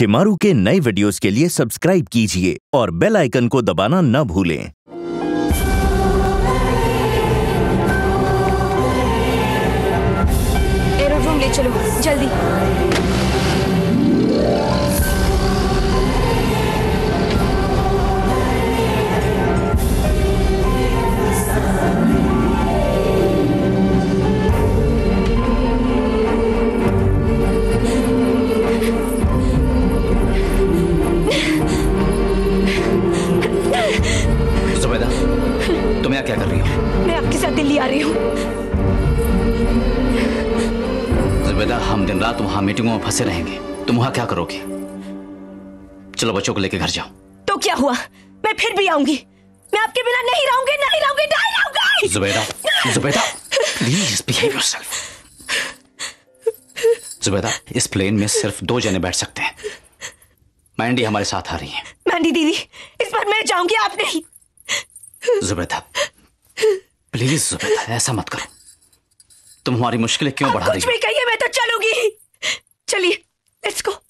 शिमारू के नए वीडियोस के लिए सब्सक्राइब कीजिए और बेल आइकन को दबाना न भूलें। एरोड्रोम ले चलो जल्दी। क्या कर रही हो? मैं आपके साथ दिल्ली आ रही हूँ। जुबैदा, हम दिन रात वहां मीटिंगों में फंसे रहेंगे, तुम वहां क्या करोगे? चलो बच्चों को लेकर घर जाओ। तो क्या हुआ, मैं फिर भी आऊंगी। मैं आपके बिना नहीं रहूंगी, नहीं रहूंगी, नहीं रहूंगी। Zubaida, Zubaida, please behave yourself. Zubaida, इस प्लेन में सिर्फ 2 जने बैठ सकते हैं। मैंडी हमारे साथ आ रही है। मैंडी दीदी, इस बार मैं जाऊंगी, आप नहीं। जुबैदा प्लीज, जुबैदा ऐसा मत करो। तुम हमारी मुश्किलें क्यों बढ़ा रही हो? कुछ भी कहिए, मैं तो चलूंगी। चलिए लेट्स गो।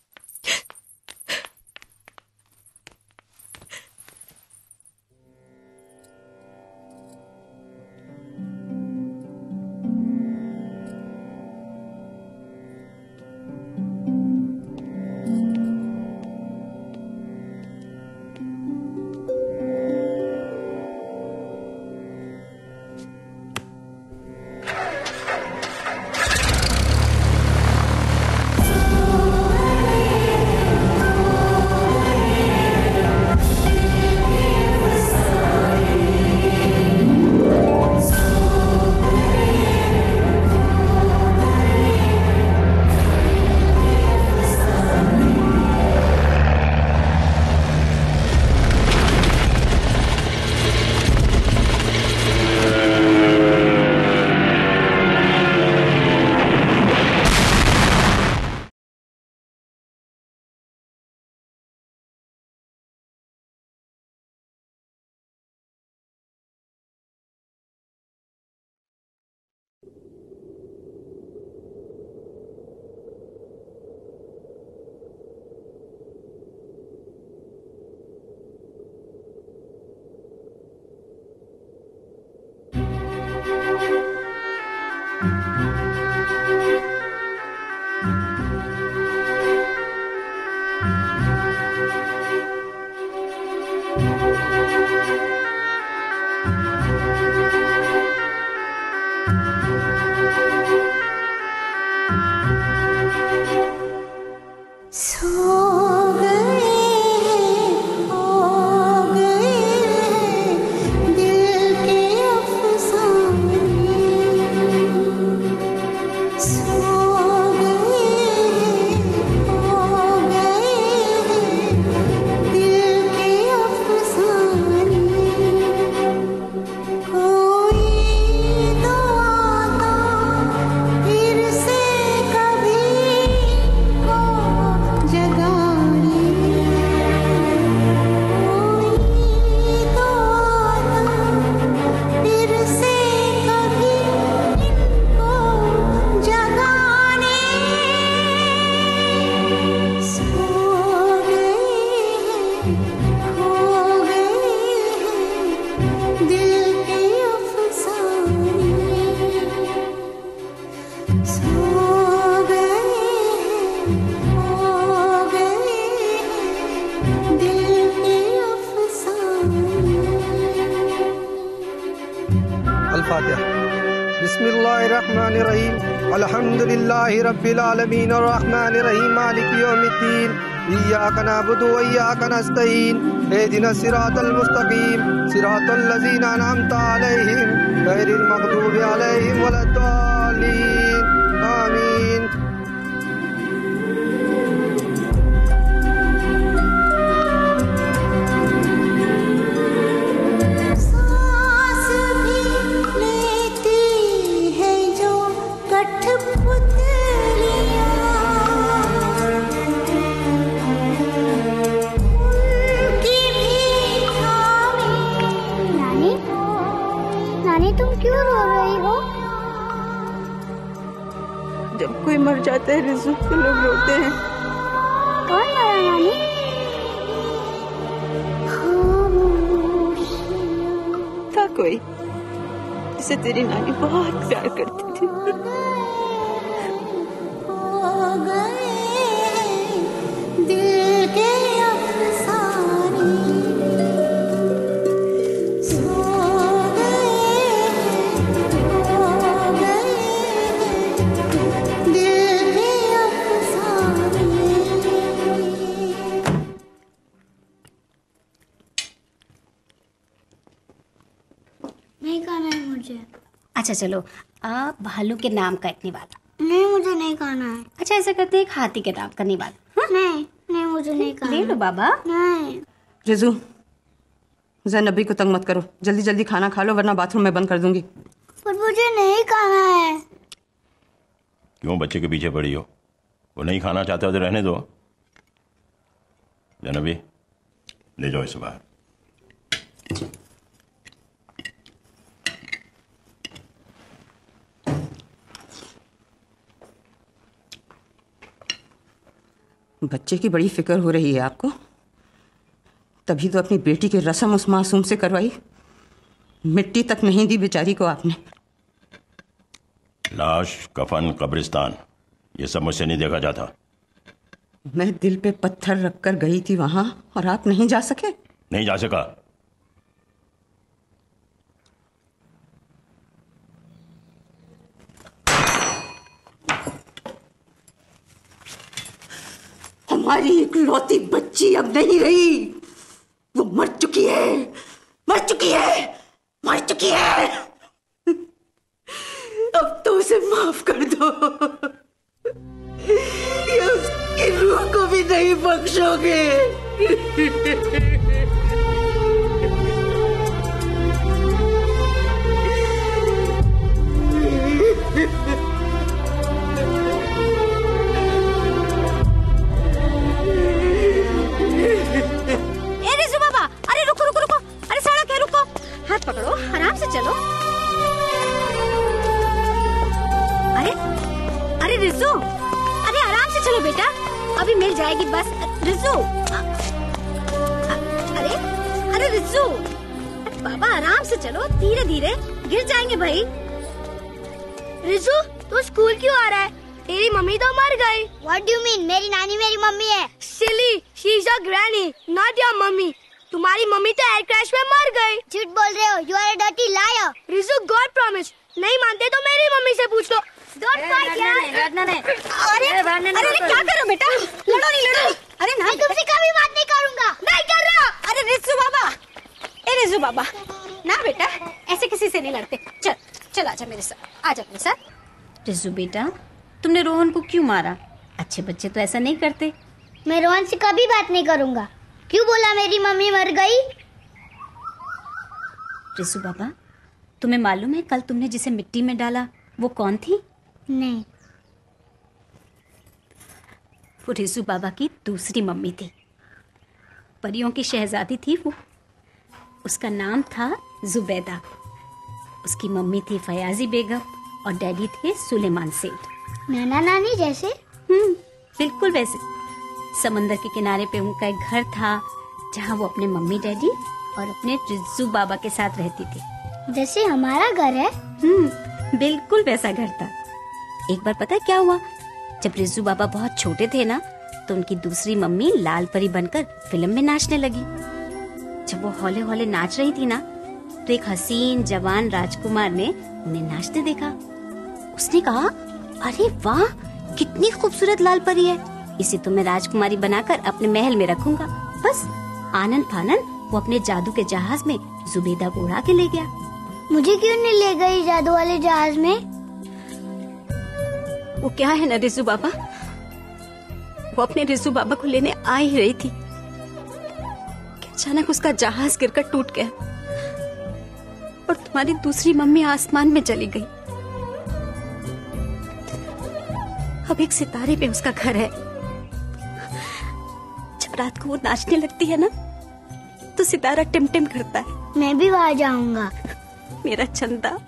बिस्मिल्लाहिर्रहमानिर्रहीम अल्हम्दुलिल्लाहि रब्बिल आलमीन अर्रहमानिर रहीम मालिकि यौमिद्दीन इय्याका नअबुदु व इय्याका नस्तईन इहदिनस सिरातल मुस्तकीम सिरातल लज़ीना अनअमता अलैहिम गैरिल मग़दूबि अलैहिम वलद्दालीन आमीन। जब कोई मर जाता है रिजू तो लोग रोते हैं। कौन कोई जिसे तेरी नानी बहुत प्यार करती थी। दिल के अफसाने सो गए, हो गए, दिल के अफसाने। नहीं खाना है मुझे। अच्छा चलो, भालू के नाम का एक निवाला। नहीं मुझे नहीं खाना है। अच्छा ऐसा करते हैं, एक हाथी के नाम का निवाला। हाँ? नहीं नहीं मुझे नहीं खाना। ले लो बाबा। नहीं। रिजू, ज़ैनबी को तंग मत करो, जल्दी जल्दी खाना खा लो वरना बाथरूम में बंद कर दूंगी। पर मुझे नहीं खाना है। क्यों बच्चे के पीछे पड़ी हो? वो नहीं खाना चाहते हो तो रहने दो। ज़ैनबी, ले जाओ इसे बाहर। बच्चे की बड़ी फिक्र हो रही है आपको, तभी तो अपनी बेटी की रस्म उस मासूम से करवाई। मिट्टी तक नहीं दी बेचारी को आपने। लाश, कफन, कब्रिस्तान, ये सब मुझसे नहीं देखा जाता। मैं दिल पे पत्थर रखकर गई थी वहां और आप नहीं जा सके? नहीं जा सका। हमारी इकलौती बच्ची अब नहीं रही, वो मर चुकी है, मर चुकी है, मर चुकी है। अब तो उसे माफ कर दो, या उसकी रूह को भी नहीं बख्शोगे। पकड़ो, आराम से चलो। अरे अरे रिजू, अरे आराम से चलो बेटा, अभी मिल जाएगी बस। रिजू, अरे अरे रिजू, बाबा आराम से चलो, धीरे धीरे, गिर जाएंगे भाई। रिजू, तू स्कूल क्यों आ रहा है? तेरी मम्मी तो मर गई। What do you mean? मेरी नानी मेरी मम्मी है। Silly, she is your granny, not your mummy. तुम्हारी मम्मी तो एयर क्रैश में मर गई। झूठ बोल रहे हो, you are a dirty liar. Riju, God promise, नहीं मानते तो मेरी मम्मी से पूछ लो। Don't fight यार। लड़ना नहीं। अरे अरे क्या करो बेटा, लड़ो नहीं, लड़ो नहीं। अरे ना, तुमसे कभी बात नहीं करूँगा। नहीं कर रहा। अरे रिजू बाबा, ए रिजू बाबा, ना बेटा, ऐसे किसी से नहीं लड़ते। चल चल, आजा मेरे साथ, आजा मेरे साथ। रिजू बेटा, तुमने रोहन को क्यों मारा? अच्छे बच्चे तो ऐसा नहीं करते। मैं रोहन से कभी बात नहीं करूँगा। क्यों बोला मेरी मम्मी मर गई? रिजू बाबा, तुम्हें मालूम है कल तुमने जिसे मिट्टी में डाला वो कौन थी? नहीं। वो रिजू बाबा की दूसरी मम्मी थी, परियों की शहजादी थी वो। उसका नाम था जुबैदा। उसकी मम्मी थी फयाजी बेगम और डैडी थे सुलेमान सेठ। नाना नानी जैसे? बिल्कुल वैसे। समंदर के किनारे पे उनका एक घर था जहाँ वो अपने मम्मी डैडी और अपने रिजू बाबा के साथ रहती थी। जैसे हमारा घर है। बिल्कुल वैसा घर था। एक बार पता है क्या हुआ? जब रिजू बाबा बहुत छोटे थे ना, तो उनकी दूसरी मम्मी लाल परी बनकर फिल्म में नाचने लगी। जब वो हौले हौले नाच रही थी ना, तो एक हसीन जवान राजकुमार ने उन्हें नाचते देखा। उसने कहा, अरे वाह, कितनी खूबसूरत लाल परी है, इसे तो मैं राजकुमारी बनाकर अपने महल में रखूंगा। बस आनन फानन वो अपने जादू के जहाज में जुबैदा को उड़ा के ले गया। मुझे क्यों नहीं ले गई जादू वाले जहाज में? वो क्या है ना रिजू बाबा, वो अपने रिजू बाबा को लेने आ ही रही थी कि अचानक उसका जहाज गिरकर टूट गया और तुम्हारी दूसरी मम्मी आसमान में चली गई। अब एक सितारे पे उसका घर है। जब रात को वो नाचने लगती है ना, तो सितारा टिमटिम करता है। मैं भी वहाँ जाऊंगा। मेरा चंदा।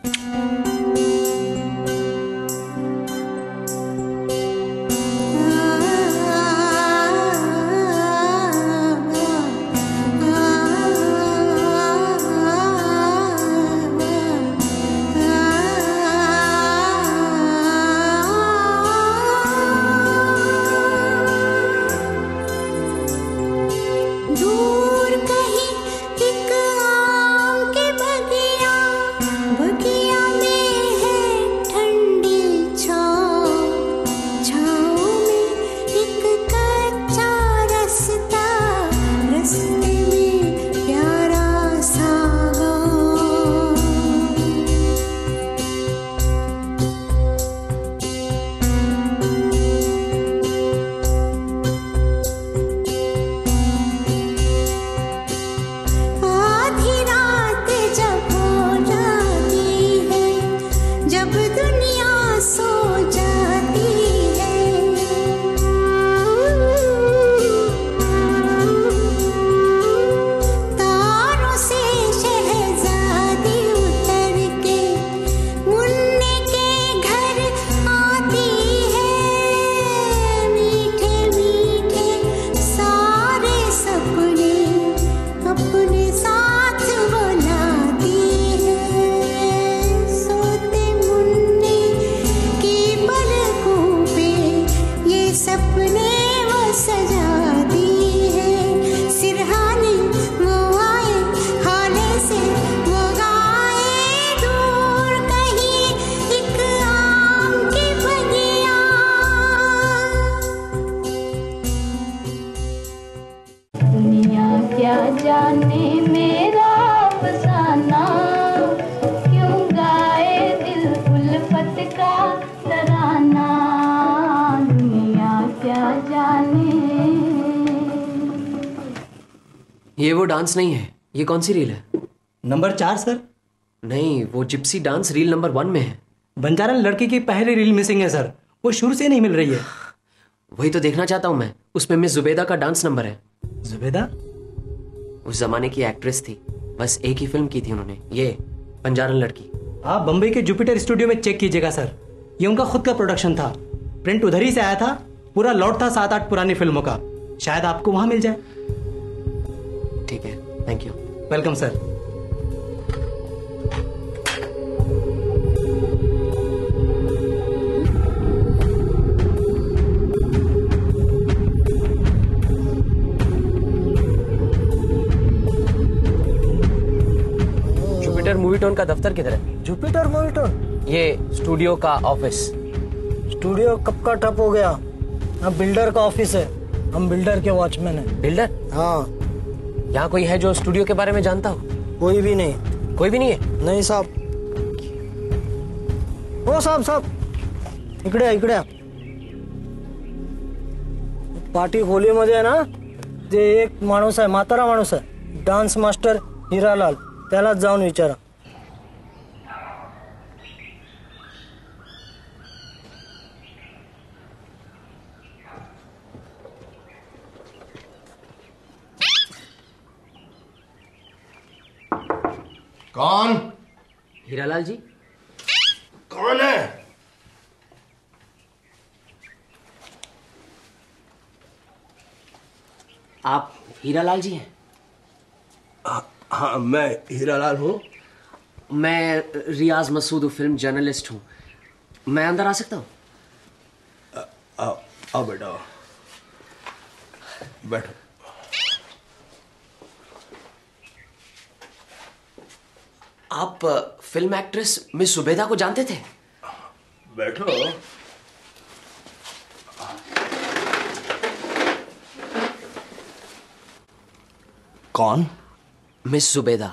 जाने मेरा अफसाना, क्यों गाए दिल उल्फत का तराना, दुनिया क्या जाने। ये वो डांस नहीं है। ये कौन सी रील है? Number 4 sir. नहीं, वो जिप्सी डांस रील नंबर 1 में है। बंजारा लड़की की पहली रील मिसिंग है सर, वो शुरू से नहीं मिल रही है। वही तो देखना चाहता हूँ मैं। उसमें मिस जुबैदा का डांस नंबर है। जुबैदा उस जमाने की एक्ट्रेस थी, बस एक ही फिल्म की थी उन्होंने, ये बंजारन लड़की। आप बम्बई के जुपिटर स्टूडियो में चेक कीजिएगा सर, ये उनका खुद का प्रोडक्शन था। प्रिंट उधर ही से आया था, पूरा लॉट था 7-8 पुरानी फिल्मों का। शायद आपको वहां मिल जाए। ठीक है, thank you. Welcome sir. Jupiter movie tone का दफ्तर किधर है? Jupiter movie tone? ये स्टूडियो का ऑफिस। स्टूडियो कब का ठप हो गया? अब बिल्डर का ऑफिस है, हम बिल्डर के वॉचमैन हैं। बिल्डर? हाँ। यहाँ कोई है जो स्टूडियो के बारे में जानता हो? कोई भी नहीं। कोई भी नहीं है? नहीं साहब। ओ साहब इकडे इकडे। पार्टी खोलीमध्ये आहे ना, ते एक माणूस आहे, म्हातारा माणूस आहे, डान्स मास्टर हिरालाल, त्यालाच जाऊन विचारा। कौन? हीरालाल जी। कौन है? आप हीरालाल जी हैं? हाँ, मैं हीरालाल हूँ। मैं रियाज मसूद फिल्म जर्नलिस्ट हूँ। मैं अंदर आ सकता हूँ? आओ बेटा, बैठो। आप फिल्म एक्ट्रेस मिस जुबैदा को जानते थे? बैठो। कौन? मिस जुबैदा।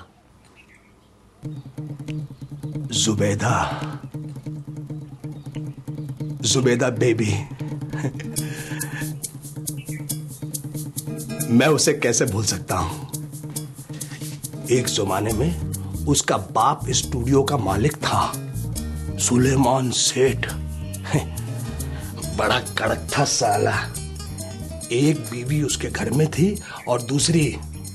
जुबैदा बेबी। मैं उसे कैसे भूल सकता हूं? एक जमाने में उसका बाप स्टूडियो का मालिक था, सुलेमान सेठ। बड़ा कड़क था साला। एक बीवी उसके घर में थी और दूसरी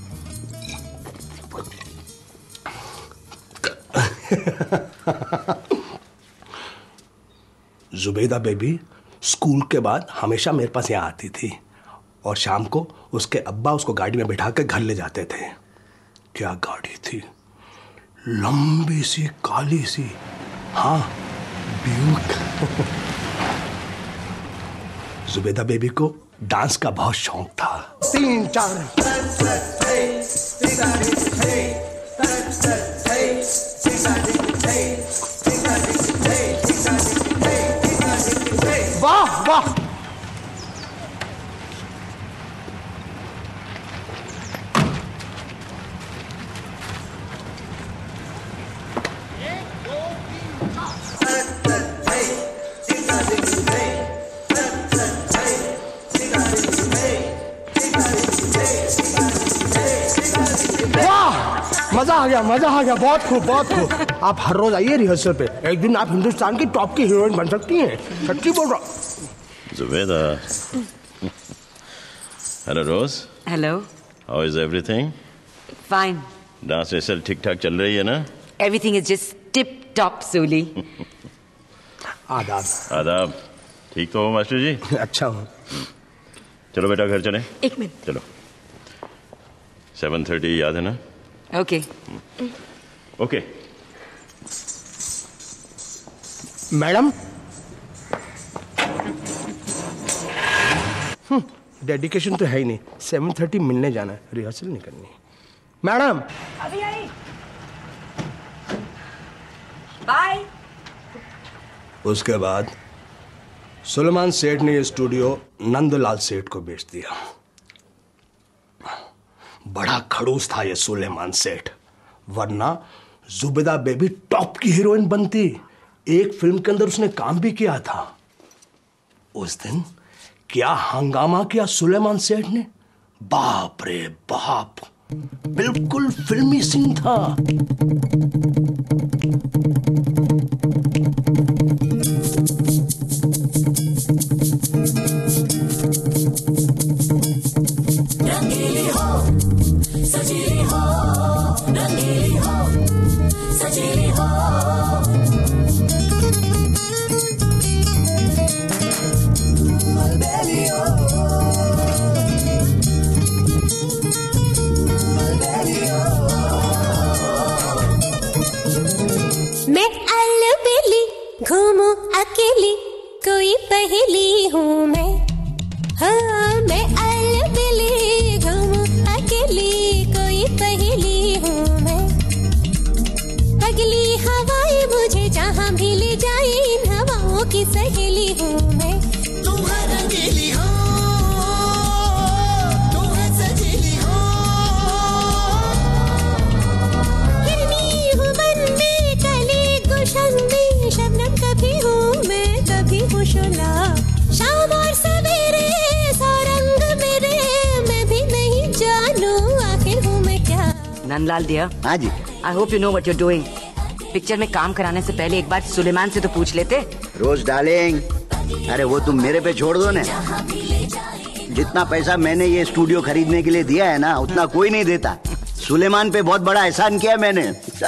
जुबैदा बेबी स्कूल के बाद हमेशा मेरे पास यहाँ आती थी और शाम को उसके अब्बा उसको गाड़ी में बिठा के घर ले जाते थे। क्या गाड़ी थी, लंबी सी काली सी। हाँ, ब्यूक। जुबैदा बेबी को डांस का बहुत शौक था। 3-4 वाह वाह। मजा आ गया, बहुत खूब। आप हर रोज आइए रिहर्सल पे, एक दिन आप हिंदुस्तान की टॉप की हीरोइन बन सकती हैं। सच्ची बोल रहा। Zubaida. Hello Rose. Hello. How is everything? Fine. Dance rehearsal ठीक ठाक चल रही है ना? Everything is just tip top Sooli. आदाब। ठीक तो हो मास्टर जी? अच्छा हूँ। चलो बेटा घर चलें। एक मिनट। चलो। 7:30 याद है ना? ओके। मैडम, डेडिकेशन तो है ही नहीं। 7:30 मिलने जाना है, रिहर्सल नहीं करनी। मैडम अभी आई। बाय। उसके बाद सुलेमान सेठ ने यह स्टूडियो नंदलाल सेठ को बेच दिया। बड़ा खड़ूस था ये सुलेमान सेठ, वरना जुबेदा बेबी टॉप की हीरोइन बनती। एक फिल्म के अंदर उसने काम भी किया था। उस दिन क्या हंगामा किया सुलेमान सेठ ने, बाप रे बाप, बिल्कुल फिल्मी सीन था। रंगीली हो, सजीली हो, रंगीली हो, सजीली हो। मलबेली हो, मलबेली हो। मैं अलबेली घूमूं अकेली, कोई पहेली हूँ मैं। हाँ, मैं अलबेली घूमूं अकेली, कोई पहेली हूँ मैं। अगली हवाएं मुझे जहाँ भी ले जाए, इन हवाओं की सहेली हूँ मैं। तू है रंगीली हो, तू है सजीली हो। हिरनी हूँ मन में, कली गुलशन में, शबनम कभी हूँ मैं, कभी हूँ शोला। शाम और सवेरे सारंग मेरे, मैं भी नहीं जानू आखिर हूँ मैं क्या। नंदलाल दिया। हाँ जी। I hope you know what you are doing. Picture में काम कराने से पहले एक बार सुलेमान से तो पूछ लेते। रोज डार्लिंग, अरे वो तुम मेरे पे छोड़ दो ना। जितना पैसा मैंने ये स्टूडियो खरीदने के लिए दिया है ना, उतना कोई नहीं देता। सुलेमान पे बहुत बड़ा एहसान किया मैंने।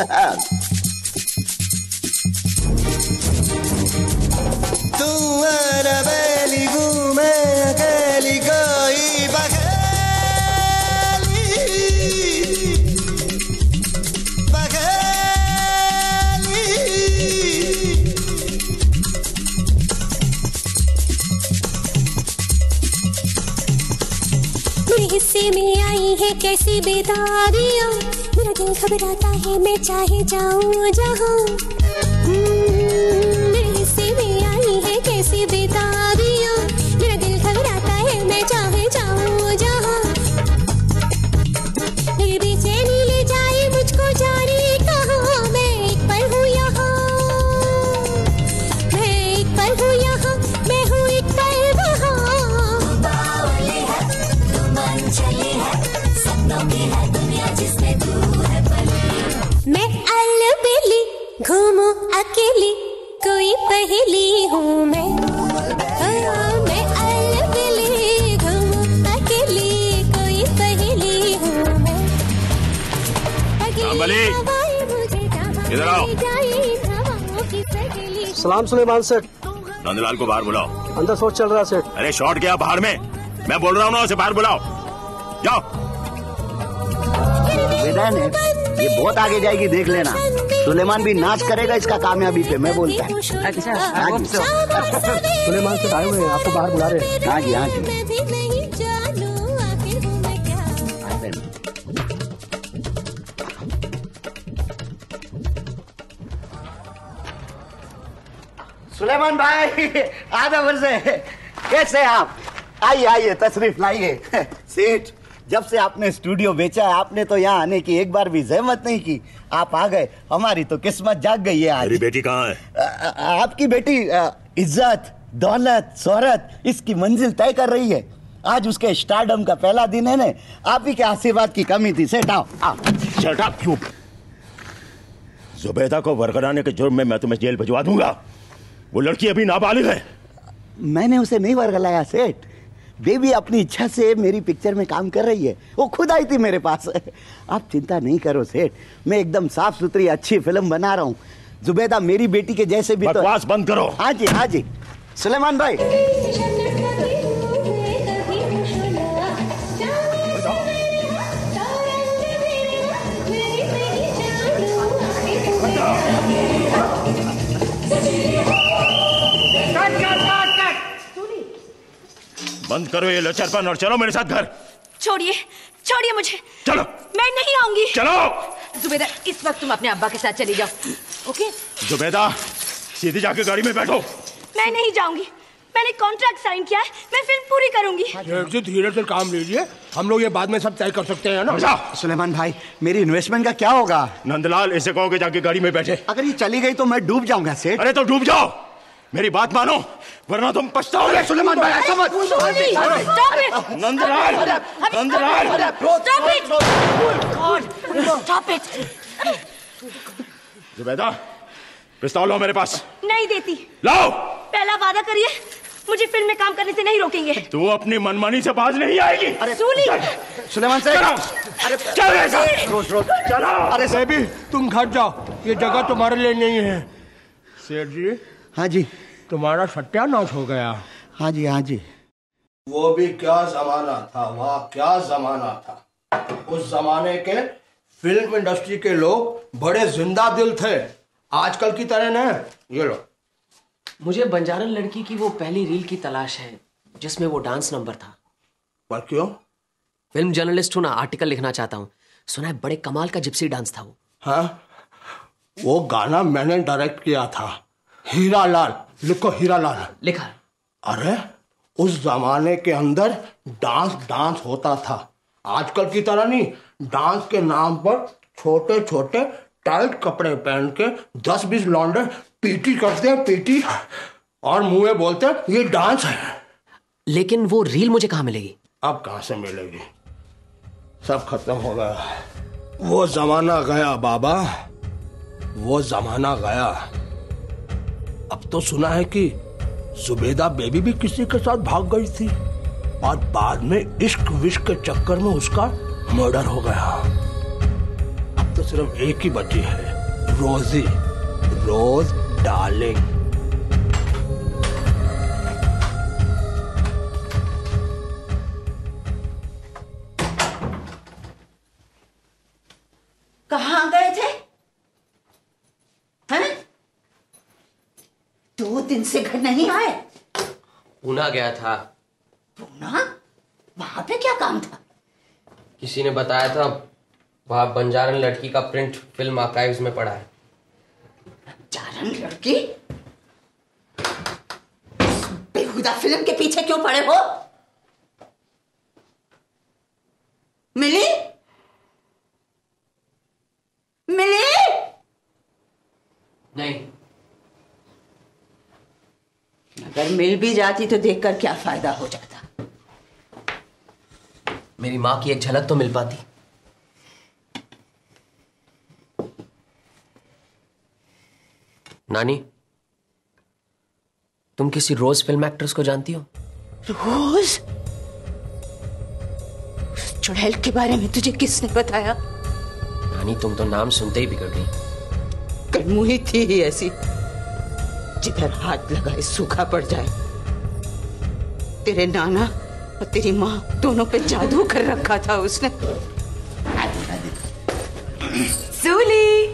तू अरबेली घूमे अकेली, कोई बखेली, बखेली। मेरे हिस्से में आई है कैसी बेदारियां, मेरा दिल घबराता है मैं चाहे जाऊं जहां। मेरे हिस्से में आई है कैसी बेदारियां, मेरा दिल घबराता है मैं चाहे जाऊं जहां। मेरी बेचैनी ले जाए मुझको जाने कहां, मैं एक पल हूँ यहाँ, मैं एक पल हूँ यहाँ, मैं हूँ एक पल वहाँ। बावली है, तू मनचली है, सपनों की है दुनिया जिसमें तू है पली। मैं अलबेली घूमूं अकेली, कोई पहेली हूँ मैं। मैं अलबेली घूमूं अकेली, कोई पहेली हूँ मैं। रामबली, इधर आओ। सलाम सुलेमान सेठ। नंदलाल को बाहर बुलाओ। अंदर शॉट चल रहा है सेठ। अरे शॉट गया बाहर में, मैं बोल रहा हूँ ना, उसे बाहर बुलाओ। जाओ। वेदान है, ये बहुत आगे जाएगी, देख लेना। सुलेमान भी नाच करेगा इसका कामयाबी पे, मैं बोलता हूँ। अच्छा, सुलेमान सेठ आए हुए हैं, आपको बाहर बुला रहे हैं। हाँ जी, हाँ जी। मैं भी नहीं जानू आखिर हूँ मैं क्या। सुलेमान भाई, आधा वर्ष कैसे आप? आइए आइए, तशरीफ लाइए। सेठ, जब से आपने स्टूडियो बेचा है, आपने तो यहाँ आने की एक बार भी जहमत नहीं की। आप आ गए, हमारी तो किस्मत जाग गई है आज। मेरी बेटी कहाँ है? आपकी बेटी इज्जत, दौलत, शोहरत, इसकी मंजिल तय कर रही है। आज उसके स्टारडम का पहला दिन है ना, आप ही के आशीर्वाद की कमी थी। सेठ आओ। शट अप, क्यों? जुबैदा को वरगलाने के जुर्म में मैं तुम्हें जेल भिजवा दूंगा। वो लड़की अभी नाबालिग है। मैंने उसे नहीं वरगलाया सेठ, बेबी अपनी इच्छा से मेरी पिक्चर में काम कर रही है। वो खुद आई थी मेरे पास। आप चिंता नहीं करो सेठ, मैं एकदम साफ सुथरी अच्छी फिल्म बना रहा हूँ। जुबैदा मेरी बेटी के जैसे भी। बकवास बंद करो। हाँ जी, हाँ जी। सुलेमान भाई, बंद करो ये लचरपन और चलो मेरे साथ घर। छोड़िए, छोड़िए मुझे। चलो। मैं नहीं आऊंगी। चलो। जुबैदा, इस वक्त तुम अपने अब्बा के साथ चली जाओ। ओके? जुबैदा, सीधी जाके गाड़ी में बैठो। मैं नहीं जाऊंगी। मैंने कॉन्ट्रैक्ट साइन किया है, मैं फिल्म पूरी करूंगी। सेठ जी धीरे से काम लीजिए, हम लोग ये बाद में सब तय कर सकते हैं ना। सुलेमान भाई, मेरी इन्वेस्टमेंट का क्या होगा? नंदलाल, ऐसे कहो कि जाके गाड़ी में बैठे। अगर ये चली गई तो मैं डूब जाऊंगा सेठ। अरे तो डूब जाओ, मेरी बात मानो, वरना तुम पछताओगे। सुलेमान भाई ऐसा मत। Nandlal, Nandlal, stop it. जुबैदा, पिस्तौल लो मेरे पास। नहीं देती। लाओ। पहला वादा करिए, मुझे फिल्म में काम करने से नहीं रोकेंगे। तू अपनी मनमानी से बाज नहीं आएगी। अरे सुनी। सुलेमान साहब, अरे चल ऐसा। रोज चलो। अरे बेबी, तुम घर जाओ, ये जगह तुम्हारे लिए नहीं है। सेठ जी। हाँ जी। तुम्हारा सत्यानाश हो गया। हाँ जी, हाँ जी। वो भी क्या जमाना था, वाह क्या जमाना था। उस जमाने के फिल्म इंडस्ट्री के लोग बड़े जिंदा दिल थे, आजकल की तरह न। ये लो। मुझे बंजारन लड़की की वो पहली रील की तलाश है जिसमें वो डांस नंबर था। पर क्यों? फिल्म जर्नलिस्ट हूं ना, आर्टिकल लिखना चाहता हूँ। सुना है बड़े कमाल का जिप्सी डांस था वो। हाँ, वो गाना मैंने डायरेक्ट किया था, हीरा लाल। लिखो हीरा लाल। लिखा। अरे उस जमाने के अंदर डांस होता था, आजकल की तरह नहीं। डांस के नाम पर छोटे छोटे टाइट कपड़े पहन के 10-20 लौंडे पीटी करते हैं, पीटी, और मुंह में बोलते हैं ये डांस है। लेकिन वो रील मुझे कहां मिलेगी? अब कहां से मिलेगी, सब खत्म हो गया। वो जमाना गया बाबा, वो जमाना गया। अब तो सुना है कि जुबेदा बेबी भी किसी के साथ भाग गई थी और बाद में इश्क विश्क के चक्कर में उसका मर्डर हो गया। अब तो सिर्फ एक ही बची है, रोजी, रोज डार्लिंग। कहाँ गए थे? हैं? 2 दिन से घर नहीं आए? पूना गया था। पूना? वहां पे क्या काम था? किसी ने बताया था वहां बंजारन लड़की का प्रिंट फिल्म आर्काइव्स में पड़ा है। बंजारन लड़की? बेहुदा फिल्म के पीछे क्यों पड़े हो? मिली? नहीं। अगर मिल भी जाती तो देखकर क्या फायदा हो जाता। मेरी माँ की एक झलक तो मिल पाती। नानी, तुम किसी रोज फिल्म एक्ट्रेस को जानती हो? रोज? उस चुड़ैल के बारे में तुझे किसने बताया? नानी, तुम तो नाम सुनते ही बिगड़ गई। कनमुही थी ही ऐसी, जिधर हाथ लगाए सूखा पड़ जाए। तेरे नाना और तेरी माँ दोनों पे जादू कर रखा था उसने। Sooli.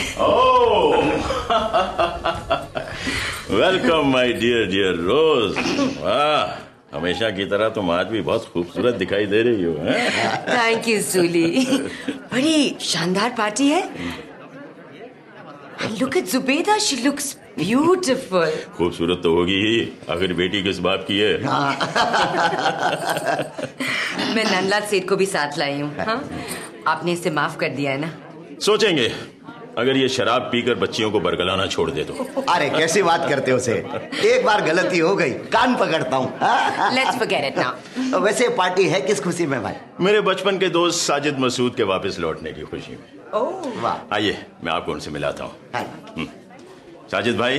Welcome my dear Rose. वाह, हमेशा की तरह तुम आज भी बहुत खूबसूरत दिखाई दे रही हो। थैंक यू सूली, बड़ी शानदार पार्टी है। Look at Zubeda, she looks beautiful. खूबसूरत तो होगी ही, आखिर बेटी किस बाप की है। मैं नंदलाल सेठ को भी साथ लाई हूँ। हाँ? आपने इसे माफ कर दिया है ना? सोचेंगे अगर ये शराब पीकर बच्चियों को बरगलाना छोड़ दे तो। अरे कैसी बात करते हो से, एक बार गलती हो गई, कान पकड़ता हूँ। Let's forget it now. वैसे पार्टी है किस खुशी में भाई? मेरे बचपन के दोस्त साजिद मसूद के वापस लौटने की खुशी में। वाह। आइए मैं आपको उनसे मिलाता हूँ। साजिद भाई,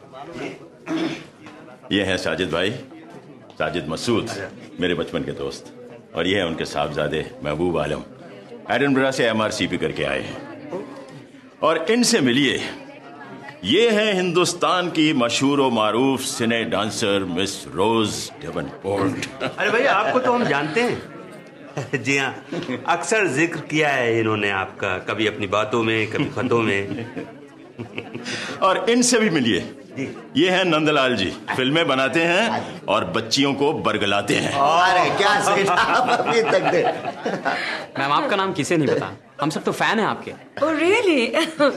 ये हैं साजिद भाई, साजिद मसूद, मेरे बचपन के दोस्त, और ये है उनके साहबजादे महबूब आलम, एडिनबरा से MRCP करके आए हैं। और इनसे मिलिए, ये है हिंदुस्तान की मशहूर और मारूफ cine dancer miss Rose Davenport. अरे भैया, आपको तो हम जानते हैं। जी हाँ, अक्सर जिक्र किया है इन्होंने आपका, कभी अपनी बातों में, कभी खतों में। और इनसे भी मिलिए, ये हैं नंदलाल जी, फिल्में बनाते हैं और बच्चियों को बरगलाते हैं। अरे क्या सेठ, आप अभी तक दे। मैम, आपका नाम किसे नहीं पता, हम सब तो फैन हैं आपके। Oh really?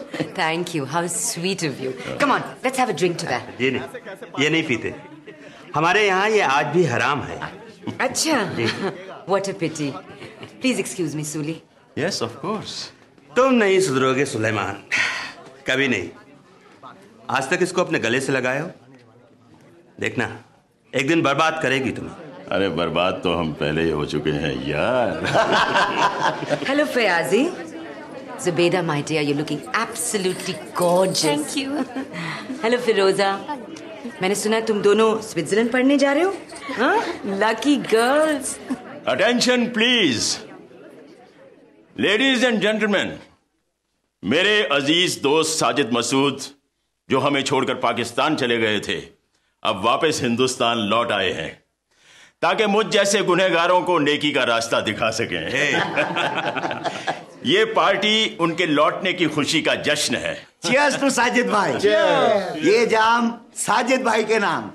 Thank you. How sweet of you. Come on, let's have a drink to that. ये नहीं पीते। हमारे यहाँ ये आज भी हराम है। अच्छा, what a pity. Please excuse me Sooli. Yes of course. तुम नहीं सुधरोगे सुलेमान, कभी नहीं। आज तक इसको अपने गले से लगाए हो, देखना एक दिन बर्बाद करेगी तुम्हें। अरे बर्बाद तो हम पहले ही हो चुके हैं यार। Hello Fayazi. Zubaida, my dear, you're looking absolutely gorgeous. Thank you. Hello Firoza. मैंने सुना है तुम दोनों स्विट्जरलैंड पढ़ने जा रहे हो? हाँ? Lucky girls. Attention please. Ladies and gentleman, मेरे अजीज दोस्त साजिद मसूद जो हमें छोड़कर पाकिस्तान चले गए थे, अब वापस हिंदुस्तान लौट आए हैं ताकि मुझ जैसे गुनहगारों को नेकी का रास्ता दिखा सकें। ये पार्टी उनके लौटने की खुशी का जश्न है। चीयर्स टू साजिद भाई। ये जाम साजिद भाई के नाम।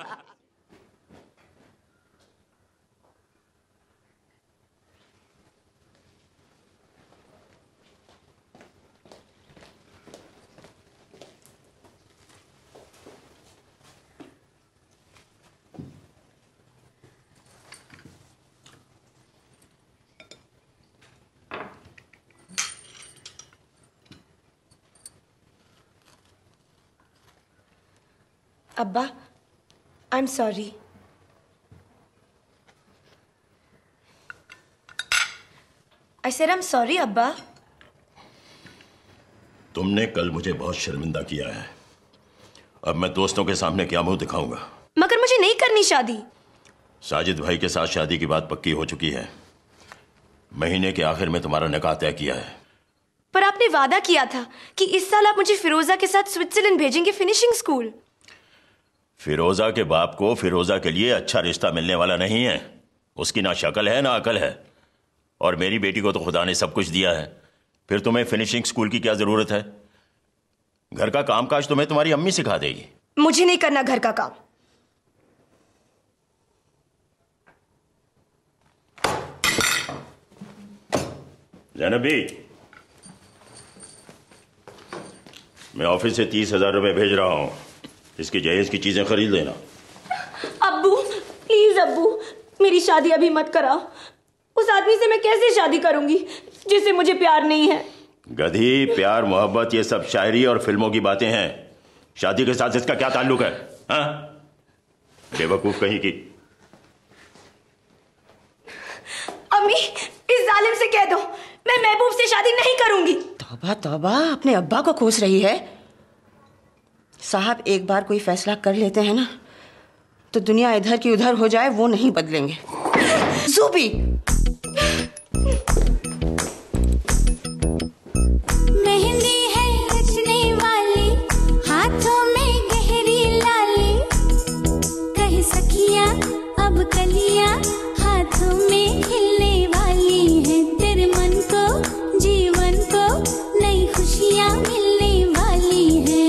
अब्बा, I'm sorry. I said I'm sorry, अब्बा। तुमने कल मुझे बहुत शर्मिंदा किया है। अब मैं दोस्तों के सामने क्या मुंह दिखाऊंगा? मगर मुझे नहीं करनी शादी। साजिद भाई के साथ शादी की बात पक्की हो चुकी है। महीने के आखिर में तुम्हारा निकाह तय किया है। पर आपने वादा किया था कि इस साल आप मुझे फिरोजा के साथ स्विट्जरलैंड भेजेंगे फिनिशिंग स्कूल। फिरोजा के बाप को फिरोजा के लिए अच्छा रिश्ता मिलने वाला नहीं है। उसकी ना शक्ल है ना अकल है। और मेरी बेटी को तो खुदा ने सब कुछ दिया है, फिर तुम्हें फिनिशिंग स्कूल की क्या जरूरत है? घर का कामकाज तुम्हें तुम्हारी अम्मी सिखा देगी। मुझे नहीं करना घर का काम। ज़ैनबी, मैं ऑफिस से 30,000 रुपए भेज रहा हूं। इसकी जहेज की चीजें खरीद लेना। अब्बू प्लीज अब्बू, मेरी शादी अभी मत कराओ। उस आदमी से मैं कैसे शादी करूंगी जिससे मुझे प्यार नहीं है? गधी, प्यार मोहब्बत ये सब शायरी और फिल्मों की बातें हैं। शादी के साथ इसका क्या ताल्लुक है? हाँ? बेवकूफ कहीं की। अम्मी, इस जालिम से कह दो मैं महबूब से शादी नहीं करूंगी। तौबा तौबा, अपने अब्बा को कोस रही है। साहब एक बार कोई फैसला कर लेते हैं ना तो दुनिया इधर की उधर हो जाए वो नहीं बदलेंगे। ज़ूबी, मेहंदी है रचने वाली, हाथों में गहरी लाली, कह सखियां अब कलियां हाथों में खिलने वाली है। तेरे मन को जीवन को नई खुशियां मिलने वाली है।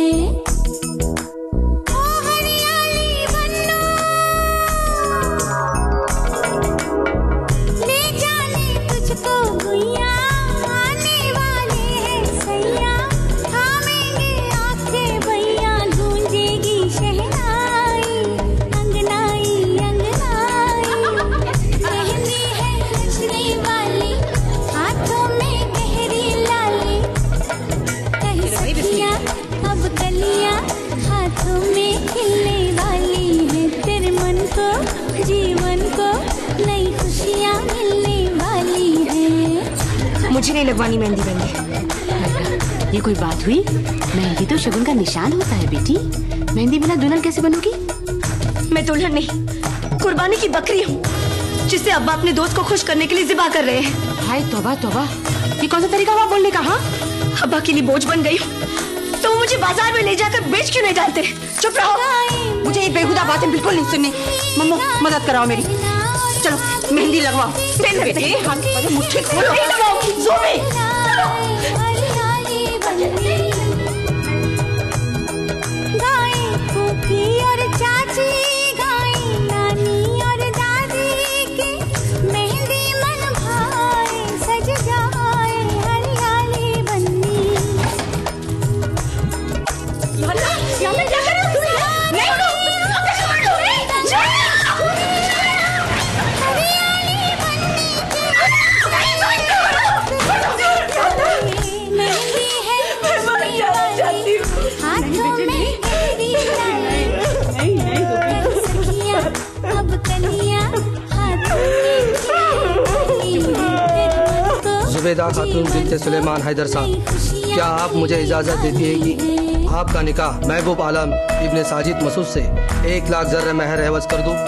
मुझे नहीं लगवानी मेहंदी मेहंदी। ये कोई बात हुई? मेहंदी तो शगुन का निशान होता है बेटी। मेहंदी बिना दुल्हन कैसे बनोगी? मैं दुल्हन नहीं, कुर्बानी की बकरी हूँ जिसे अब्बा अपने दोस्त को खुश करने के लिए ज़िबा कर रहे हैं। हाय तौबा तौबा, ये कौन सा तरीका हुआ बोलने का? हाँ, अब्बा के लिए बोझ बन गई हूँ तो वो मुझे बाजार में ले जाकर बेच क्यों नहीं डालते? चुप रहो। मुझे ये बेहुदा बातें बिल्कुल नहीं सुननी। मम्मू मदद कराओ मेरी। चलो मेहंदी लगवाओ। मुट्ठी खोलो। गाएं फूफी और चाची, गाएं नानी और दादी की, मेहंदी मन भाए सज जाए हरियाली बन्नी। क्या कर रहे हो? जुबैदा खातून बिन्ते सुलेमान हैदर साहब, क्या आप मुझे इजाज़त देती है कि आपका निकाह महबूब आलम इब्ने साजिद मसूद से 1 लाख ज़र्र महर एवज कर दूं?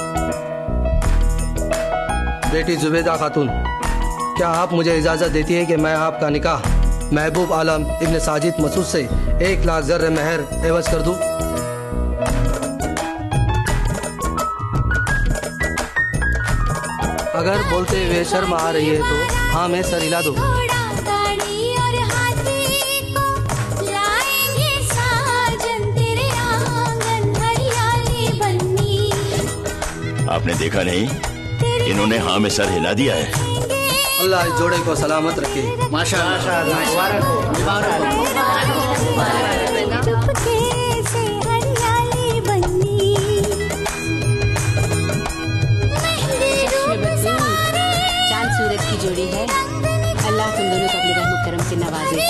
बेटी जुबैदा खातून, क्या आप मुझे इजाज़त देती है कि मैं आपका निकाह महबूब आलम इब्ने साजिद मसूद से 1 लाख ज़र्र महर एवज कर दूं? अगर बोलते हुए शर्म आ रही है तो हाँ में सर हिला दो। आपने देखा नहीं, इन्होंने हाँ में सर हिला दिया है। अल्लाह इस जोड़े को सलामत रखे। चांद सूरज की जोड़ी है। अल्लाह तुम दोनों को अपने रहमत करम से नवाजे।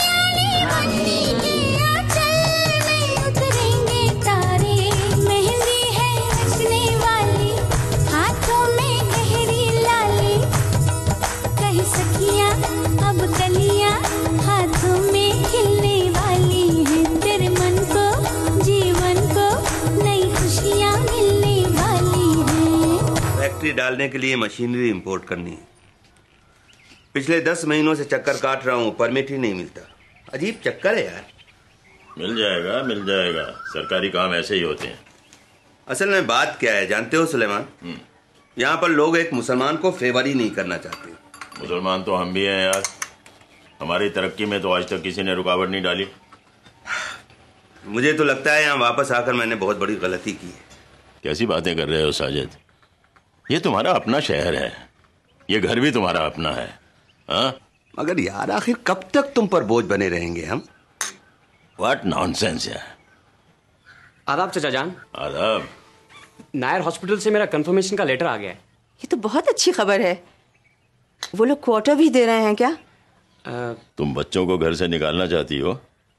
डालने के लिए मशीनरी इंपोर्ट करनी है। पिछले 10 महीनों से चक्कर काट रहा हूँ, परमिट ही नहीं मिलता। अजीब चक्कर है यार। मिल जाएगा, मिल जाएगा। सरकारी काम ऐसे ही होते हैं। असल में बात क्या है जानते हो सुलेमान? यहाँ पर लोग एक मुसलमान को फेवर ही नहीं करना चाहते। मुसलमान तो हम भी हैं यार। हमारी तरक्की में तो आज तक किसी ने रुकावट नहीं डाली। मुझे तो लगता है यहाँ वापस आकर मैंने बहुत बड़ी गलती की है। कैसी बातें कर रहे हो साजिद? ये तुम्हारा अपना शहर है, ये घर भी तुम्हारा अपना है। हाँ? मगर यार आखिर कब तक तुम पर बोझ बने रहेंगे हम? व्हाट नॉनसेंस है। आदाब चाचा जान। आदाब। नायर हॉस्पिटल से मेरा कंफर्मेशन का लेटर आ गया है। ये तो बहुत अच्छी खबर है। वो लोग क्वार्टर भी दे रहे हैं क्या? तुम बच्चों को घर से निकालना चाहती हो?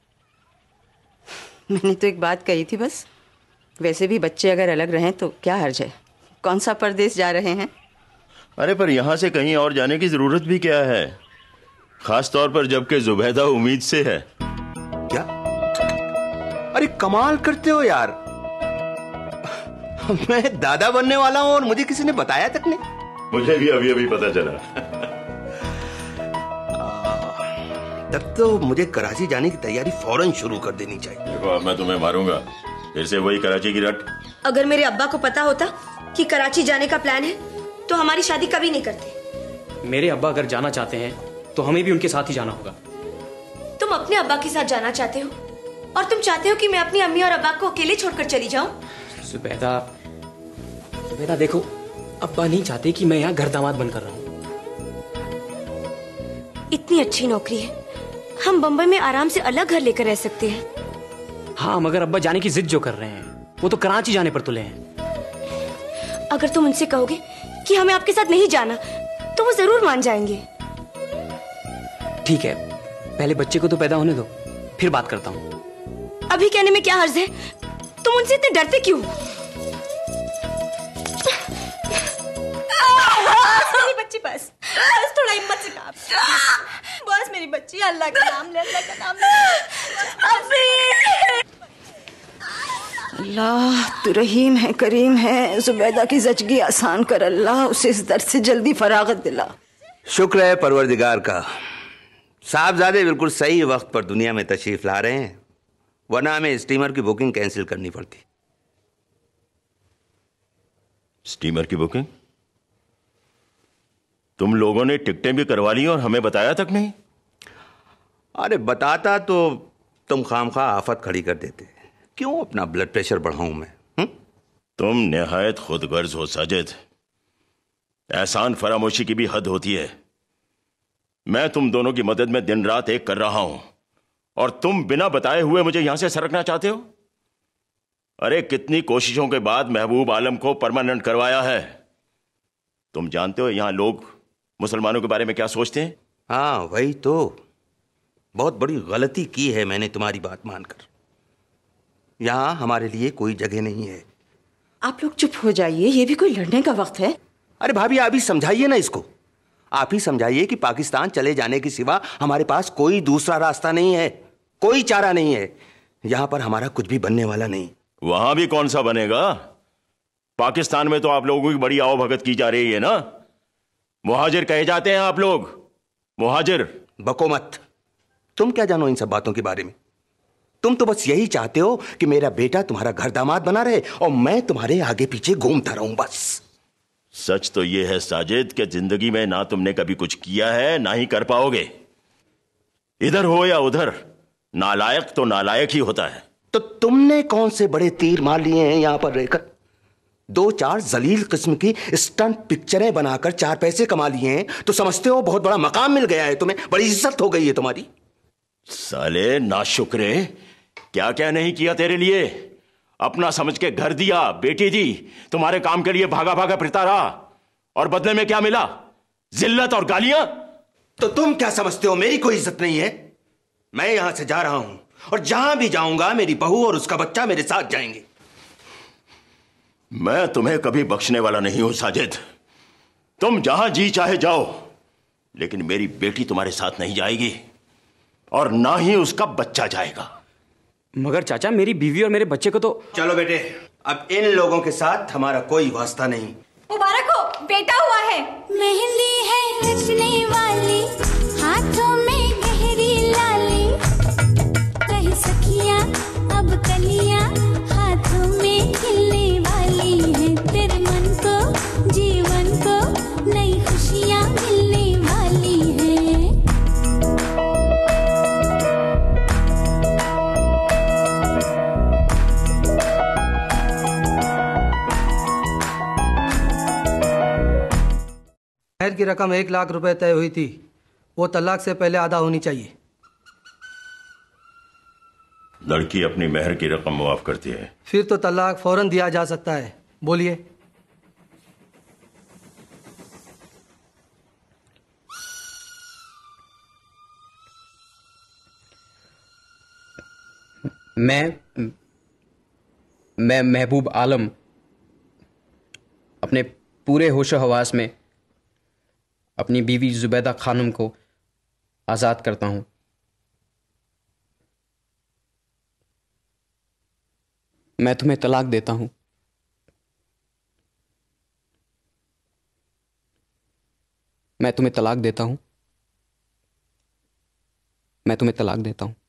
मैंने तो एक बात कही थी बस। वैसे भी बच्चे अगर अलग रहें तो क्या हर्ज है? कौन सा परदेश जा रहे हैं? अरे पर यहाँ से कहीं और जाने की जरूरत भी क्या है, खास तौर पर जबकि जुबैदा उम्मीद से है। क्या? अरे कमाल करते हो यार। मैं दादा बनने वाला हूँ और मुझे किसी ने बताया तक नहीं। मुझे भी अभी अभी पता चला। तब तो मुझे कराची जाने की तैयारी फौरन शुरू कर देनी चाहिए। देखो अब मैं तुम्हें मारूंगा, फिर से वही कराची की रट। अगर मेरे अब्बा को पता होता कि कराची जाने का प्लान है तो हमारी शादी कभी नहीं करते। मेरे अब्बा अगर जाना चाहते हैं तो हमें भी उनके साथ ही जाना होगा। तुम अपने अब्बा के साथ जाना चाहते हो और तुम चाहते हो कि मैं अपनी अम्मी और अब्बा को अकेले छोड़कर चली जाऊं? जुबैदा देखो, अब्बा नहीं चाहते कि मैं यहाँ घर दामाद बनकर रहूं। इतनी अच्छी नौकरी है, हम बम्बई में आराम से अलग घर लेकर रह सकते हैं। हाँ मगर अब्बा जाने की जिद जो कर रहे हैं वो तो कराची जाने पर तुले हैं। अगर तुम उनसे कहोगे कि हमें आपके साथ नहीं जाना तो वो जरूर मान जाएंगे। ठीक है, पहले बच्चे को तो पैदा होने दो, फिर बात करता हूँ। अभी कहने में क्या हर्ज है? तुम उनसे इतने डरते क्यों? मेरी बच्ची बस थोड़ा हिम्मत से काम। बस मेरी बच्ची, अल्लाह का नाम ले, अल्लाह का नाम ले। अल्लाह तू रहीम है, करीम है। जुबैदा की जचगी आसान कर अल्लाह, उसे इस दर्द से जल्दी फरागत दिला। शुक्र है परवरदिगार का, साहबजादे बिल्कुल सही वक्त पर दुनिया में तशरीफ ला रहे हैं, वरना हमें स्टीमर की बुकिंग कैंसिल करनी पड़ती। स्टीमर की बुकिंग? तुम लोगों ने टिकटें भी करवा ली और हमें बताया तक नहीं? अरे बताता तो तुम खामखा आफत खड़ी कर देते। क्यों अपना ब्लड प्रेशर बढ़ाऊं मैं? तुम निहायत खुदगर्ज हो साजिद। एहसान फरामोशी की भी हद होती है। मैं तुम दोनों की मदद में दिन रात एक कर रहा हूं और तुम बिना बताए हुए मुझे यहां से सरकना चाहते हो? अरे कितनी कोशिशों के बाद महबूब आलम को परमानेंट करवाया है। तुम जानते हो यहां लोग मुसलमानों के बारे में क्या सोचते हैं? हाँ वही तो, बहुत बड़ी गलती की है मैंने तुम्हारी बात मानकर। यहां हमारे लिए कोई जगह नहीं है। आप लोग चुप हो जाइए, ये भी कोई लड़ने का वक्त है? अरे भाभी अभी समझाइए ना इसको। आप ही समझाइए कि पाकिस्तान चले जाने के सिवा हमारे पास कोई दूसरा रास्ता नहीं है, कोई चारा नहीं है। यहां पर हमारा कुछ भी बनने वाला नहीं। वहां भी कौन सा बनेगा? पाकिस्तान में तो आप लोगों की बड़ी आवभगत की जा रही है ना। मुहाजिर कहे जाते हैं आप लोग, मुहाजिर। बको मत, तुम क्या जानो इन सब बातों के बारे में। तुम तो बस यही चाहते हो कि मेरा बेटा तुम्हारा घर दामाद बना रहे और मैं तुम्हारे आगे पीछे घूमता रहूं बस। सच तो यह है साजिद कि जिंदगी में ना तुमने कभी कुछ किया है ना ही कर पाओगे। इधर हो या उधर, नालायक तो नालायक ही होता है। तो तुमने कौन से बड़े तीर मार लिए हैं यहां पर रहकर? 2-4 जलील किस्म की स्टंट पिक्चरें बनाकर 4 पैसे कमा लिए हैं तो समझते हो बहुत बड़ा मकाम मिल गया है तुम्हें, बड़ी इज्जत हो गई है तुम्हारी। साले नाशुक्रे, क्या क्या नहीं किया तेरे लिए। अपना समझ के घर दिया, बेटी दी, तुम्हारे काम के लिए भागा भागा फिरता रहा, और बदले में क्या मिला? जिल्लत और गालियां। तो तुम क्या समझते हो मेरी कोई इज्जत नहीं है? मैं यहां से जा रहा हूं और जहां भी जाऊंगा मेरी बहू और उसका बच्चा मेरे साथ जाएंगे। मैं तुम्हें कभी बख्शने वाला नहीं हूं साजिद। तुम जहां जी चाहे जाओ, लेकिन मेरी बेटी तुम्हारे साथ नहीं जाएगी और ना ही उसका बच्चा जाएगा। मगर चाचा, मेरी बीवी और मेरे बच्चे को तो। चलो बेटे, अब इन लोगों के साथ हमारा कोई वास्ता नहीं। मुबारक हो, बेटा हुआ है। मेहंदी है रचने वाली, हाथों में गहरी लाली, कहीं सखियां अब कलियां हाथों में खिलने वाली है। तेरे मन को, जीवन को नई खुशियां मिलने वाली है। महर की रकम 1 लाख रुपए तय हुई थी, वो तलाक से पहले आधा होनी चाहिए। लड़की अपनी महर की रकम मुआफ करती है, फिर तो तलाक फौरन दिया जा सकता है। बोलिए। मैं महबूब आलम अपने पूरे होशो हवास में अपनी बीवी जुबैदा खानम को आज़ाद करता हूं। मैं तुम्हें तलाक देता हूं। मैं तुम्हें तलाक देता हूं। मैं तुम्हें तलाक देता हूं।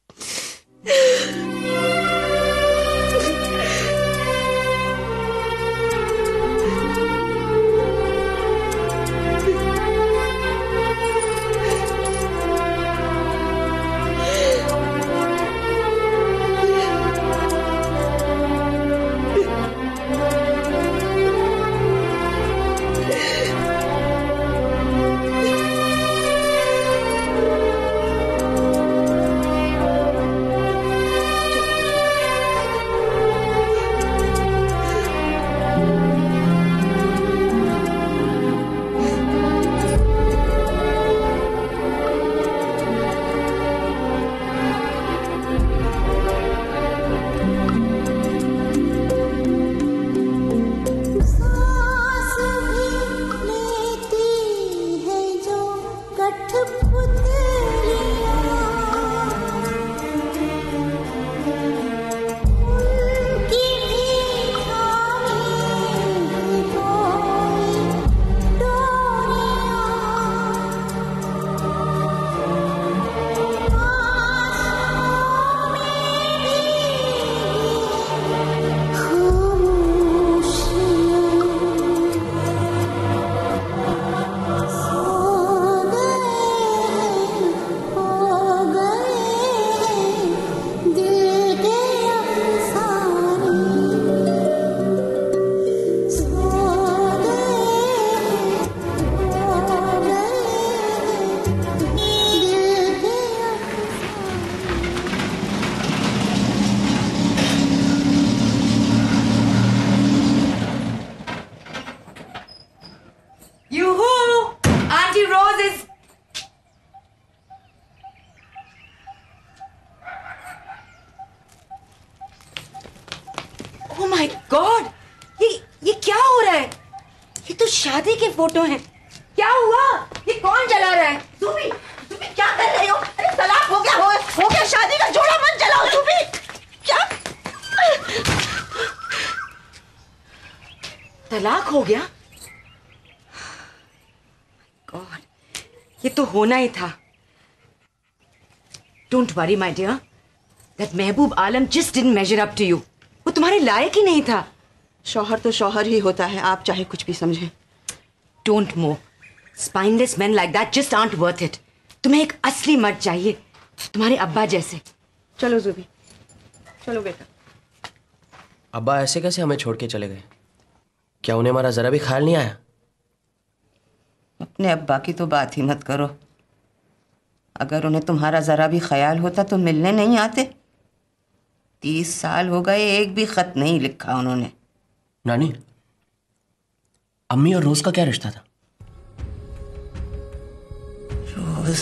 ओह माय गॉड, ये क्या हो रहा है? ये तो शादी के फोटो हैं। क्या हुआ? तलाक हो गया? गॉड, ये तो होना ही था। Don't worry my dear, that Mehboob Alam just didn't measure up to you. वो तुम्हारे लायक ही नहीं था। शौहर तो शौहर ही होता है, आप चाहे कुछ भी समझें। Don't move. Spineless men like that just aren't worth it. तुम्हें एक असली मर्द चाहिए, तुम्हारे अब्बा जैसे। चलो जुबी, चलो बेटा। अब्बा ऐसे कैसे हमें छोड़ के चले गए? क्या उन्हें हमारा जरा भी ख्याल नहीं आया? अपने अब्बा की तो बात ही मत करो। अगर उन्हें तुम्हारा जरा भी ख्याल होता तो मिलने नहीं आते। 30 साल हो गए, एक भी खत नहीं लिखा उन्होंने। नानी, अम्मी और रोज का क्या रिश्ता था? रोज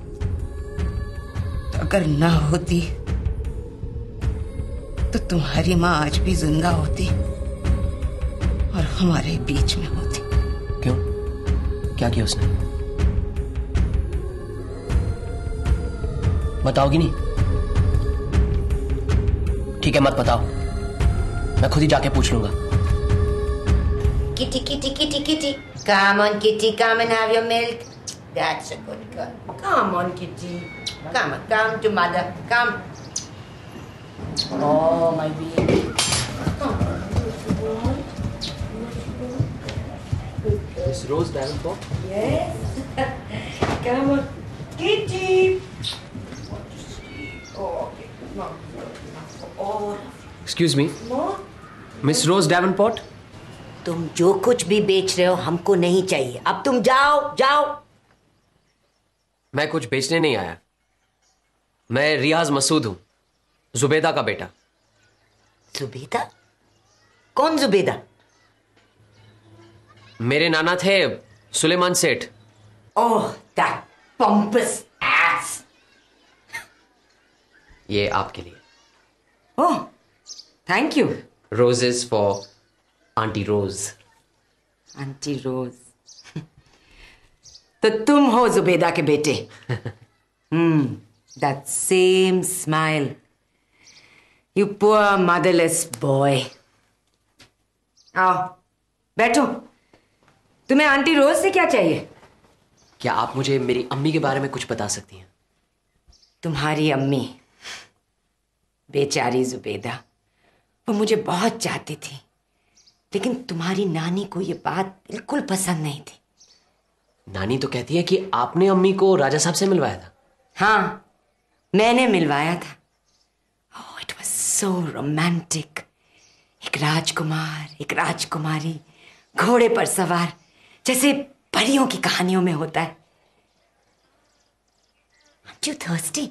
अगर ना होती तो तुम्हारी माँ आज भी जिंदा होती और हमारे बीच में होती। क्यों? क्या किया उसने? बताओगी नहीं? ठीक है, मत बताओ, मैं खुद ही जाके पूछ लूंगा। Kitty, kitty, kitty, kitty. Come on, kitty, come and have your milk. That's a good girl. Come on, kitty. Come on, come to mother. Come. Oh, my baby. Miss Rose Davenport? Yes. Come on, kitty. Oh, no. Oh. Excuse me, No. Miss Rose Davenport? तुम जो कुछ भी बेच रहे हो हमको नहीं चाहिए। अब तुम जाओ जाओ। मैं कुछ बेचने नहीं आया। मैं रियाज मसूद हूं, जुबेदा का बेटा। जुबेदा? कौन जुबेदा? मेरे नाना थे Suleman Seth. Oh, that pompous ass. ये आपके लिए। Oh, thank you. Roses for aunty Rose. Aunty Rose. तो तुम हो जुबेदा के बेटे। That same smile, you poor motherless boy. आओ बैठो। तुम्हें आंटी रोज से क्या चाहिए? क्या आप मुझे मेरी अम्मी के बारे में कुछ बता सकती हैं? तुम्हारी अम्मी, बेचारी जुबेदा, वो मुझे बहुत चाहती थी, लेकिन तुम्हारी नानी को ये बात बिल्कुल पसंद नहीं थी। नानी तो कहती है कि आपने अम्मी को राजा साहब से मिलवाया था। हाँ, मैंने मिलवाया था। Oh, it was so romantic. एक राजकुमार, एक राजकुमारी, घोड़े पर सवार, जैसे परियों की कहानियों में होता है। Aren't you thirsty?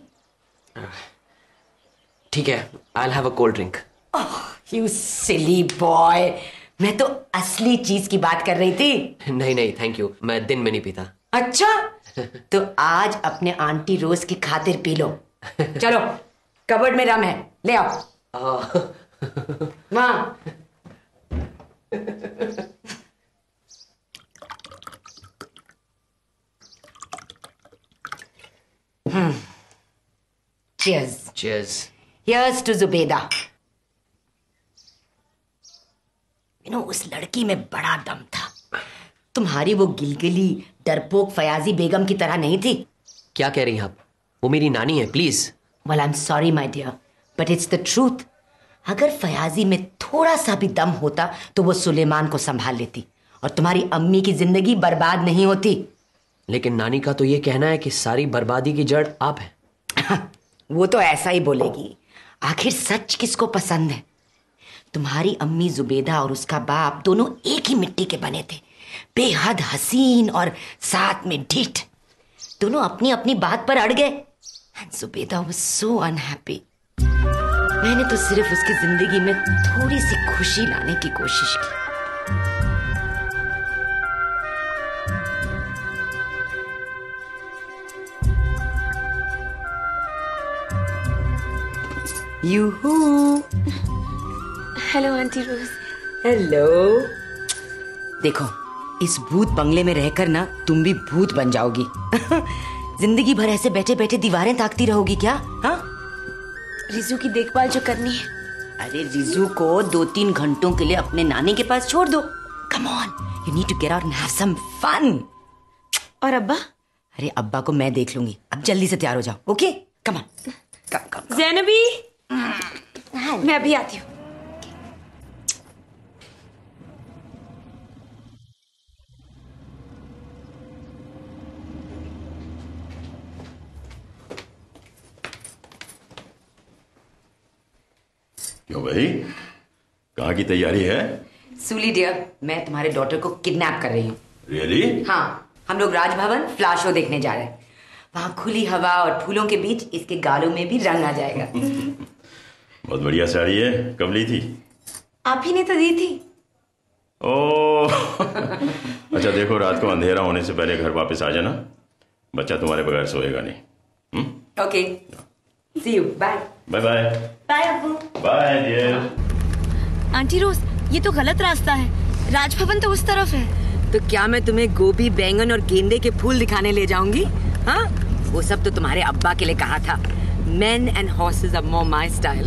ठीक है, I'll have a cold drink. Oh, you silly boy. मैं तो असली चीज की बात कर रही थी। नहीं नहीं, थैंक यू, मैं दिन में नहीं पीता। अच्छा, तो आज अपने आंटी रोज की खातिर पी लो। चलो, कबर्ड में रम है, ले आओ। वहाँ। Cheers. Cheers. Here's to Zubeda. उस लड़की में बड़ा दम था। तुम्हारी वो गिलगिली डरपोक फयाजी बेगम की तरह नहीं थी। क्या कह रही हैं आप? वो मेरी नानी है, please. Well, I'm sorry, my dear, but it's the truth. अगर फयाजी में थोड़ा सा भी दम होता तो वो सुलेमान को संभाल लेती और तुम्हारी अम्मी की जिंदगी बर्बाद नहीं होती। लेकिन नानी का तो ये कहना है कि सारी बर्बादी की जड़ आप हैं। वो तो ऐसा ही बोलेगी। आखिर सच किसको पसंद है? तुम्हारी अम्मी जुबेदा और उसका बाप दोनों एक ही मिट्टी के बने थे, बेहद हसीन और साथ में ढीठ। दोनों अपनी अपनी बात पर अड़ गए। And Zubeida was so unhappy. मैंने तो सिर्फ उसकी जिंदगी में थोड़ी सी खुशी लाने की कोशिश की। Yoohoo. Hello aunty Rose. Hello. देखो, इस भूत बंगले में रहकर ना तुम भी भूत बन जाओगी। जिंदगी भर ऐसे बैठे बैठे दीवारें ताकती रहोगी क्या? हाँ, रिजू की देखभाल जो करनी है। अरे रिजू को 2-3 घंटों के लिए अपने नानी के पास छोड़ दो। come on. You need to get out and have some fun. और अब्बा? अरे अब्बा को मैं देख लूंगी. अब जल्दी से तैयार हो जाओ. Okay? Come on. Come. ज़ैनबी, मैं अभी आती हूँ. क्यों भाई, कहाँ की तैयारी है? सूली डियर, मैं तुम्हारे डॉटर को किडनैप कर रही हूँ. रियली? हाँ, हम लोग राजभवन फ्लावर शो देखने जा रहे हैं. वहाँ खुली हवा और फूलों के बीच इसके गालों में भी रंग आ जाएगा. बहुत बढ़िया साड़ी है. कब ली थी? आप ही ने तो दी थी. ओह अच्छा देखो, रात को अंधेरा होने से पहले घर वापस आ जाना. बच्चा तुम्हारे बगैर सोएगा नहीं. Okay, see you. Bye. Bye bye. Bye अब्बू. Bye dear. आंटी रोज, ये तो गलत रास्ता है. राजभवन तो उस तरफ है. तो क्या मैं तुम्हें गोभी, बैंगन और गेंदे के फूल दिखाने ले जाऊंगी? हाँ, वो सब तो तुम्हारे अब्बा के लिए कहा था. Men and horses are more my style.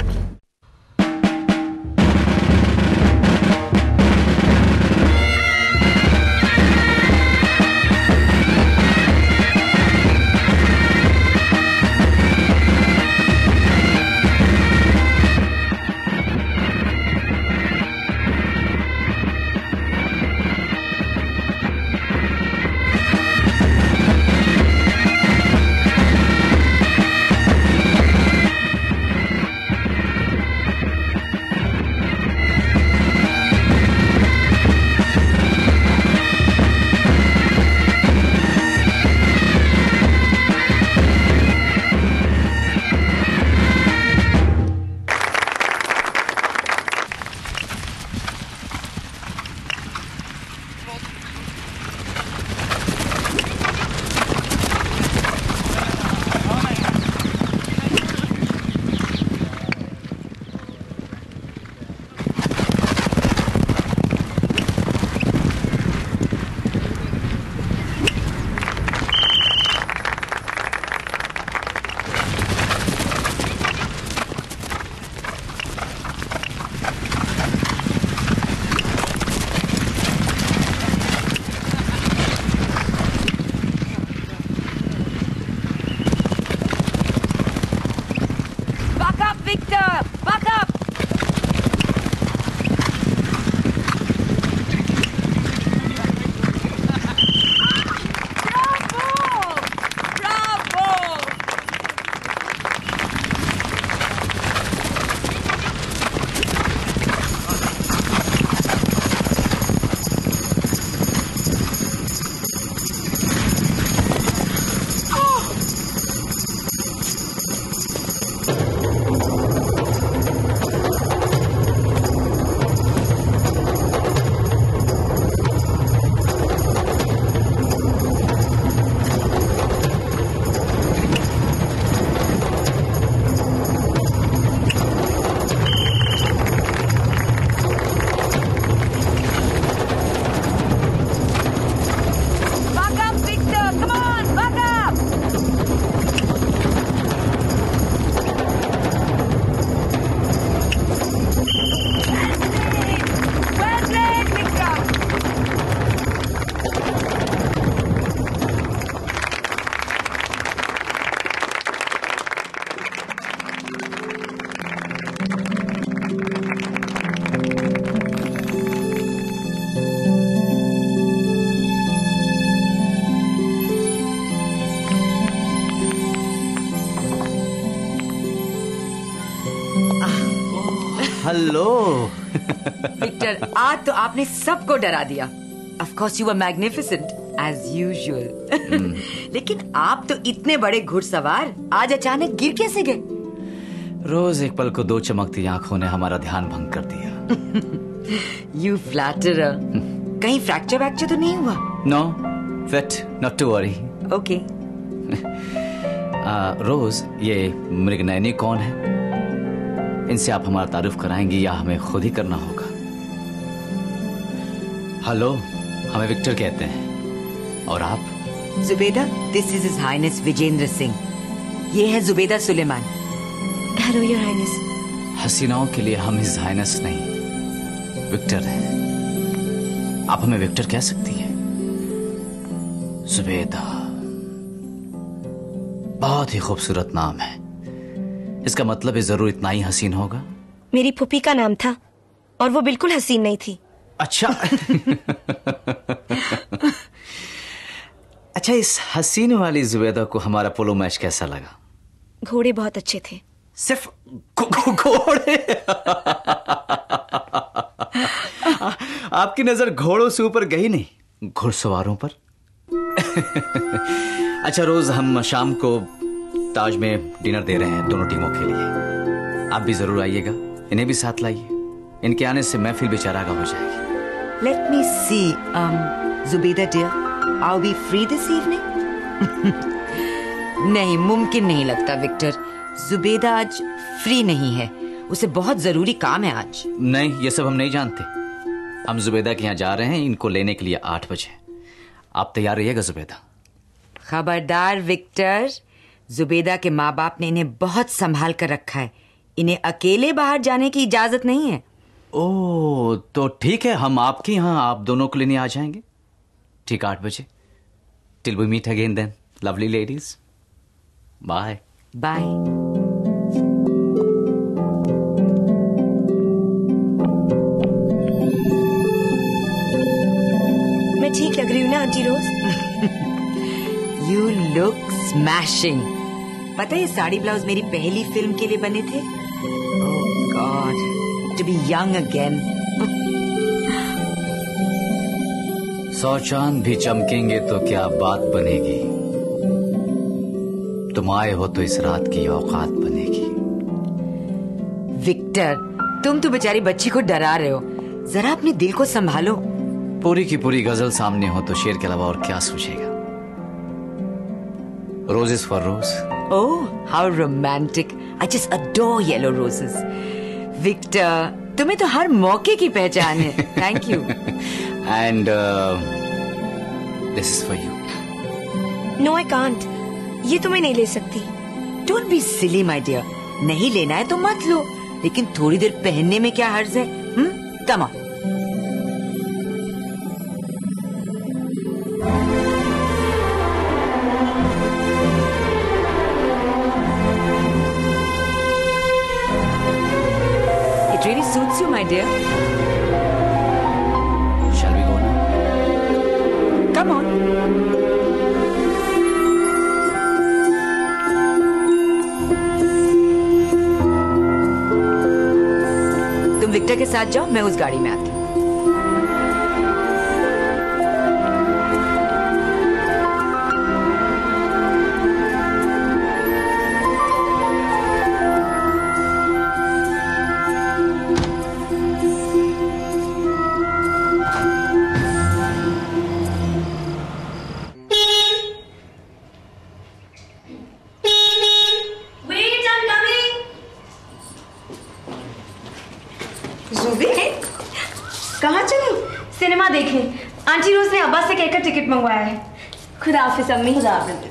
Hello Victor, आज तो आपने सबको डरा दिया. Of course you were magnificent as usual. लेकिन आप तो इतने बड़े घुड़सवार आज अचानक गिर कैसे गए? रोज एक पल को दो चमकती आंखों ने हमारा ध्यान भंग कर दिया. You flatterer. कहीं फ्रैक्चर वैक्चर तो नहीं हुआ? No, fit, not to worry. Okay. रोज, ये मृगनयनी कौन है? इनसे आप हमारा तारुफ कराएंगी या हमें खुद ही करना होगा? हेलो, हमें विक्टर कहते हैं. और आप? Zubeida, this is his highness Vijendra Singh. ये है Zubeida Suleman. Hello your highness. हसीनाओं के लिए हम हिज हाइनेस नहीं, विक्टर है. आप हमें विक्टर कह सकती हैं? जुबैदा बहुत ही खूबसूरत नाम है। इसका मतलब जरूर इतना ही हसीन होगा? मेरी फूफी का नाम था और वो बिल्कुल हसीन नहीं थी। अच्छा। अच्छा, इस हसीन वाली जुबैदा को हमारा पोलो मैच कैसा लगा? घोड़े बहुत अच्छे थे। सिर्फ घोड़े? आपकी नजर घोड़ों से ऊपर गई नहीं, घुड़सवारों पर? अच्छा, रोज हम शाम को ताज में डिनर दे रहे हैं दोनों टीमों के लिए। आप भी जरूर आइएगा, इन्हें भी साथ लाइए। इनके आने से महफिल भी चरागा हो जाएगी। Let me see, Zubeda dear, are we free this evening? नहीं, मुमकिन नहीं लगता विक्टर। जुबेदा आज फ्री नहीं है, उसे बहुत जरूरी काम है आज। नहीं, ये सब हम नहीं जानते। हम जुबेदा के यहाँ जा रहे हैं इनको लेने के लिए 8 बजे। आप तैयार रहिएगा जुबेदा। खबरदार विक्टर, जुबेदा के माँ बाप ने इन्हें बहुत संभाल कर रखा है। इन्हें अकेले बाहर जाने की इजाजत नहीं है। ओह, तो ठीक है, हम आपके यहाँ आप दोनों को लेने आ जाएंगे। ठीक 8 बजे। Till we meet again then, lovely ladies. Bye bye. मैं ठीक लग रही हूँ ना aunty Rose? You look smashing. पता है ये साड़ी ब्लाउज मेरी पहली फिल्म के लिए बने थे। Oh God, to be young again. 100 चांद भी चमकेंगे तो क्या बात बनेगी। तुम आए हो तो इस रात की औकात बनेगी। विक्टर, तुम तो बेचारी बच्ची को डरा रहे हो। जरा अपने दिल को संभालो। पूरी की पूरी गजल सामने हो तो शेर के अलावा और क्या सूझेगा। Roses for Rose. Oh, how romantic. I just adore yellow roses. Victor, तुम्हें तो हर मौके की पहचान है। Thank you. And this is for you. No I can't, ये तो मैं नहीं ले सकती। Don't be silly my dear. नहीं लेना है तो मत लो, लेकिन थोड़ी देर पहनने में क्या हर्ज है? Come on. It really suits you, my dear. Shall we go now? Come on. तुम विक्टर के साथ जाओ, मैं उस गाड़ी में आती हूँ। कहाँ चले? सिनेमा देखने। आंटी रोज ने अब्बा से कहकर टिकट मंगवाया है। खुदा हाफिज अम्मी। खुदा हाफिज।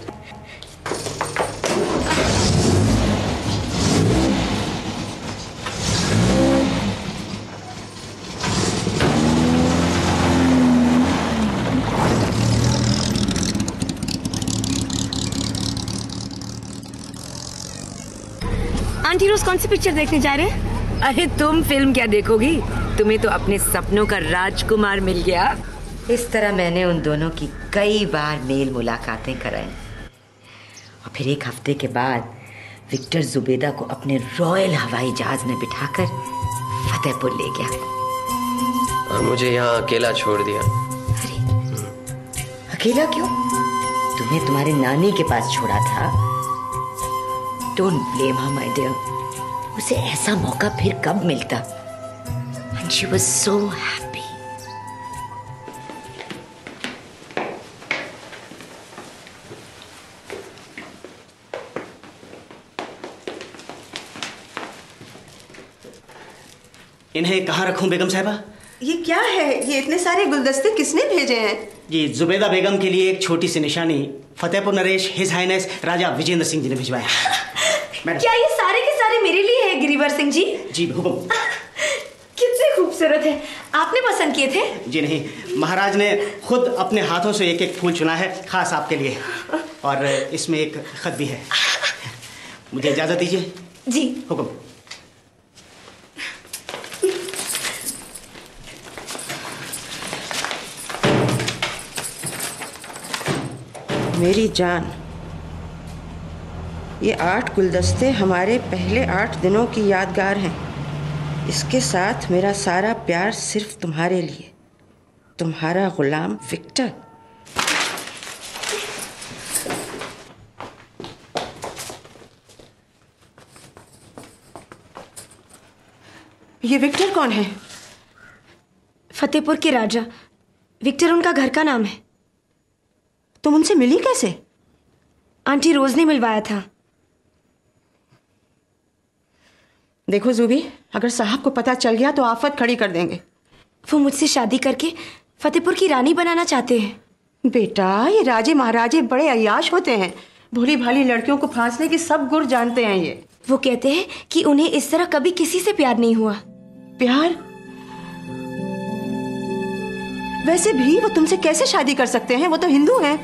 आंटी रोज कौन सी पिक्चर देखने जा रहे हैं? अरे तुम फिल्म क्या देखोगी, तुम्हें तो अपने सपनों का राजकुमार मिल गया। इस तरह मैंने उन दोनों की कई बार मेल मुलाकातें कराई और फिर एक हफ्ते के बाद विक्टर जुबेदा को अपने रॉयल हवाई जहाज में बिठाकर फतेहपुर ले गया और मुझे यहाँ अकेला छोड़ दिया। अकेला क्यों? तुम्हें तुम्हारे नानी के पास छोड़ा था। Don't blame her my dear. उसे ऐसा मौका फिर कब मिलता? And she was so happy. इन्हें कहाँ रखूं बेगम साहिबा? ये क्या है? ये इतने सारे गुलदस्ते किसने भेजे हैं? ये जुबेदा बेगम के लिए एक छोटी सी निशानी फतेहपुर नरेश हिज हाइनेस राजा विजेंद्र सिंह जी ने भिजवाया। क्या ये सारे के सारे मेरे लिए है गिरिवर सिंह जी? जी हुकुम। कितने खूबसूरत है। आपने पसंद किए थे? जी नहीं, महाराज ने खुद अपने हाथों से एक एक फूल चुना है खास आपके लिए, और इसमें एक खत भी है। मुझे इजाजत दीजिए। जी हुक्म। मेरी जान, ये 8 गुलदस्ते हमारे पहले 8 दिनों की यादगार हैं। इसके साथ मेरा सारा प्यार सिर्फ तुम्हारे लिए, तुम्हारा गुलाम विक्टर। ये विक्टर कौन है? फतेहपुर के राजा। विक्टर उनका घर का नाम है। तुम उनसे मिली कैसे? आंटी रोज ने मिलवाया था। देखो जूबी, अगर साहब को पता चल गया तो आफत खड़ी कर देंगे। वो मुझसे शादी करके फतेहपुर की रानी बनाना चाहते हैं। बेटा, ये राजे महाराजे बड़े अय्याश होते हैं। भोली भाली लड़कियों को फांसने की सब गुर जानते हैं ये। वो कहते हैं कि उन्हें इस तरह कभी किसी से प्यार नहीं हुआ। प्यार? वैसे भी वो तुमसे कैसे शादी कर सकते हैं? वो तो हिंदू हैं।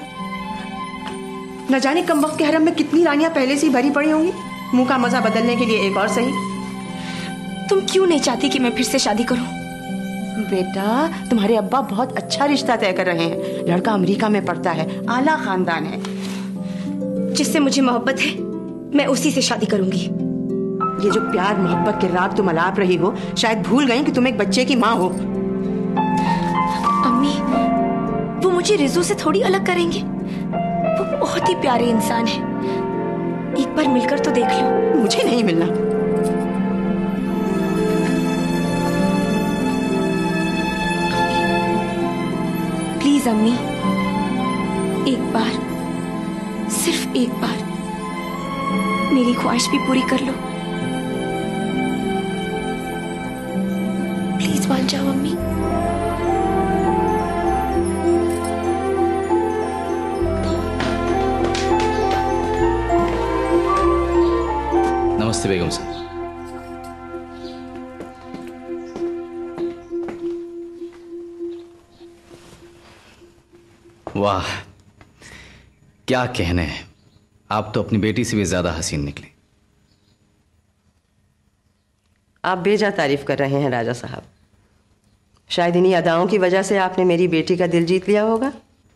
न जाने कम वक्त के हरम में कितनी रानियां पहले से ही भरी पड़ी होंगी। मुंह का मजा बदलने के लिए एक और सही। तुम क्यों नहीं चाहती कि मैं फिर से शादी करूं? बेटा, तुम्हारे अब्बा बहुत अच्छा रिश्ता तय कर रहे हैं। लड़का अमेरिका में पढ़ता है, आला खानदान है। जिससे मुझे मोहब्बत है मैं उसी से शादी करूंगी। ये जो प्यार मोहब्बत के राग तुम अलाप रही हो, शायद भूल गई कि तुम एक बच्चे की माँ हो। अम्मी, वो मुझे रिजू से थोड़ी अलग करेंगे। वो बहुत ही प्यारे इंसान है। एक बार मिलकर तो देख लो। मुझे नहीं मिलना। प्लीज अम्मी, एक बार, सिर्फ एक बार मेरी ख्वाहिश भी पूरी कर लो। प्लीज मान जाओ अम्मी। नमस्ते बेगम साहब। वाह, क्या कहने हैं। आप तो अपनी बेटी से भी ज्यादा हसीन निकली। आप बेजा तारीफ कर रहे हैं राजा साहब। शायद इन्हीं अदाओं की वजह से आपने मेरी बेटी का दिल जीत लिया होगा।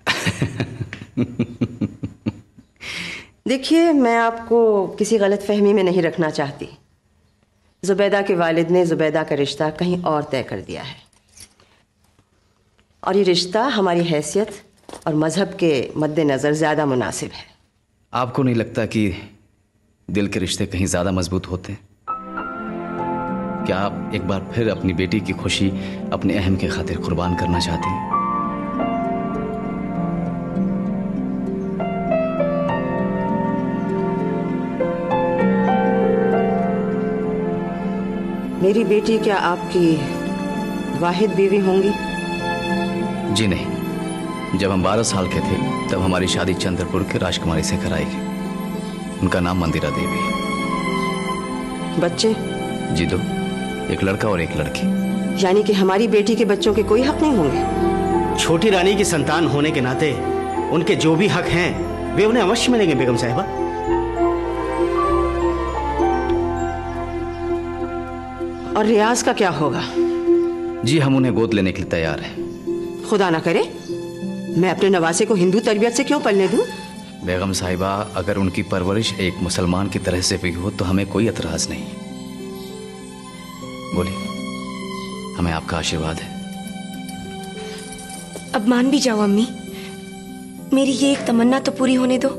देखिए, मैं आपको किसी गलत फहमी में नहीं रखना चाहती। जुबैदा के वालिद ने जुबैदा का रिश्ता कहीं और तय कर दिया है, और ये रिश्ता हमारी हैसियत और मजहब के मद्देनजर ज्यादा मुनासिब है। आपको नहीं लगता कि दिल के रिश्ते कहीं ज्यादा मजबूत होते हैं? क्या आप एक बार फिर अपनी बेटी की खुशी अपने अहम के खातिर कुर्बान करना चाहती हैं? मेरी बेटी क्या आपकी वाहिद बीवी होंगी? जी नहीं। जब हम 12 साल के थे तब हमारी शादी चंद्रपुर के राजकुमारी से कराई गई। उनका नाम मंदिरा देवी है। बच्चे? जी 2, एक लड़का और एक लड़की। यानी कि हमारी बेटी के बच्चों के कोई हक नहीं होंगे? छोटी रानी की संतान होने के नाते उनके जो भी हक हैं वे उन्हें अवश्य मिलेंगे बेगम साहिबा। और रियाज का क्या होगा? जी हम उन्हें गोद लेने के लिए तैयार हैं। खुदा ना करे मैं अपने नवासे को हिंदू तरबियत से क्यों पलने दूं? बेगम साहिबा, अगर उनकी परवरिश एक मुसलमान की तरह से हुई हो तो हमें कोई एतराज नहीं। बोलिए, हमें आपका आशीर्वाद है। अब मान भी जाओ अम्मी, मेरी ये एक तमन्ना तो पूरी होने दो।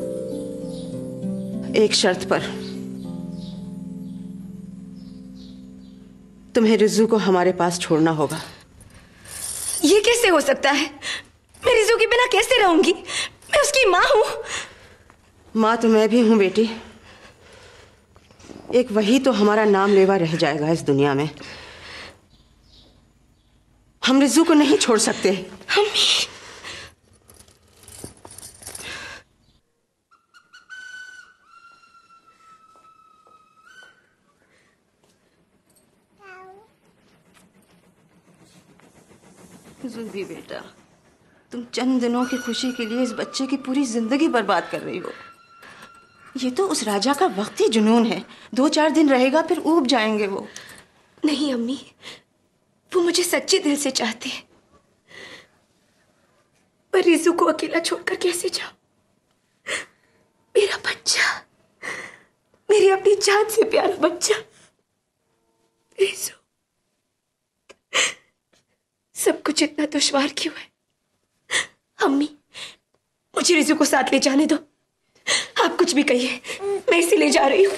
एक शर्त पर। तुम्हें रिजू को हमारे पास छोड़ना होगा। ये कैसे हो सकता है? मैं रिजू के बिना कैसे रहूंगी? मैं उसकी माँ हूं। माँ तो मैं भी हूं बेटी। एक वही तो हमारा नाम लेवा रह जाएगा इस दुनिया में। हम रिजू को नहीं छोड़ सकते। अम्मी, जूबी बेटा, तुम चंद दिनों की खुशी के लिए इस बच्चे की पूरी जिंदगी बर्बाद कर रही हो। ये तो उस राजा का वक्ती जुनून है, 2-4 दिन रहेगा फिर ऊब जाएंगे वो। नहीं अम्मी, वो मुझे सच्चे दिल से चाहते हैं, पर रिजू को अकेला छोड़कर कैसे जाऊं? मेरा बच्चा, मेरी अपनी जान से प्यारा बच्चा रिजू। सब कुछ इतना दुश्वार क्यों है? अम्मी, मुझे रिजू को साथ ले जाने दो। आप कुछ भी कहिए, मैं इसे ले जा रही हूं।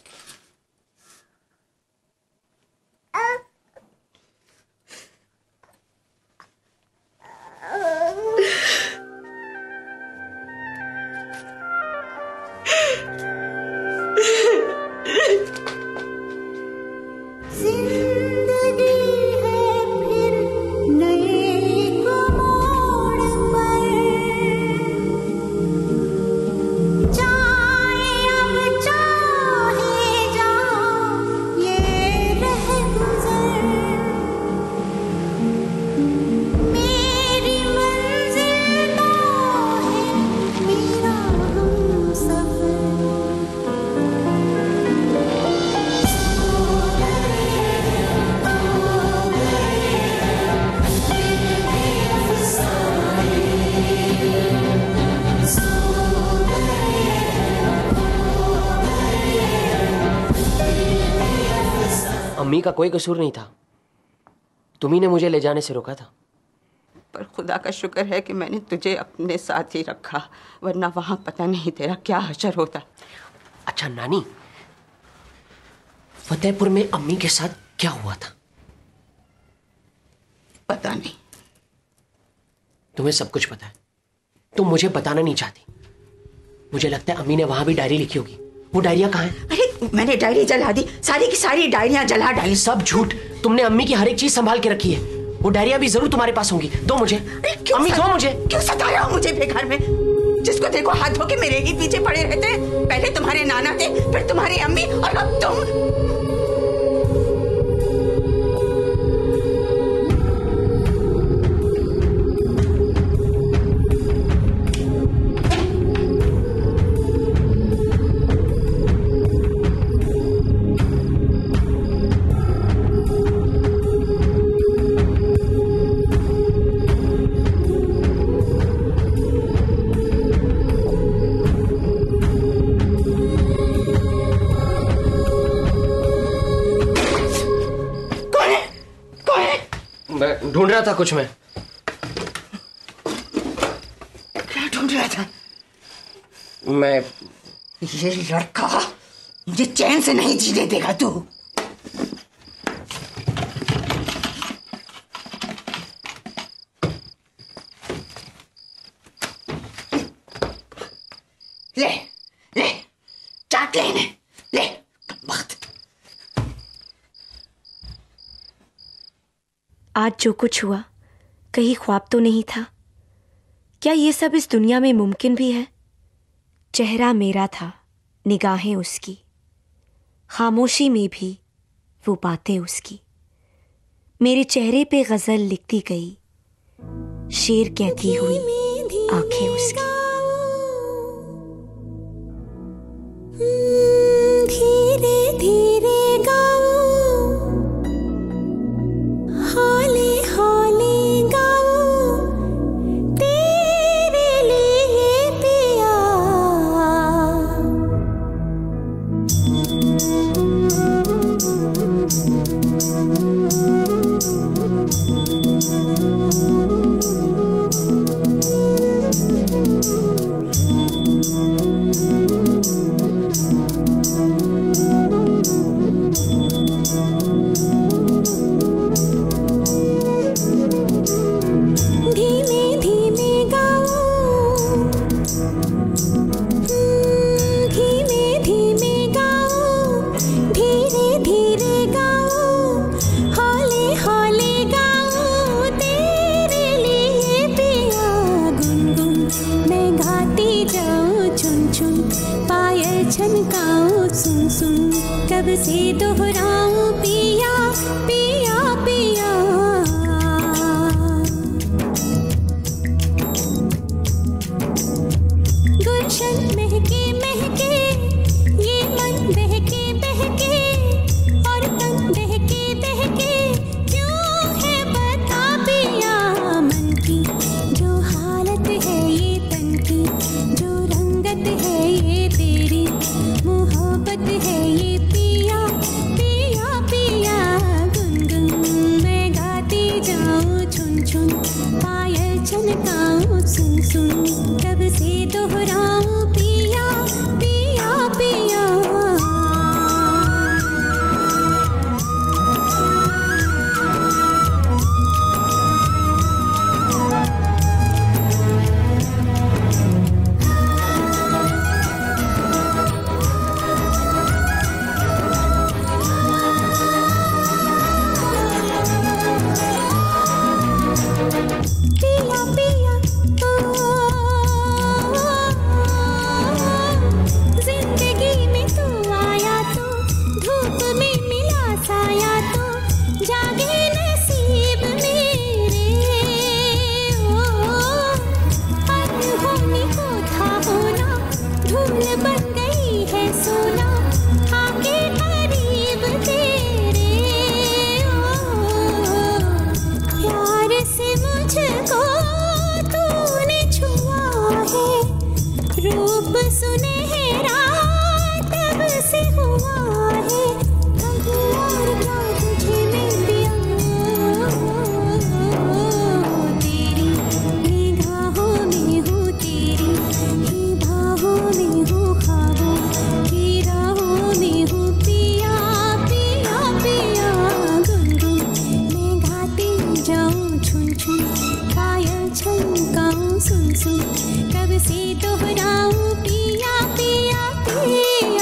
अम्मी का कोई कसूर नहीं था, तुम्ही ने मुझे ले जाने से रोका था। पर खुदा का शुक्र है कि मैंने तुझे अपने साथ ही रखा, वरना वहां पता नहीं तेरा क्या हशर होता। अच्छा नानी, फतेहपुर में अम्मी के साथ क्या हुआ था? पता नहीं। तुम्हें सब कुछ पता है, तुम मुझे बताना नहीं चाहती। मुझे लगता है अम्मी ने वहां भी डायरी लिखी होगी। वो डायरियां कहाँ हैं? अरे मैंने डायरी जला दी, सारी की सारी डायरियां जला डाली। सब झूठ। तुमने अम्मी की हर एक चीज संभाल के रखी है। वो डायरियां भी जरूर तुम्हारे पास होंगी। दो मुझे। अम्मी दो मुझे। क्यों सता रहा हो मुझे बेघर में? जिसको देखो हाथ धो के मेरे ही पीछे पड़े रहते। पहले तुम्हारे नाना थे, फिर तुम्हारी अम्मी, और अब तुम। ढूंढ रहा था कुछ मैं। क्या ढूंढ रहा था? मैं ये लड़का मुझे चैन से नहीं जीने देगा तू। ले ले चाट ले इन्हें, ले वक्त। आज जो कुछ हुआ कहीं ख्वाब तो नहीं था? क्या ये सब इस दुनिया में मुमकिन भी है? चेहरा मेरा था, निगाहें उसकी, खामोशी में भी वो बातें उसकी। मेरे चेहरे पे गजल लिखती गई, शेर कहती हुई आंखें उसकी। धीरे धीरे गाओ, हौले हौले गाओ, तेरे लिए पिया। धीमे धीमे गाओ, धीमे धीमे गाओ, धीरे धीरे गाओ, हौले हौले गाओ, तेरे लिए पिया। गुनगुन मैं गाती जाऊं, चुन चुन पायल छनकाऊं, सुन सुन कब से दोहराऊं, पिया पिया पिया। सुना आके करीब तेरे प्यार से मुझको तूने छुआ है रूप सुनहरा तब से हुआ है अब और क्या तुझे मिल दिया तेरी निगाहों में हूँ तेरी ही बाहों में हूँ ख्वाबों की राहों में हूँ पिया पिया पिया गुनगुन मैं गाती जाऊँ छुन छुन पायल छलकाऊँ सुन सुन कब से दोहराऊँ पिया पिया पिया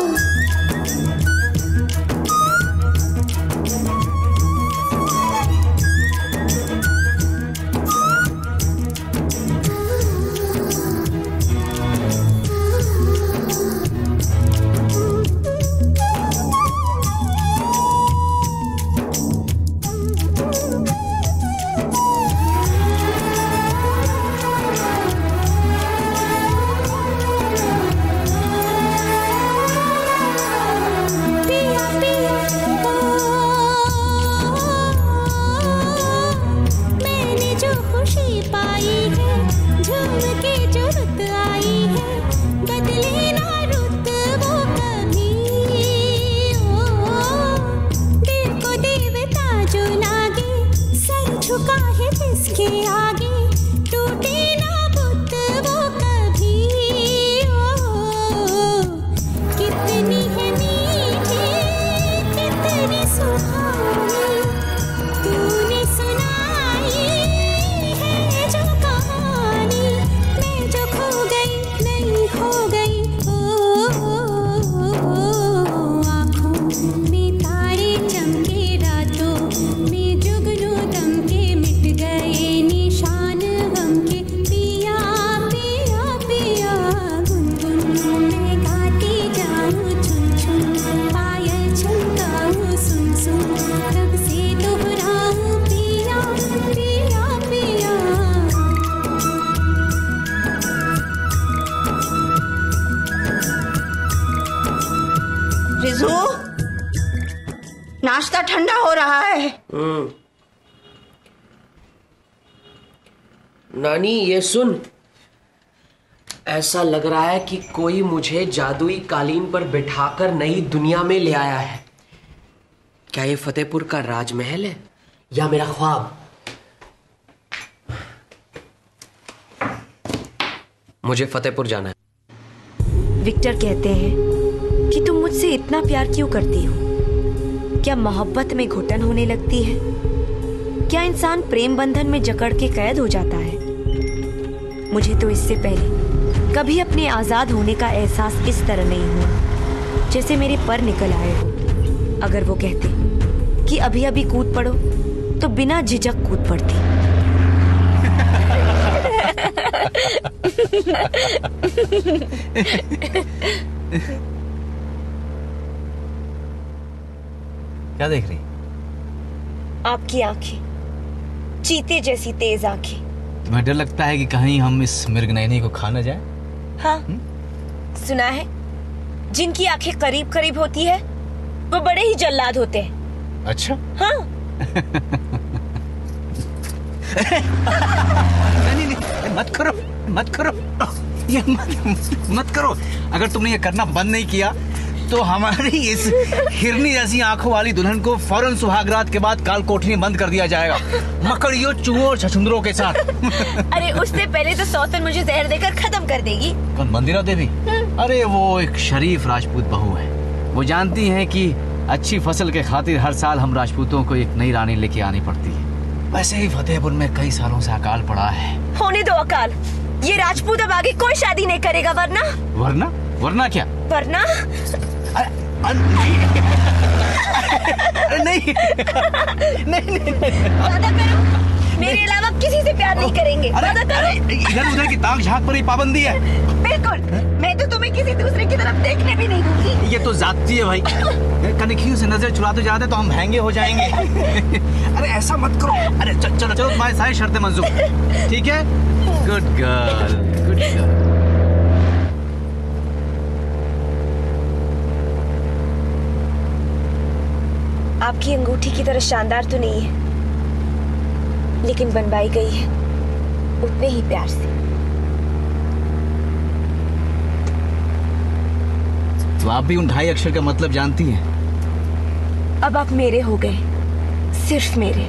पिया पिया मैंने जो खुशी पाई है झूम के जो रुत आई है बदले ना रुत वो कभी दिल को देवता जो लागे सर झुका है जिसके आगे टूटे ना बुत वो कभी कितनी है मीठी कितनी सुहानी तूने सुनाई है जो कहानी मैं जो खो गई नहीं हो गई आँखों में तारे चमके रातों में जुगनू दमके मिट गए निशान गम के पिया पिया पिया गुनगुन मैं गाती जाऊँ छुन छुन पायल छलकाऊँ सुन सुन कब से दोहराऊँ पिया पिया पिया रिजू नाश्ता ठंडा हो रहा है। नानी ये सुन, ऐसा लग रहा है कि कोई मुझे जादुई कालीन पर बिठाकर नई दुनिया में ले आया है। क्या ये फतेहपुर का राजमहल है या मेरा ख्वाब? मुझे फतेहपुर जाना है। विक्टर कहते हैं कि तुम मुझसे इतना प्यार क्यों करती हो? क्या मोहब्बत में घुटन होने लगती है? क्या इंसान प्रेम बंधन में जकड़ के कैद हो जाता है? मुझे तो इससे पहले कभी अपने आजाद होने का एहसास इस तरह नहीं हुआ जैसे मेरे पर निकल आए हो। अगर वो कहते कि अभी अभी कूद पड़ो तो बिना झिझक कूद पड़ती। क्या देख रही? आपकी आंखें, चीते जैसी तेज आंखें। तुम्हें डर लगता है कि कहीं हम इस मृगनयनी को खा न जाए? हाँ, सुना है जिनकी आंखें करीब करीब होती है वो बड़े ही जल्लाद होते हैं। अच्छा। हाँ। नहीं, मत करो, मत करो, ये मत करो। अगर तुमने ये करना बंद नहीं किया तो हमारी इस हिरनी जैसी आंखों वाली दुल्हन को फौरन सुहागरात के बाद काल कोठरी में बंद कर दिया जाएगा, मकड़ियों, चूहों और छछुंदरों के साथ। अरे उससे पहले तो सौतन मुझे जहर देकर खत्म कर देगी। कौन? मंदिरा देवी? अरे वो एक शरीफ राजपूत बहू है। वो जानती है कि अच्छी फसल के खातिर हर साल हम राजपूतों को एक नई रानी लेके आनी पड़ती है। वैसे ही फतेहपुर में कई सालों से अकाल पड़ा है। होने दो अकाल, ये राजपूत अब आगे कोई शादी नहीं करेगा। वरना? वरना? वरना क्या? वरना? नहीं, वादा करो मेरे अलावा किसी से प्यार नहीं करेंगे। वादा करो। इधर उधर की ताक झांक पर ही पाबंदी है। बिल्कुल, मैं तो तुम्हें किसी दूसरे की तरफ देखने भी नहीं दूंगी। ये तो जाती है भाई। कनखियों से नजर चुराते जाते तो हम महंगे हो जाएंगे। अरे ऐसा मत करो। अरे चलो चलो, तुम्हारी सारी शर्तें मंजूर, ठीक है? Good girl, good girl. आपकी अंगूठी की तरह शानदार तो नहीं है, लेकिन बनवाई गई है उतने ही प्यार से। तो आप भी उन 2.5 अक्षर का मतलब जानती हैं? अब आप मेरे हो गए, सिर्फ मेरे।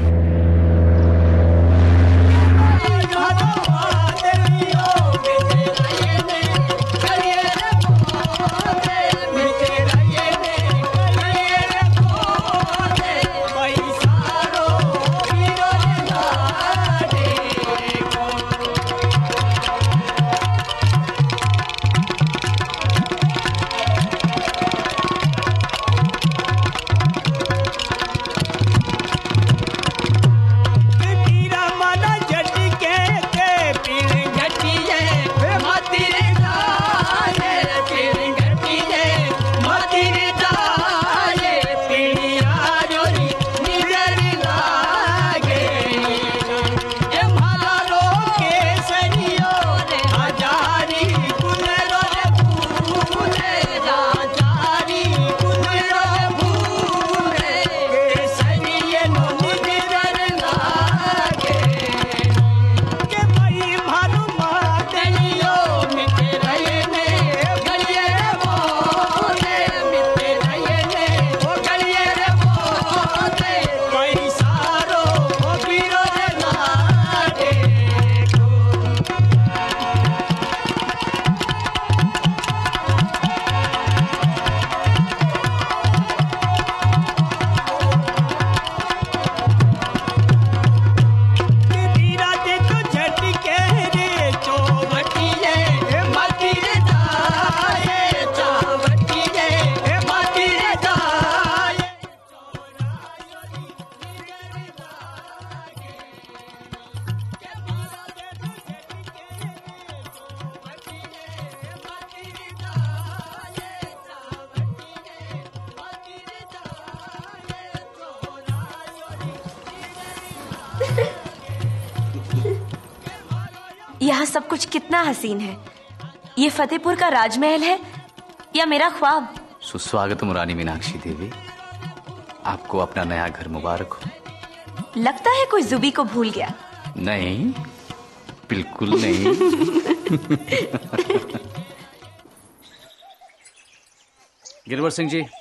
यहाँ सब कुछ कितना हसीन है। ये फतेहपुर का राजमहल है या मेरा ख्वाब? सुस्वागतम रानी मीनाक्षी देवी, आपको अपना नया घर मुबारक हो। लगता है कोई जुबी को भूल गया। नहीं, बिल्कुल नहीं। गिरवर सिंह जी,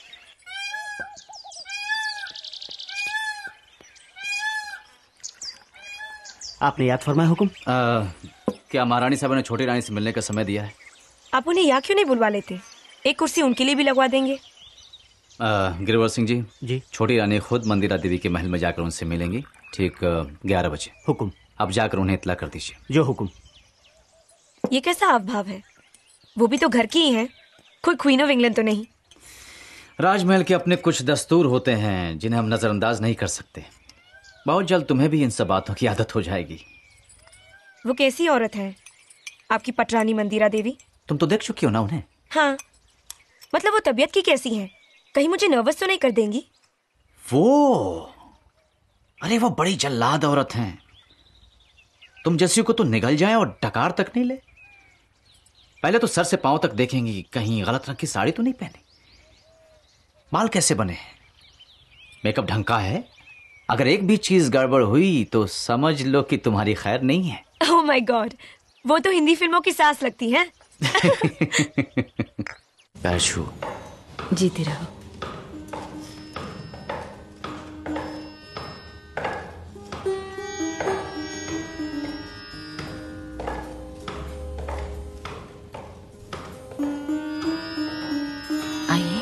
आपने याद फरमाया हुकुम? क्या महारानी साहब ने छोटी रानी से मिलने का समय दिया है? आप उन्हें यहाँ क्यों नहीं बुलवा लेते? एक कुर्सी उनके लिए भी लगवा देंगे। गिरवर सिंह जी, छोटी रानी खुद मंदिरा देवी के महल में जाकर उनसे मिलेंगी, ठीक 11 बजे। हुकुम। अब जाकर उन्हें इत्तला कर दीजिए। जो हुकुम। ये कैसा अवभाव है? वो भी तो घर की ही है, कोई क्वीन ऑफ इंग्लैंड तो नहीं। राजमहल के अपने कुछ दस्तूर होते हैं जिन्हें हम नजरअंदाज नहीं कर सकते। बहुत जल्द तुम्हें भी इन सब बातों की आदत हो जाएगी। वो कैसी औरत है आपकी पटरानी मंदिरा देवी? तुम तो देख चुकी हो ना उन्हें। हाँ, मतलब वो तबीयत की कैसी है? कहीं मुझे नर्वस तो नहीं कर देंगी? अरे वो बड़ी जल्लाद औरत हैं। तुम जैसी को तो निगल जाए और डकार तक नहीं ले। पहले तो सर से पांव तक देखेंगी कहीं गलत रंग की साड़ी तो नहीं पहनी। बाल कैसे बने हैं, मेकअप ढंग का है? अगर एक भी चीज गड़बड़ हुई तो समझ लो कि तुम्हारी खैर नहीं है। ओह माय गॉड, वो तो हिंदी फिल्मों की सास लगती है। पैशू, जीती रहो। आइए।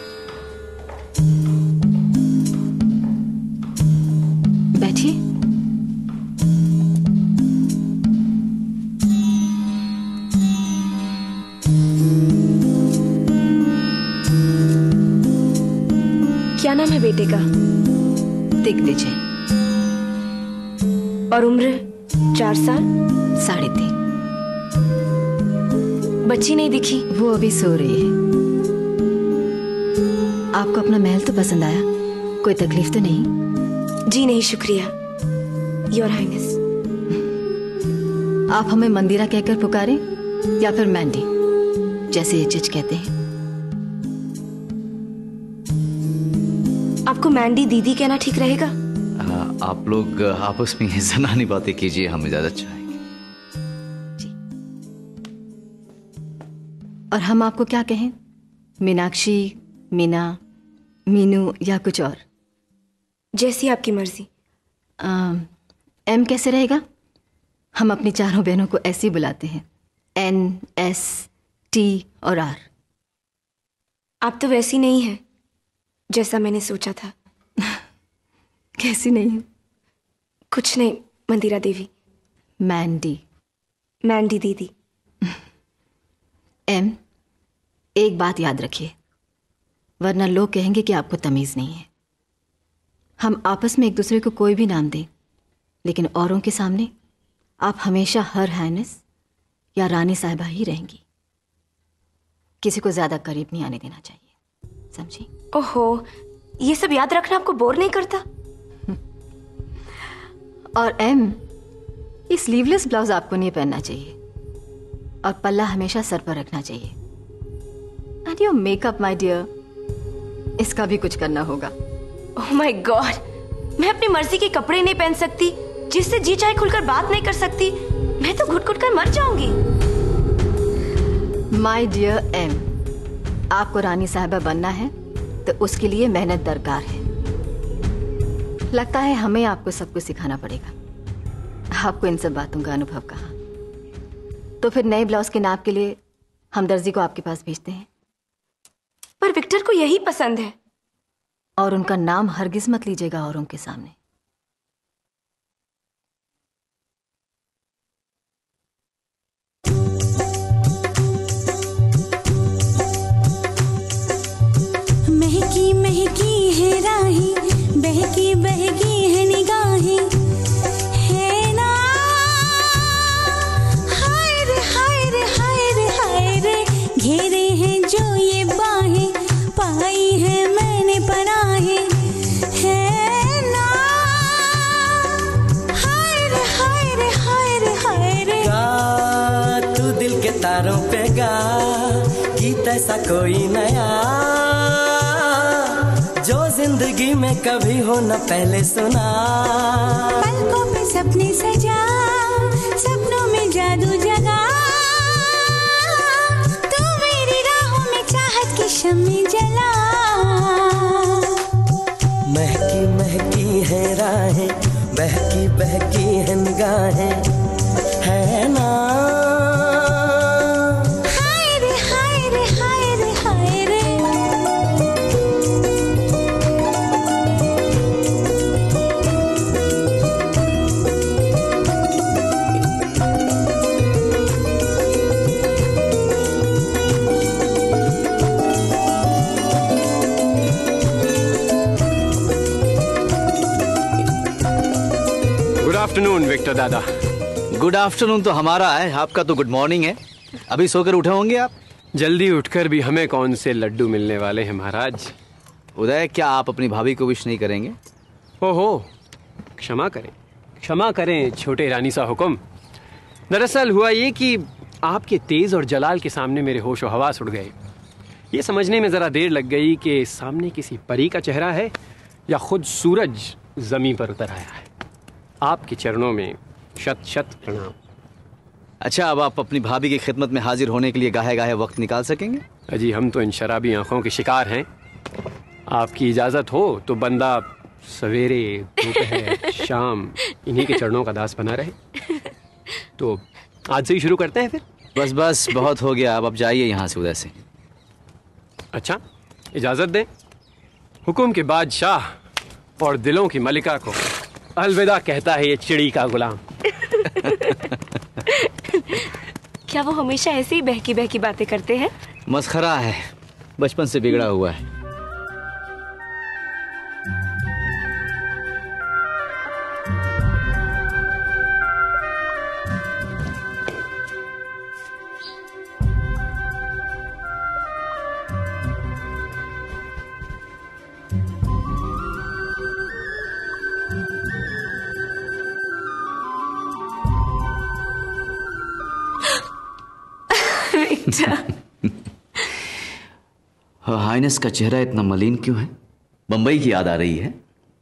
बैठिए। क्या नाम है बेटे का? दिग्विजय। और उम्र 4 साल? 3.5। बच्ची नहीं दिखी? वो अभी सो रही है। आपको अपना महल तो पसंद आया? कोई तकलीफ तो नहीं? जी नहीं, शुक्रिया योर हाइनेस। आप हमें मंदिरा कहकर पुकारें या फिर मैंडी, जैसे ये जज कहते हैं। आपको मैंडी दीदी कहना ठीक रहेगा? आप लोग आपस में जनानी बातें कीजिए, हम इजाजत चाहेंगे। और हम आपको क्या कहें? मीनाक्षी, मीना, मीनू या कुछ और? जैसी आपकी मर्जी। एम कैसे रहेगा? हम अपनी चारों बहनों को ऐसे ही बुलाते हैं, N, S, T और R। आप तो वैसी नहीं है जैसा मैंने सोचा था। कैसी नहीं हूँ? कुछ नहीं, मंदिरा देवी। मैंडी। मैंडी दीदी। एम, एक बात याद रखिए, वरना लोग कहेंगे कि आपको तमीज़ नहीं है। हम आपस में एक दूसरे को कोई भी नाम दें, लेकिन औरों के सामने आप हमेशा हर हाइनेस या रानी साहिबा ही रहेंगी। किसी को ज्यादा करीब नहीं आने देना चाहिए, समझी? ओहो, ये सब याद रखना आपको बोर नहीं करता? और एम, ये स्लीवलेस ब्लाउज आपको नहीं पहनना चाहिए और पल्ला हमेशा सर पर रखना चाहिए। And your makeup my dear, इसका भी कुछ करना होगा। ओह माय गॉड, मैं अपनी मर्जी के कपड़े नहीं पहन सकती, जिससे जी चाहे खुलकर बात नहीं कर सकती। मैं तो घुट घुट कर मर जाऊंगी। माय डियर एम, आपको रानी साहिबा बनना है तो उसके लिए मेहनत दरकार है। लगता है हमें आपको सब कुछ सिखाना पड़ेगा। आपको इन सब बातों का अनुभव कहाँ? तो फिर नए ब्लाउज के नाप के लिए हम दर्जी को आपके पास भेजते हैं। पर विक्टर को यही पसंद है। और उनका नाम हरगिज मत लीजिएगा औरों के सामने। महकी महकी है राहें, बहकी बहकी है निगाहें, है ना? हाय रे हाय रे हाय रे हाय रे, घेरे हैं जो ये बाहें, पाई है मैंने पनाहें, है ना? हाय रे हाय रे हाय रे हाय रे। गा तू दिल के तारों पे गा, गीत ऐसा कोई नया जो जिंदगी में कभी हो न पहले सुना। पलकों पे सपने सजा, सपनों में जादू जगा, तू मेरी राहों में चाहत की शम्मे जला। महकी महकी है राहें, बहकी बहकी है निगाहें, है ना? हाय रे हाय रे हाय रे हाय रे। गुड आफ्टरनून विक्टर दादा। गुड आफ्टरनून तो हमारा है, आपका तो गुड मॉर्निंग है। अभी सोकर उठे होंगे आप? जल्दी उठकर भी हमें कौन से लड्डू मिलने वाले हैं महाराज। उदय, क्या आप अपनी भाभी को विश नहीं करेंगे? ओहो, क्षमा करें छोटे रानी सा हुक्म। दरअसल हुआ ये कि आपके तेज और जलाल के सामने मेरे होश और हवास उड़ गए। ये समझने में जरा देर लग गई कि सामने किसी परी का चेहरा है या खुद सूरज जमीन पर उतर आया है। आपके चरणों में शत शत प्रणाम। अच्छा, अब आप अपनी भाभी की खिदमत में हाजिर होने के लिए गाहे गाहे वक्त निकाल सकेंगे? अजी, हम तो इन शराबी आंखों के शिकार हैं। आपकी इजाज़त हो तो बंदा सवेरे दोपहर शाम इन्हीं के चरणों का दास बना रहे। तो आज से ही शुरू करते हैं फिर। बस बस, बहुत हो गया, अब जाइए यहाँ से, उदय से। अच्छा, इजाज़त दें। हुक्म के बादशाह और दिलों की मलिका को अलविदा कहता है ये चिड़ी का गुलाम। क्या वो हमेशा ऐसे ही बहकी बहकी बातें करते हैं? मस्खरा है, बचपन से बिगड़ा हुआ है। हाइनेस का चेहरा इतना मलिन क्यों है? बंबई की याद आ रही है?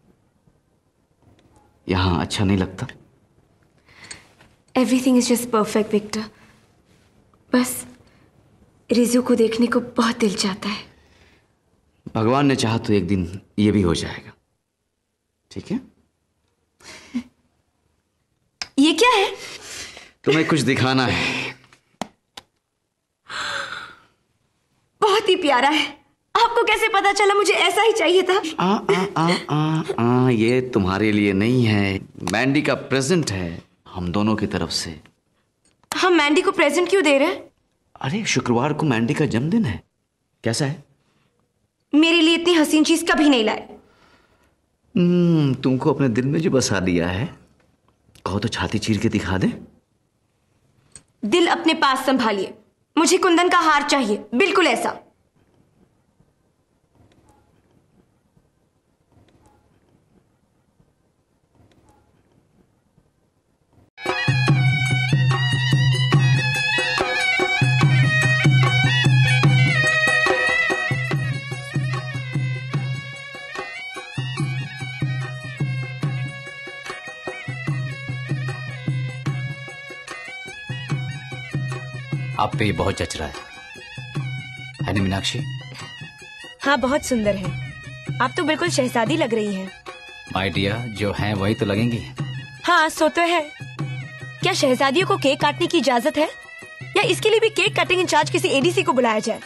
यहां अच्छा नहीं लगता? Everything is just perfect Victor. बस रिजू को देखने को बहुत दिल चाहता है। भगवान ने चाहा तो एक दिन ये भी हो जाएगा। ठीक है? ये क्या है? तुम्हें कुछ दिखाना है। बहुत ही प्यारा है। आपको कैसे पता चला मुझे ऐसा ही चाहिए था? ये तुम्हारे लिए नहीं है, मैंडी का प्रेजेंट है हम दोनों की तरफ से। हम मैंडी को प्रेजेंट क्यों दे रहे हैं? अरे शुक्रवार को मैंडी का जन्मदिन है। कैसा है? मेरे लिए इतनी हसीन चीज कभी नहीं लाए। तुमको अपने दिल में जो बसा दिया है, कहो तो छाती चीर के दिखा दे। दिल अपने पास संभालिए। मुझे कुंदन का हार चाहिए, बिल्कुल ऐसा। आप पे ये बहुत जच रहा है ना मीनाक्षी? हाँ, बहुत सुंदर है। आप तो बिल्कुल शहजादी लग रही हैं। माय डियर, जो हैं वही तो लगेंगी। हाँ, सो तो है। क्या शहजादियों को केक काटने की इजाजत है, या इसके लिए भी केक कटिंग इंचार्ज किसी एडीसी को बुलाया जाए?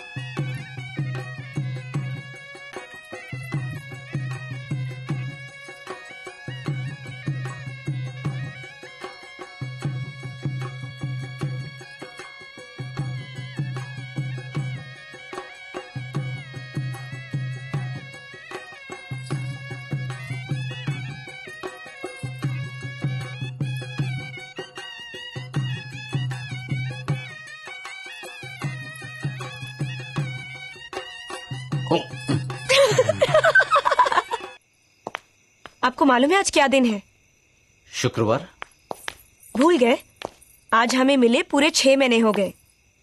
आपको मालूम है आज क्या दिन है? शुक्रवार। भूल गए? आज हमें मिले पूरे 6 महीने हो गए।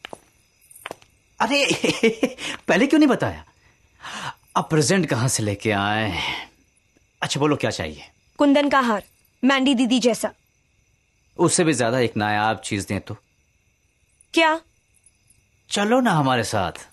अरे पहले क्यों नहीं बताया? अब प्रेजेंट कहां से लेके आए? अच्छा बोलो क्या चाहिए? कुंदन का हार, मैंडी दीदी जैसा। उससे भी ज्यादा एक नायाब चीज दें तो? क्या? चलो ना हमारे साथ।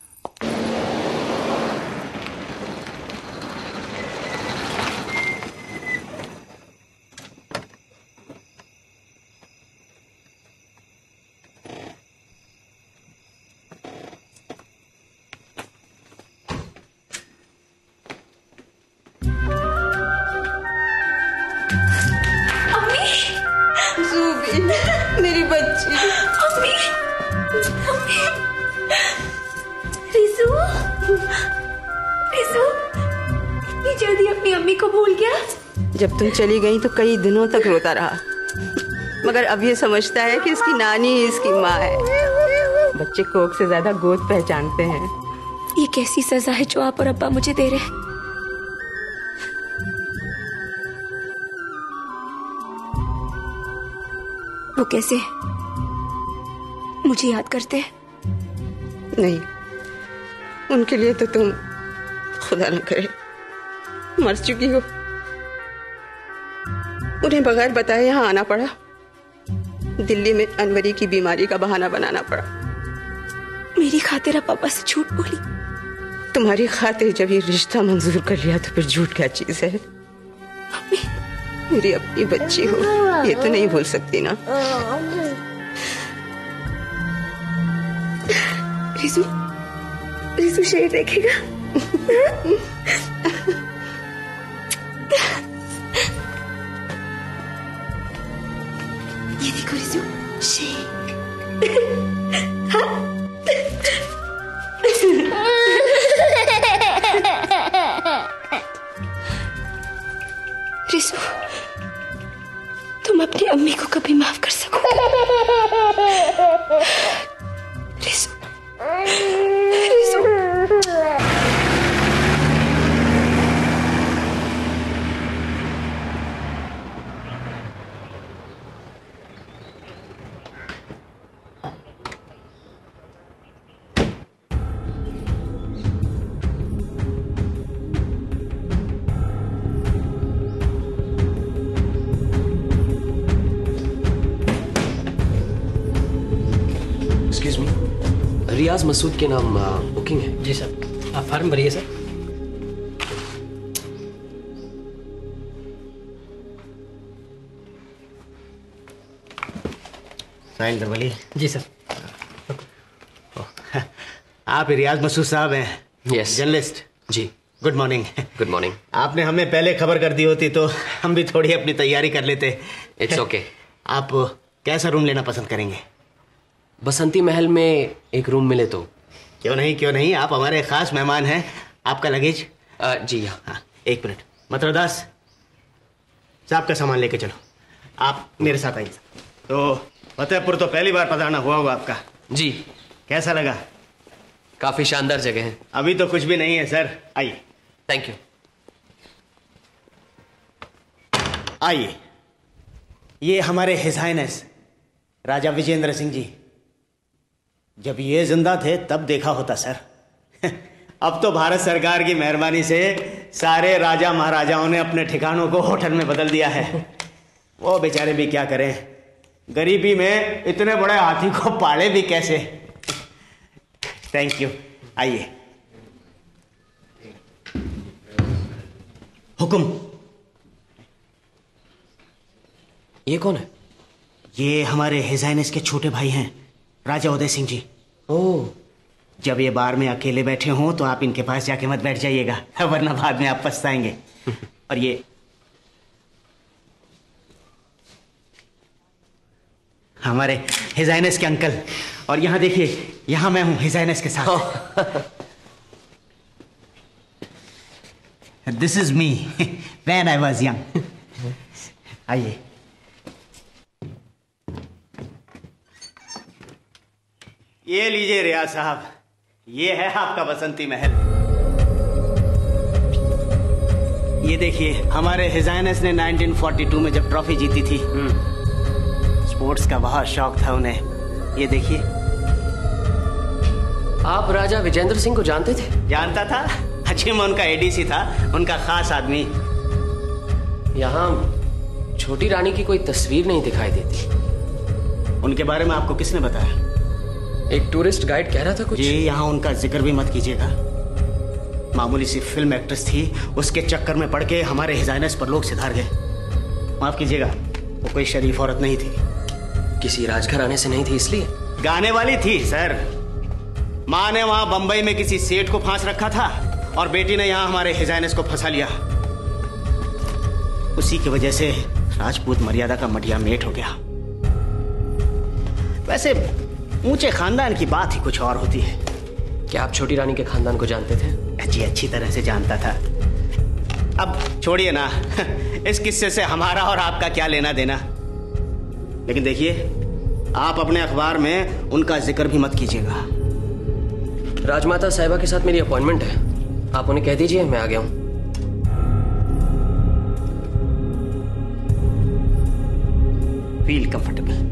मेरी बच्ची। अम्मी, अम्मी, रिजू, रिजू, इतनी जल्दी अपनी अम्मी को भूल गया? जब तुम चली गई तो कई दिनों तक रोता रहा, मगर अब ये समझता है कि इसकी नानी इसकी माँ है। बच्चे कोख से ज्यादा गोद पहचानते हैं। ये कैसी सजा है जो आप और अब्बा मुझे दे रहे हैं? वो कैसे मुझे याद करते हैं? नहीं, उनके लिए तो तुम खुदा न करे मर चुकी हो। उन्हें बगैर बताए यहाँ आना पड़ा। दिल्ली में अनवरी की बीमारी का बहाना बनाना पड़ा। मेरी खातिर आप पापा से झूठ बोली? तुम्हारी खातिर जब ये रिश्ता मंजूर कर लिया तो फिर झूठ क्या चीज है? मेरी अपनी बच्ची हो, ये तो नहीं भूल सकती ना। रिजू, रिजू शेर देखेगा? ये देखो रिजू, शेर। हाँ? रिजू, तुम अपनी अम्मी को कभी माफ कर सकोगे? रिजू, रिजू। रियाज मसूद के नाम बुकिंग है। जी सर, आप फॉर्म भरिए सर। साइन करवाइए। जी सर। आप रियाज मसूद साहब हैं? यस। जर्नलिस्ट? जी। Good morning. Good morning. आपने हमें पहले खबर कर दी होती तो हम भी थोड़ी अपनी तैयारी कर लेते। It's okay. आप कैसा रूम लेना पसंद करेंगे? बसंती महल में एक रूम मिले तो। क्यों नहीं, आप हमारे खास मेहमान हैं। आपका लगेज? जी हाँ। एक मिनट, मतरदास साहब का सामान लेके चलो। आप मेरे साथ आइए। तो फतेहपुर तो पहली बार पधारना हुआ होगा आपका? जी। कैसा लगा? काफी शानदार जगह है। अभी तो कुछ भी नहीं है सर, आइए। Thank you. आइए, ये हमारे हिज हाइनेस राजा विजेंद्र सिंह जी। जब ये जिंदा थे तब देखा होता सर। अब तो भारत सरकार की मेहरबानी से सारे राजा महाराजाओं ने अपने ठिकानों को होटल में बदल दिया है। वो बेचारे भी क्या करें, गरीबी में इतने बड़े हाथी को पाले भी कैसे। Thank you. आइए। हुक्म। ये कौन है? ये हमारे हिज हाइनेस के छोटे भाई हैं, राजा उदय सिंह जी। ओह। जब ये बार में अकेले बैठे हों तो आप इनके पास जाके मत बैठ जाइएगा, वरना बाद में आप पछताएंगे। और ये हमारे हिज हाइनेस के अंकल। और यहाँ देखिए, यहाँ मैं हूँ हिज हाइनेस के साथ। This is me when I was young. आइए। ये लीजिए रियाज साहब, ये है आपका बसंती महल। ये देखिए, हमारे हिज हाइनेस ने 1942 में जब ट्रॉफी जीती थी, स्पोर्ट्स का बहुत शौक था उन्हें। ये देखिए। आप राजा विजेंद्र सिंह को जानते थे? जानता था, अच्छी में उनका एडीसी था, उनका खास आदमी। यहाँ छोटी रानी की कोई तस्वीर नहीं दिखाई देती। उनके बारे में आपको किसने बताया? एक टूरिस्ट गाइड कह रहा था कुछ। जी, यहाँ उनका जिक्र भी मत कीजिएगा। मामूली सी फिल्म एक्ट्रेस थी, उसके चक्कर में पड़ के हमारे हिज हाइनेस पर लोग सिधार गए। माफ कीजिएगा, वो कोई शरीफ औरत नहीं थी। किसी राजघराने से नहीं थी इसलिए? गाने वाली थी सर। माँ ने वहां बंबई में किसी सेठ को फांस रखा था और बेटी ने यहाँ हमारे हिज हाइनेस को फंसा लिया। उसी की वजह से राजपूत मर्यादा का मटिया मेट हो गया। वैसे ऊंचे खानदान की बात ही कुछ और होती है। क्या आप छोटी रानी के खानदान को जानते थे? जी, अच्छी तरह से जानता था। अब छोड़िए ना, इस किस्से से हमारा और आपका क्या लेना देना। लेकिन देखिए, आप अपने अखबार में उनका जिक्र भी मत कीजिएगा। राजमाता साहिबा के साथ मेरी अपॉइंटमेंट है, आप उन्हें कह दीजिए मैं आ गया हूं। Feel comfortable.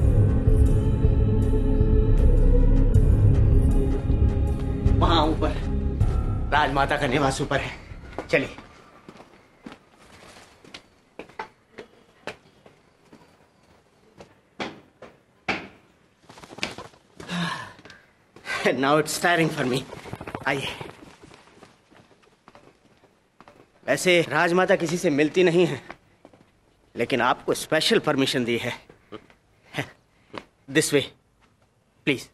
वहां ऊपर राजमाता का निवास ऊपर है, चलिए। Now it's tiring for me. आइए। वैसे राजमाता किसी से मिलती नहीं है, लेकिन आपको स्पेशल परमिशन दी है। This way please.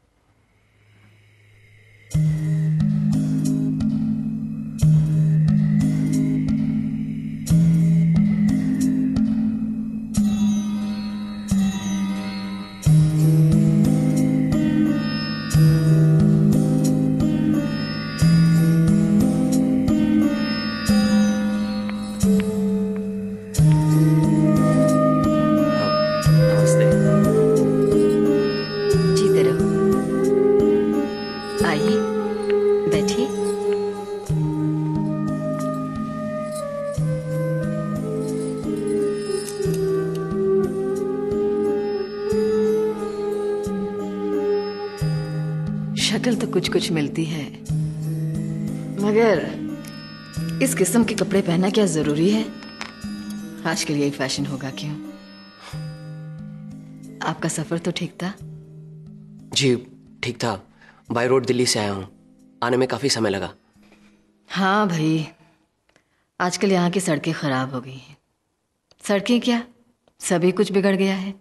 शक्ल तो कुछ कुछ मिलती है, मगर इस किस्म के कपड़े पहनना क्या जरूरी है? आजकल यही फैशन होगा क्यों? आपका सफर तो ठीक था? जी ठीक था। बाय रोड दिल्ली से आया हूँ, आने में काफी समय लगा। हाँ भाई, आजकल यहाँ की सड़कें खराब हो गई हैं। सड़कें क्या, सभी कुछ बिगड़ गया है।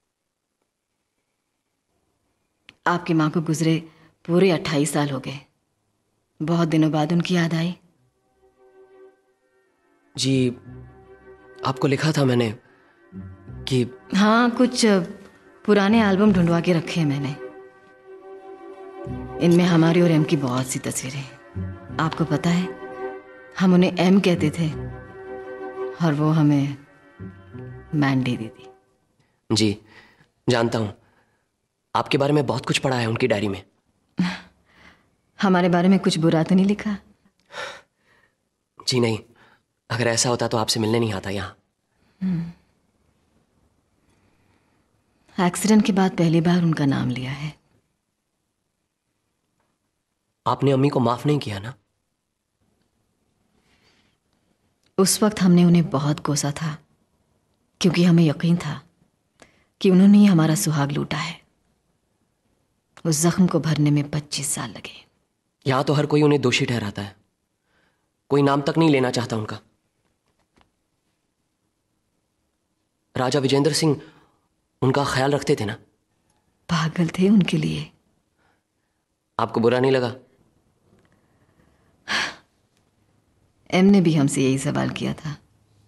आपकी माँ को गुजरे पूरे 28 साल हो गए। बहुत दिनों बाद उनकी याद आई। जी, आपको लिखा था मैंने कि हाँ, कुछ पुराने एल्बम ढूंढवा के रखे हैं मैंने। इनमें हमारी और एम की बहुत सी तस्वीरें। आपको पता है, हम उन्हें एम कहते थे और वो हमें मैंडी दी थी। जी जानता हूं, आपके बारे में बहुत कुछ पढ़ा है उनकी डायरी में। हमारे बारे में कुछ बुरा तो नहीं लिखा? जी नहीं, अगर ऐसा होता तो आपसे मिलने नहीं आता यहाँ। एक्सीडेंट के बाद पहली बार उनका नाम लिया है। आपने अम्मी को माफ नहीं किया ना? उस वक्त हमने उन्हें बहुत कोसा था, क्योंकि हमें यकीन था कि उन्होंने ही हमारा सुहाग लूटा है। उस जख्म को भरने में 25 साल लगे। यहां तो हर कोई उन्हें दोषी ठहराता है, कोई नाम तक नहीं लेना चाहता उनका। राजा विजेंद्र सिंह उनका ख्याल रखते थे ना? पागल थे उनके लिए। आपको बुरा नहीं लगा? एम ने भी हमसे यही सवाल किया था।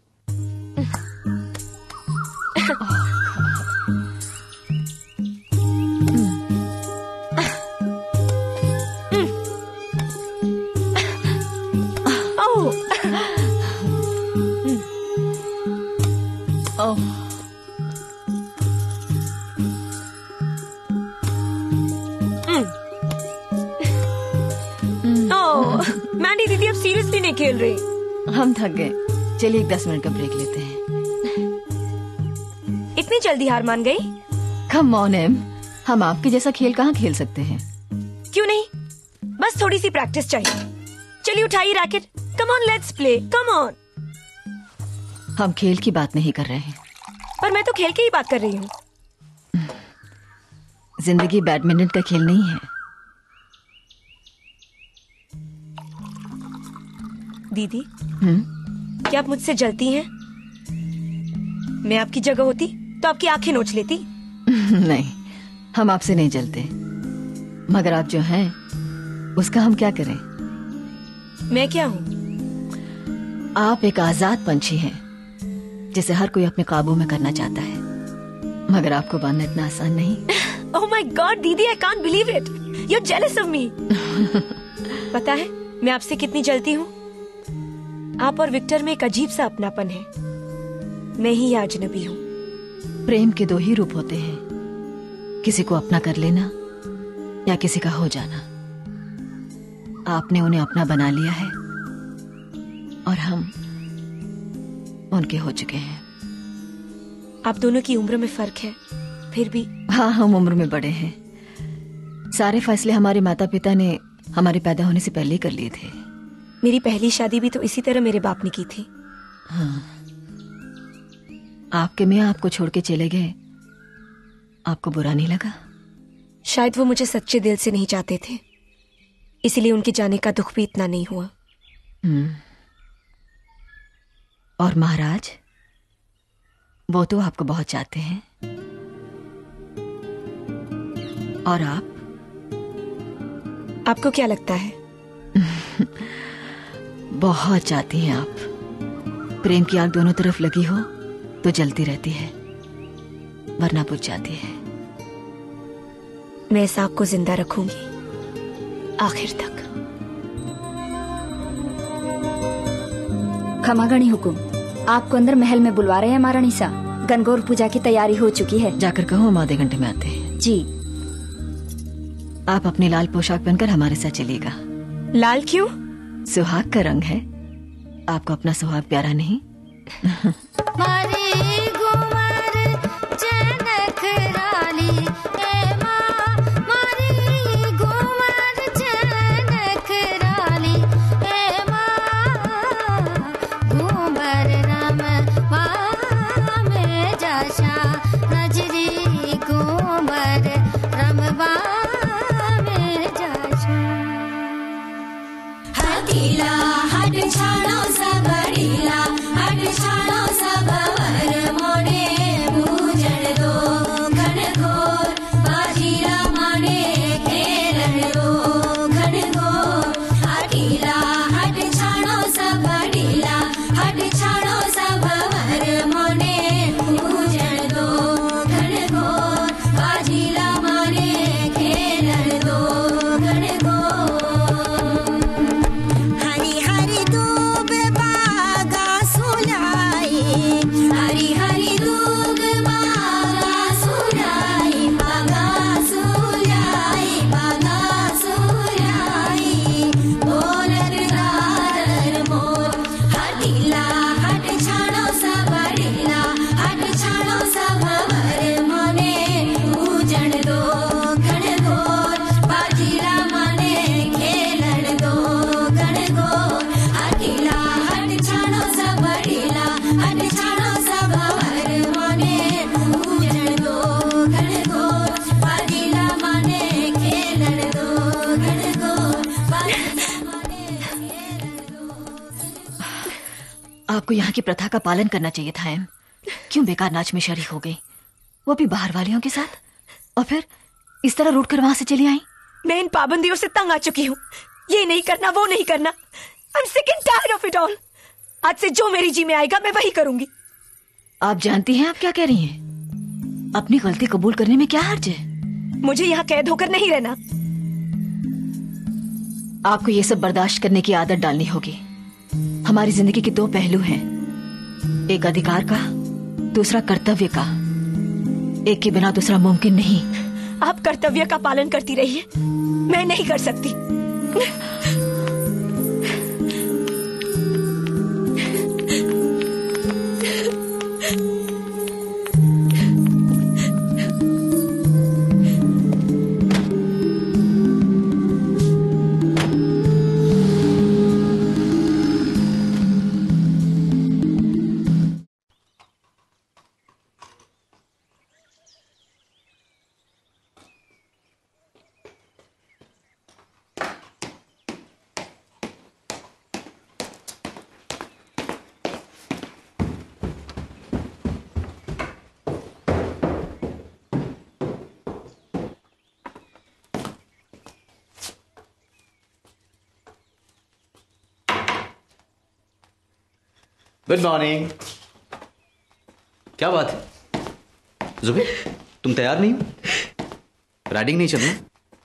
मैंडी दीदी अब सीरियसली नहीं खेल रही। हम थक गए, चलिए 10 मिनट का ब्रेक लेते हैं। इतनी जल्दी हार मान गई? कम ऑन एम, हम आपके जैसा खेल कहाँ खेल सकते हैं? क्यों नहीं, बस थोड़ी सी प्रैक्टिस चाहिए। चलिए उठाइए racket, come on let's play, come on. हम खेल की बात नहीं कर रहे हैं। पर मैं तो खेल की ही बात कर रही हूँ। जिंदगी बैडमिंटन का खेल नहीं है। दीदी, क्या आप मुझसे जलती हैं? मैं आपकी जगह होती तो आपकी आंखें नोच लेती। नहीं, हम आपसे नहीं जलते, मगर आप जो हैं उसका हम क्या करें? मैं क्या हूँ? आप एक आजाद पंछी हैं जिसे हर कोई अपने काबू में करना चाहता है, मगर आपको बांधना इतना आसान नहीं। ओह माय गॉड दीदी, I can't believe it, you are jealous of me. पता है मैं आपसे कितनी जलती हूँ? आप और विक्टर में एक अजीब सा अपनापन है। मैं ही अजनबी हूँ। प्रेम के 2 ही रूप होते हैं, किसी को अपना कर लेना या किसी का हो जाना। आपने उन्हें अपना बना लिया है और हम उनके हो चुके हैं। आप दोनों की उम्र में फर्क है, फिर भी। हाँ, हम उम्र में बड़े हैं। सारे फैसले हमारे माता पिता ने हमारे पैदा होने से पहले ही कर लिए थे। मेरी पहली शादी भी तो इसी तरह मेरे बाप ने की थी। हाँ। आपके मियाँ आपको छोड़ के चले गए, आपको बुरा नहीं लगा? शायद वो मुझे सच्चे दिल से नहीं चाहते थे, इसलिए उनके जाने का दुख भी इतना नहीं हुआ। और महाराज, वो तो आपको बहुत चाहते हैं। और आपको क्या लगता है? बहुत चाहती हैं आप। प्रेम की आग दोनों तरफ लगी हो तो जलती रहती है, वरना बुझ जाती है। मैं इस आग को जिंदा रखूंगी आखिर तक। खमागणी हुकुम, आपको अंदर महल में बुलवा रहे हैं महारानी साहब। गणगौर पूजा की तैयारी हो चुकी है। जाकर कहो हम आधे घंटे में आते हैं। जी। आप अपनी लाल पोशाक पहनकर हमारे साथ चलिएगा। लाल क्यों? सुहाग का रंग है। आपको अपना सुहाग प्यारा नहीं? हकीला हट छाड़ो सब ढीला हट छाड़ो सब वर मोड़े पूजन दो घनघोर बाजीला माने खेलन दो घनघोर हकीला हट छाड़ो सब ढीला हट छाड़ो सब वर मोड़े पूजन दो घनघोर बाजीला माने खेलन दो हरी हरी दूब बागा सुनाई हरी हरी दूब बागा सुनाई बागा सुनाई बागा सुनाई बोलत दारर मोर हटीला हट छाड़ो सब ढीला हट छाड़ो सब वर मने पूजन दो घनघोर बाजीला माने खेलन दो घनघोर हटीला हट छाड़ो सब ढीला हट छाड़ो सब वर मने पूजन दो घनघोर बाजीला माने खेलन दो घनघोर आपको यहाँ की प्रथा का पालन करना चाहिए था एम। क्यों बेकार नाच में शरीक हो गई, वो भी बाहर वालियों के साथ, और फिर इस तरह रूट कर वहां से चली आई। मैं इन पाबंदियों से तंग आ चुकी हूँ। ये नहीं करना, वो नहीं करना। I'm sick and tired of it all. आज से जो मेरी जी में आएगा मैं वही करूंगी। आप जानती हैं आप क्या कह रही हैं? अपनी गलती कबूल करने में क्या हर्ज है? मुझे यहाँ कैद होकर नहीं रहना। आपको ये सब बर्दाश्त करने की आदत डालनी होगी। हमारी जिंदगी के दो पहलू हैं, एक अधिकार का, दूसरा कर्तव्य का। एक के बिना दूसरा मुमकिन नहीं। आप कर्तव्य का पालन करती रहिए, मैं नहीं कर सकती। Good morning. क्या बात है जुबे, तुम तैयार नहीं हो? राइडिंग नहीं चलना?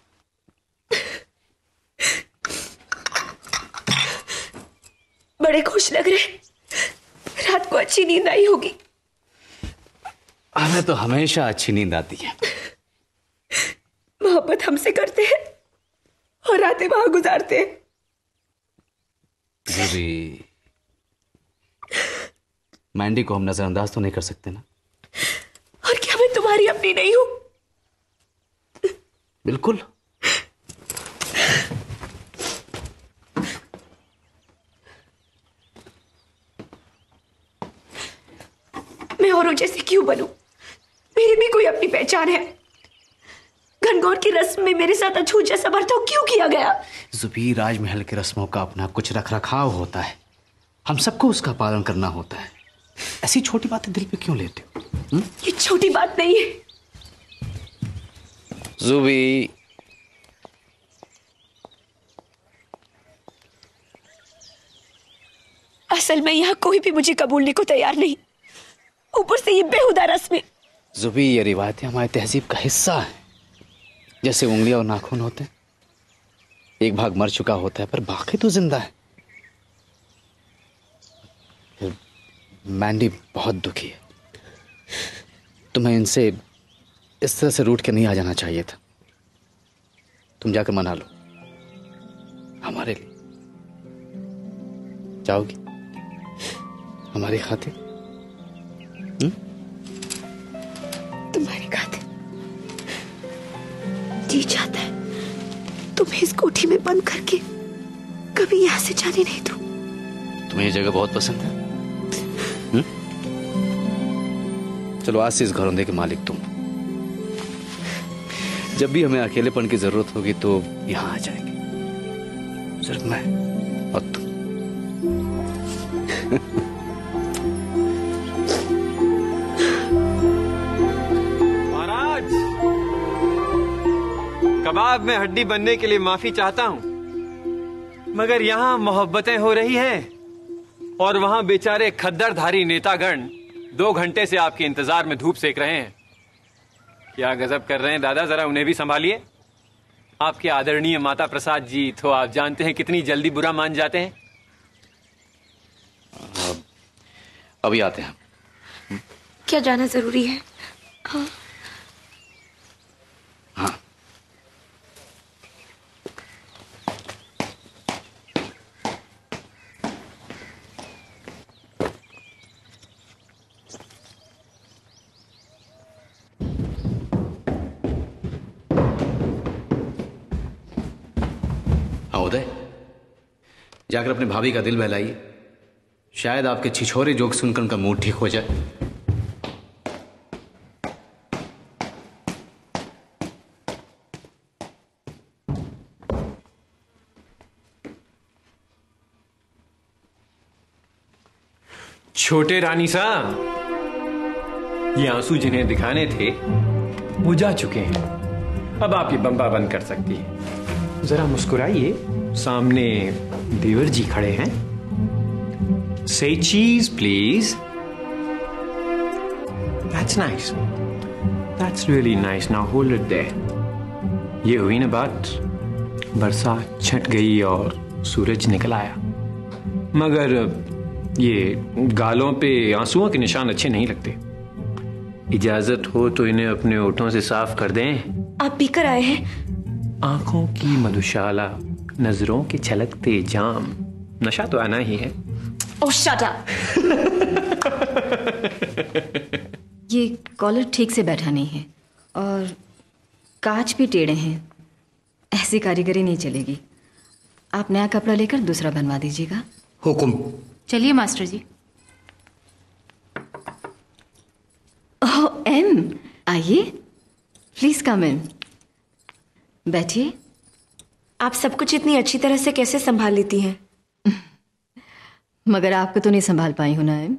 बड़े खुश लग रहे, रात को अच्छी नींद आई होगी। हमें तो हमेशा अच्छी नींद आती है। मोहब्बत हमसे करते हैं और रातें वहां गुजारते हैं। जुबी, मैंडी को हम नजरअंदाज तो नहीं कर सकते ना? और क्या मैं तुम्हारी अपनी नहीं हूं? बिल्कुल। मैं औरों जैसी क्यों बनूं? मेरी भी कोई अपनी पहचान है। घनघोर की रस्म में मेरे साथ अछूत जैसा बर्ताव क्यों किया गया? जुबी, राजमहल की रस्मों का अपना कुछ रख रखाव होता है, हम सबको उसका पालन करना होता है। ऐसी छोटी बातें दिल पे क्यों लेते हो? ये छोटी बात नहीं है। जुबी, असल में यहाँ कोई भी मुझे कबूलने को तैयार नहीं, ऊपर से ये बेहुदा रस्में। जुबी, ये रिवायतें हमारी तहजीब का हिस्सा है। जैसे उंगलियां और नाखून होते हैं, एक भाग मर चुका होता है पर बाकी तो जिंदा है। मैंडी बहुत दुखी है, तुम्हें इनसे इस तरह से रूठ के नहीं आ जाना चाहिए था। तुम जाकर मना लो हमारे लिए। जाओगी हमारी खातिर? तुम्हारी खातिर जी चाहता है तुम्हें इस कोठी में बंद करके कभी यहाँ से जाने नहीं दूं। तुम्हें ये जगह बहुत पसंद है? चलो आज से इस घरौंदे के मालिक तुम। जब भी हमें अकेलेपन की जरूरत होगी तो यहाँ आ जाएंगे, सिर्फ मैं और तुम महाराज, कबाब में हड्डी बनने के लिए माफी चाहता हूं, मगर यहां मोहब्बतें हो रही हैं और वहां बेचारे खद्दरधारी नेतागण 2 घंटे से आपके इंतजार में धूप सेक रहे हैं। क्या गजब कर रहे हैं दादा, जरा उन्हें भी संभालिए। आपके आदरणीय माता प्रसाद जी तो आप जानते हैं कितनी जल्दी बुरा मान जाते हैं। अभी आते हैं। क्या जाना जरूरी है? हाँ। हाँ। उदय, जाकर अपने भाभी का दिल बहलाइए। शायद आपके छिछोरे जोक सुनकर उनका मूड ठीक हो जाए। छोटे रानी साहब, ये आंसू जिन्हें दिखाने थे वो जा चुके हैं। अब आप ये बम्बा बंद कर सकती हैं। जरा मुस्कुराइए, सामने देवर जी खड़े हैं। Say cheese, please. That's nice. That's really nice. Now hold it there. ये हुई ना बात, बरसात छट गई और सूरज निकल आया। मगर ये गालों पे आंसुओं के निशान अच्छे नहीं लगते। इजाजत हो तो इन्हें अपने होठों से साफ कर दें। आप पीकर आए हैं? आंखों की मधुशाला, नजरों के छलकते जाम, नशा तो आना ही है। Oh, shut up! ये कॉलर ठीक से बैठा नहीं है और कांच भी टेढ़े हैं। ऐसी कारीगरी नहीं चलेगी। आप नया कपड़ा लेकर दूसरा बनवा दीजिएगा। हुक्म। चलिए मास्टर जी। ओह एम, आइए, प्लीज कम इन। बैठिए। आप सब कुछ इतनी अच्छी तरह से कैसे संभाल लेती हैं? मगर आपको तो नहीं संभाल पाई हूं ना M.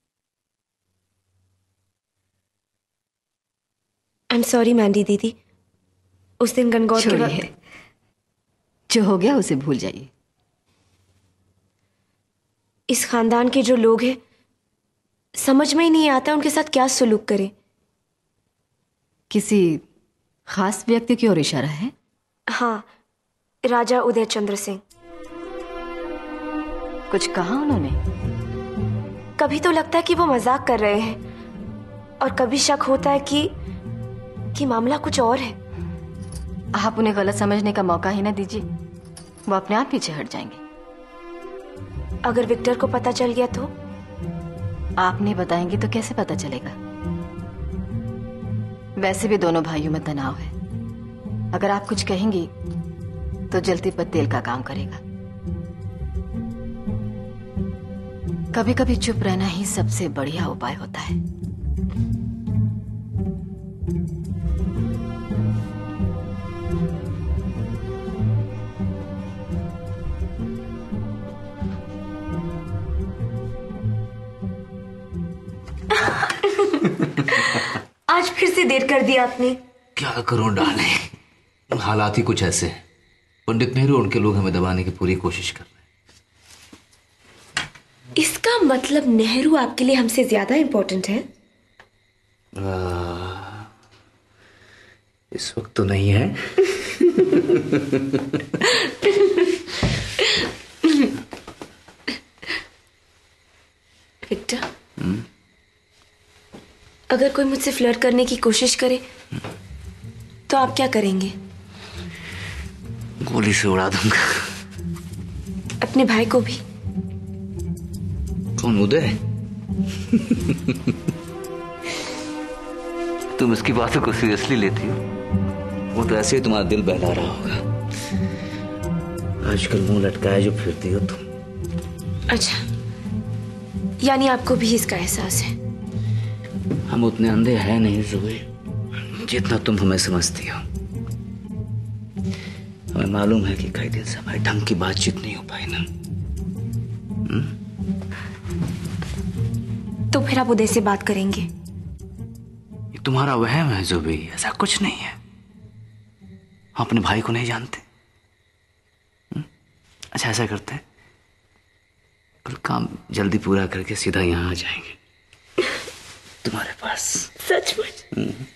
I am sorry Mandy दीदी। उस दिन गणगौर के वक्त जो हो गया उसे भूल जाइए। इस खानदान के जो लोग हैं, समझ में ही नहीं आता उनके साथ क्या सलूक करें। किसी खास व्यक्ति की ओर इशारा है? हाँ, राजा उदय चंद्र सिंह। कुछ कहा उन्होंने? कभी तो लगता है कि वो मजाक कर रहे हैं और कभी शक होता है कि मामला कुछ और है। आप उन्हें गलत समझने का मौका ही ना दीजिए, वो अपने आप पीछे हट जाएंगे। अगर विक्टर को पता चल गया तो? आप नहीं बताएंगे तो कैसे पता चलेगा? वैसे भी दोनों भाइयों में तनाव है। अगर आप कुछ कहेंगी तो जलती पर तेल का काम करेगा। कभी कभी चुप रहना ही सबसे बढ़िया उपाय होता है। आज फिर से देर कर दिया आपने। क्या करूं डाले, हालात ही कुछ ऐसे हैं। पंडित नेहरू उनके लोग हमें दबाने की पूरी कोशिश कर रहे हैं। इसका मतलब नेहरू आपके लिए हमसे ज्यादा इंपॉर्टेंट है? इस वक्त तो नहीं है। विक्टर, अगर कोई मुझसे फ्लर्ट करने की कोशिश करे तो आप क्या करेंगे? गोली से उड़ा दूंगा। अपने भाई को भी? कौन, उदय? तुम इसकी बातों को सीरियसली लेती हो? वो तो ऐसे ही तुम्हारा दिल बहला रहा होगा। आजकल मुंह लटकाए जो फिरती हो तुम। अच्छा, यानी आपको भी इसका एहसास है? हम उतने अंधे हैं नहीं जुबे, जितना तुम हमें समझती हो। हमें मालूम है कि कई दिन से हमारे ढंग की बातचीत नहीं हो पाई ना। फिर आप उदय से बात करेंगे? ये तुम्हारा वहम है जुबी, ऐसा कुछ नहीं है। हम अपने भाई को नहीं जानते। अच्छा ऐसा करते हैं, कल काम जल्दी पूरा करके सीधा यहाँ आ जाएंगे तुम्हारे पास। सचमुच?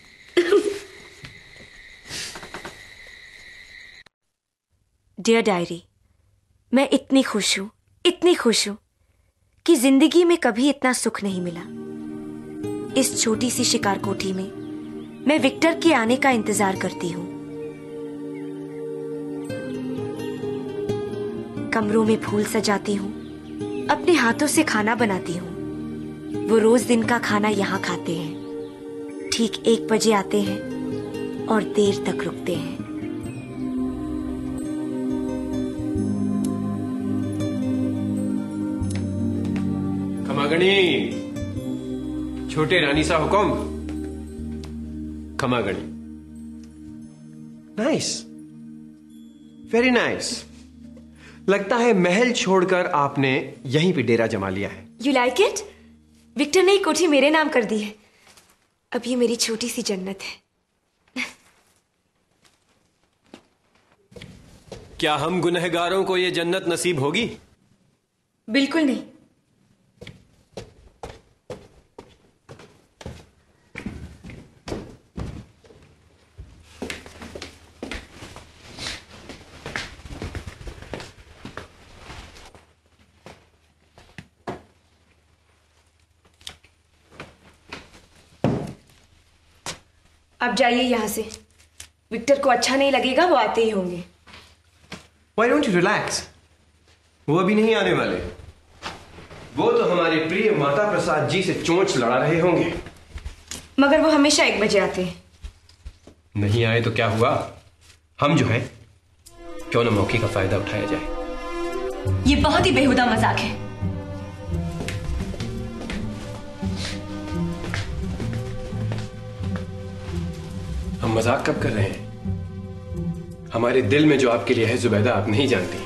डियर डायरी, मैं इतनी खुश हूं कि जिंदगी में कभी इतना सुख नहीं मिला। इस छोटी सी शिकार कोठी में मैं विक्टर के आने का इंतजार करती हूँ। कमरों में फूल सजाती हूँ, अपने हाथों से खाना बनाती हूँ। वो रोज दिन का खाना यहाँ खाते हैं, ठीक 1 बजे आते हैं और देर तक रुकते हैं। खमागणी, छोटे रानी सा हुक्म। खमागणी। Nice, very nice. लगता है महल छोड़कर आपने यहीं पे डेरा जमा लिया है। You like it? विक्टर ने कोठी मेरे नाम कर दी है। अब ये मेरी छोटी सी जन्नत है। क्या हम गुनहगारों को ये जन्नत नसीब होगी? बिल्कुल नहीं। अब जाइए यहाँ से। विक्टर को अच्छा नहीं लगेगा, वो आते ही होंगे। Why don't you relax? वो अभी नहीं आने वाले। वो तो हमारे प्रिय माता प्रसाद जी से चोंच लड़ा रहे होंगे। मगर वो हमेशा 1 बजे आते हैं। नहीं आए तो क्या हुआ? हम जो है क्यों न मौके का फायदा उठाया जाए। ये बहुत ही बेहुदा मजाक है। हम मजाक कब कर रहे हैं? हमारे दिल में जो आपके लिए है जुबैदा, आप नहीं जानती।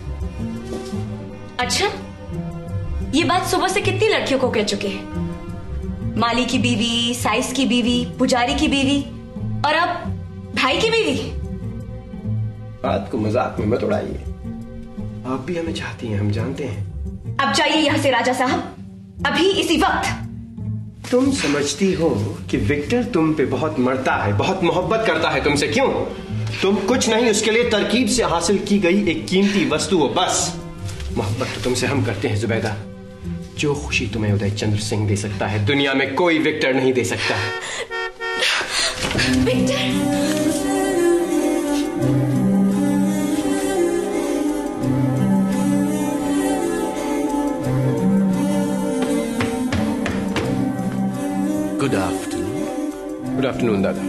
अच्छा, ये बात सुबह से कितनी लड़कियों को कह चुके हैं। माली की बीवी, साइस की बीवी, पुजारी की बीवी और अब भाई की बीवी। बात को मजाक में मत उड़ाइए। आप भी हमें चाहती हैं, हम जानते हैं। अब जाइए यहाँ से राजा साहब, अभी इसी वक्त। तुम समझती हो कि विक्टर तुम पे बहुत मरता है, बहुत मोहब्बत करता है तुमसे। क्यों? तुम कुछ नहीं, उसके लिए तरकीब से हासिल की गई एक कीमती वस्तु हो बस। मोहब्बत तो तुमसे हम करते हैं जुबैदा। जो खुशी तुम्हें उदय चंद्र सिंह दे सकता है, दुनिया में कोई विक्टर नहीं दे सकता। Good afternoon. गुड आफ्टरनून दादा।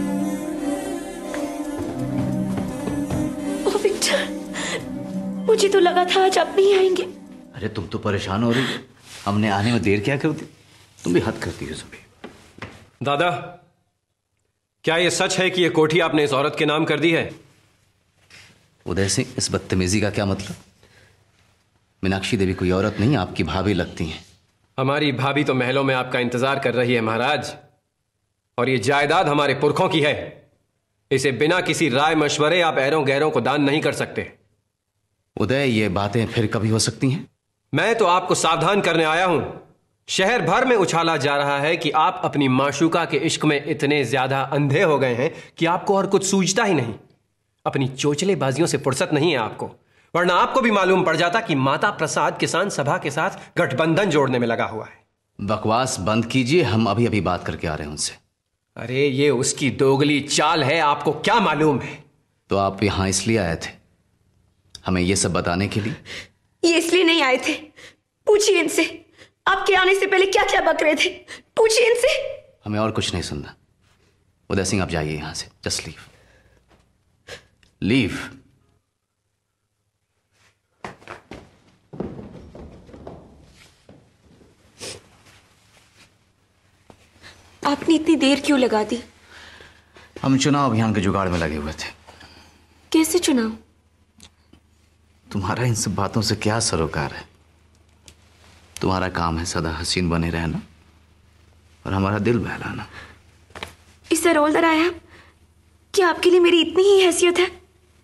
ओ विक्टर, मुझे तो लगा था आज आप नहीं आएंगे। अरे तुम तो परेशान हो रही हो, हमने आने में देर क्या कर दी? तुम भी हद करती हो सुबह। दादा, क्या यह सच है कि यह कोठी आपने इस औरत के नाम कर दी है? उदय सिंह, इस बदतमीजी का क्या मतलब? मीनाक्षी देवी कोई औरत नहीं, आपकी भाभी लगती हैं। हमारी भाभी तो महलों में आपका इंतजार कर रही है महाराज, और ये जायदाद हमारे पुरखों की है। इसे बिना किसी राय मशवरे आप ऐरों गैरों को दान नहीं कर सकते। उदय, ये बातें फिर कभी हो सकती हैं? मैं तो आपको सावधान करने आया हूं। शहर भर में उछाला जा रहा है कि आप अपनी माशूका के इश्क में इतने ज्यादा अंधे हो गए हैं कि आपको और कुछ सूझता ही नहीं। अपनी चोचलेबाजियों से फुर्सत नहीं है आपको, वरना आपको भी मालूम पड़ जाता कि माता प्रसाद किसान सभा के साथ गठबंधन जोड़ने में लगा हुआ है। बकवास बंद कीजिए, हम अभी अभी बात करके आ रहे हैं उनसे। अरे ये उसकी दोगली चाल है, आपको क्या मालूम है? तो आप यहां इसलिए आए थे, हमें ये सब बताने के लिए? ये इसलिए नहीं आए थे। पूछिए इनसे, आपके आने से पहले क्या क्या बक रहे थे। पूछिए इनसे। हमें और कुछ नहीं सुनना। उदय सिंह, आप जाइए यहां से। Just leave, leave. आपने इतनी देर क्यों लगा दी? हम चुनाव अभियान के जुगाड़ में लगे हुए थे। कैसे चुनाव? तुम्हारा इन सब बातों से क्या सरोकार है? तुम्हारा काम है सदा हसीन बने रहना, और हमारा दिल बहलाना। Is that all that I am? क्या आपके लिए मेरी इतनी ही हैसियत है?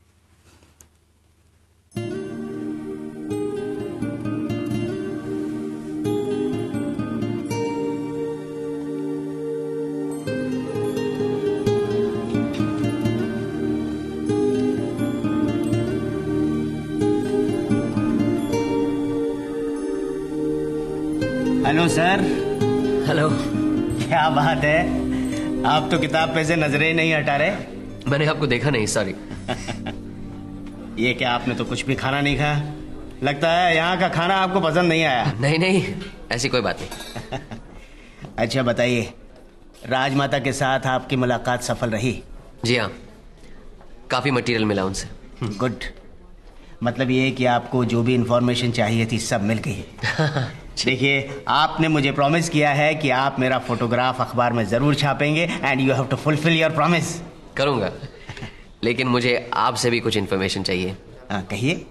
Hello sir. हेलो। क्या बात है, आप तो किताब पे से नजरें नहीं हटा रहे। मैंने आपको देखा नहीं, सॉरी। ये क्या, आपने तो कुछ भी खाना नहीं खाया? लगता है यहाँ का खाना आपको पसंद नहीं आया। नहीं नहीं, ऐसी कोई बात नहीं। अच्छा बताइए, राजमाता के साथ आपकी मुलाकात सफल रही? जी हाँ, काफी मटेरियल मिला उनसे। गुड, मतलब ये कि आपको जो भी इंफॉर्मेशन चाहिए थी सब मिल गई। देखिए, आपने मुझे प्रॉमिस किया है कि आप मेरा फोटोग्राफ अखबार में जरूर छापेंगे and you have to fulfil your promise. करूंगा, लेकिन मुझे आपसे भी कुछ इन्फॉर्मेशन चाहिए। कहिए।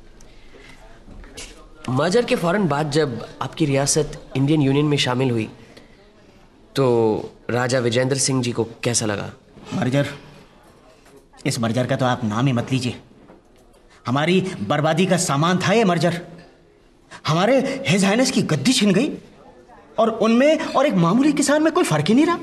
मर्जर के फौरन बाद जब आपकी रियासत इंडियन यूनियन में शामिल हुई तो राजा विजेंद्र सिंह जी को कैसा लगा? मर्जर, इस मर्जर का तो आप नाम ही मत लीजिए। हमारी बर्बादी का सामान था ये मर्जर। हमारे हिज हाइनेस की गद्दी छिन गई और उनमें और एक मामूली किसान में कोई फर्क ही नहीं रहा।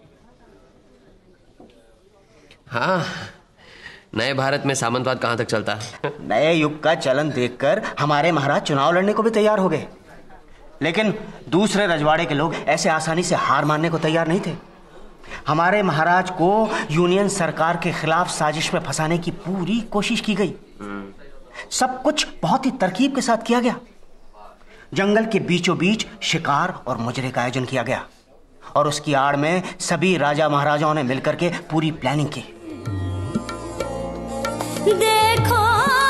हाँ, नए भारत में सामंतवाद कहां तक चलता है। नए युग का चलन देखकर हमारे महाराज चुनाव लड़ने को भी तैयार हो गए, लेकिन दूसरे रजवाड़े के लोग ऐसे आसानी से हार मानने को तैयार नहीं थे। हमारे महाराज को यूनियन सरकार के खिलाफ साजिश में फंसाने की पूरी कोशिश की गई। सब कुछ बहुत ही तरकीब के साथ किया गया। जंगल के बीचों बीच शिकार और मुजरे का आयोजन किया गया और उसकी आड़ में सभी राजा महाराजाओं ने मिलकर के पूरी प्लानिंग की। देखो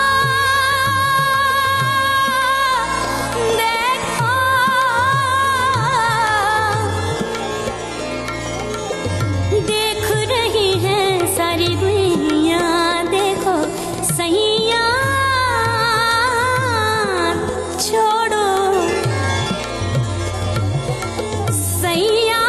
देख रही है सारी दुनिया, देखो सैया छोड़ो, सैया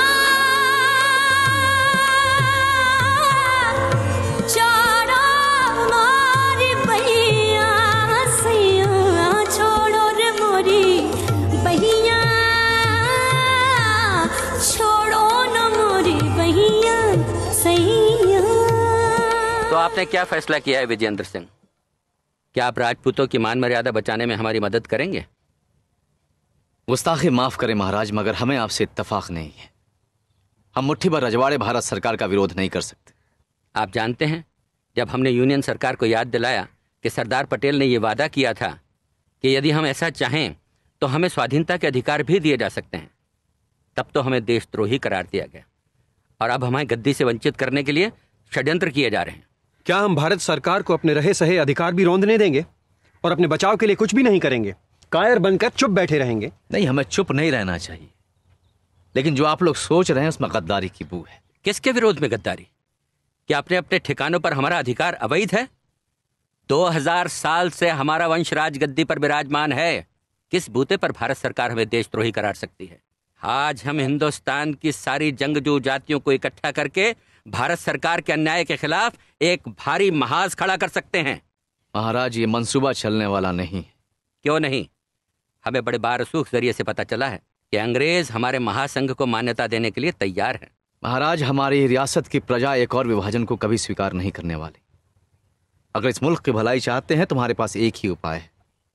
छोड़ो मोरी बहिया, सैया छोड़ो रे मोरी बहिया, छोड़ो न मोरी बहिया सैया। तो आपने क्या फैसला किया है विजेंद्र सिंह? क्या आप राजपूतों की मान मर्यादा बचाने में हमारी मदद करेंगे? गुस्ताखी माफ करें महाराज, मगर हमें आपसे इत्तेफाक नहीं है। हम मुट्ठी भर रजवाड़े भारत सरकार का विरोध नहीं कर सकते। आप जानते हैं, जब हमने यूनियन सरकार को याद दिलाया कि सरदार पटेल ने यह वादा किया था कि यदि हम ऐसा चाहें तो हमें स्वाधीनता के अधिकार भी दिए जा सकते हैं, तब तो हमें देशद्रोही करार दिया गया और अब हमें गद्दी से वंचित करने के लिए षड्यंत्र किए जा रहे हैं। क्या हम भारत सरकार को अपने रहे सहे अधिकार भी रौंदने देंगे और अपने बचाव के लिए कुछ भी नहीं करेंगे? कायर बनकर चुप बैठे रहेंगे? नहीं, हमें चुप नहीं रहना चाहिए, लेकिन जो आप लोग सोच रहे हैं उसमें गद्दारी की बू है। किसके विरोध में गद्दारी? क्या अपने अपने ठिकानों पर हमारा अधिकार अवैध है? 2000 साल से हमारा वंश राज गद्दी पर विराजमान है। किस बूते पर भारत सरकार हमें देशद्रोही करार सकती है? आज हम हिंदुस्तान की सारी जंगजू जातियों को इकट्ठा करके भारत सरकार के अन्याय के खिलाफ एक भारी महाज खड़ा कर सकते हैं। महाराज, ये मंसूबा चलने वाला नहीं। क्यों नहीं? हमें बड़े बारसूख जरिए से पता चला है कि अंग्रेज हमारे महासंघ को मान्यता देने के लिए तैयार है। महाराज, हमारी रियासत की प्रजा एक और विभाजन को कभी स्वीकार नहीं करने वाली। अगर इस मुल्क की भलाई चाहते हैं तो हमारे पास एक ही उपाय है,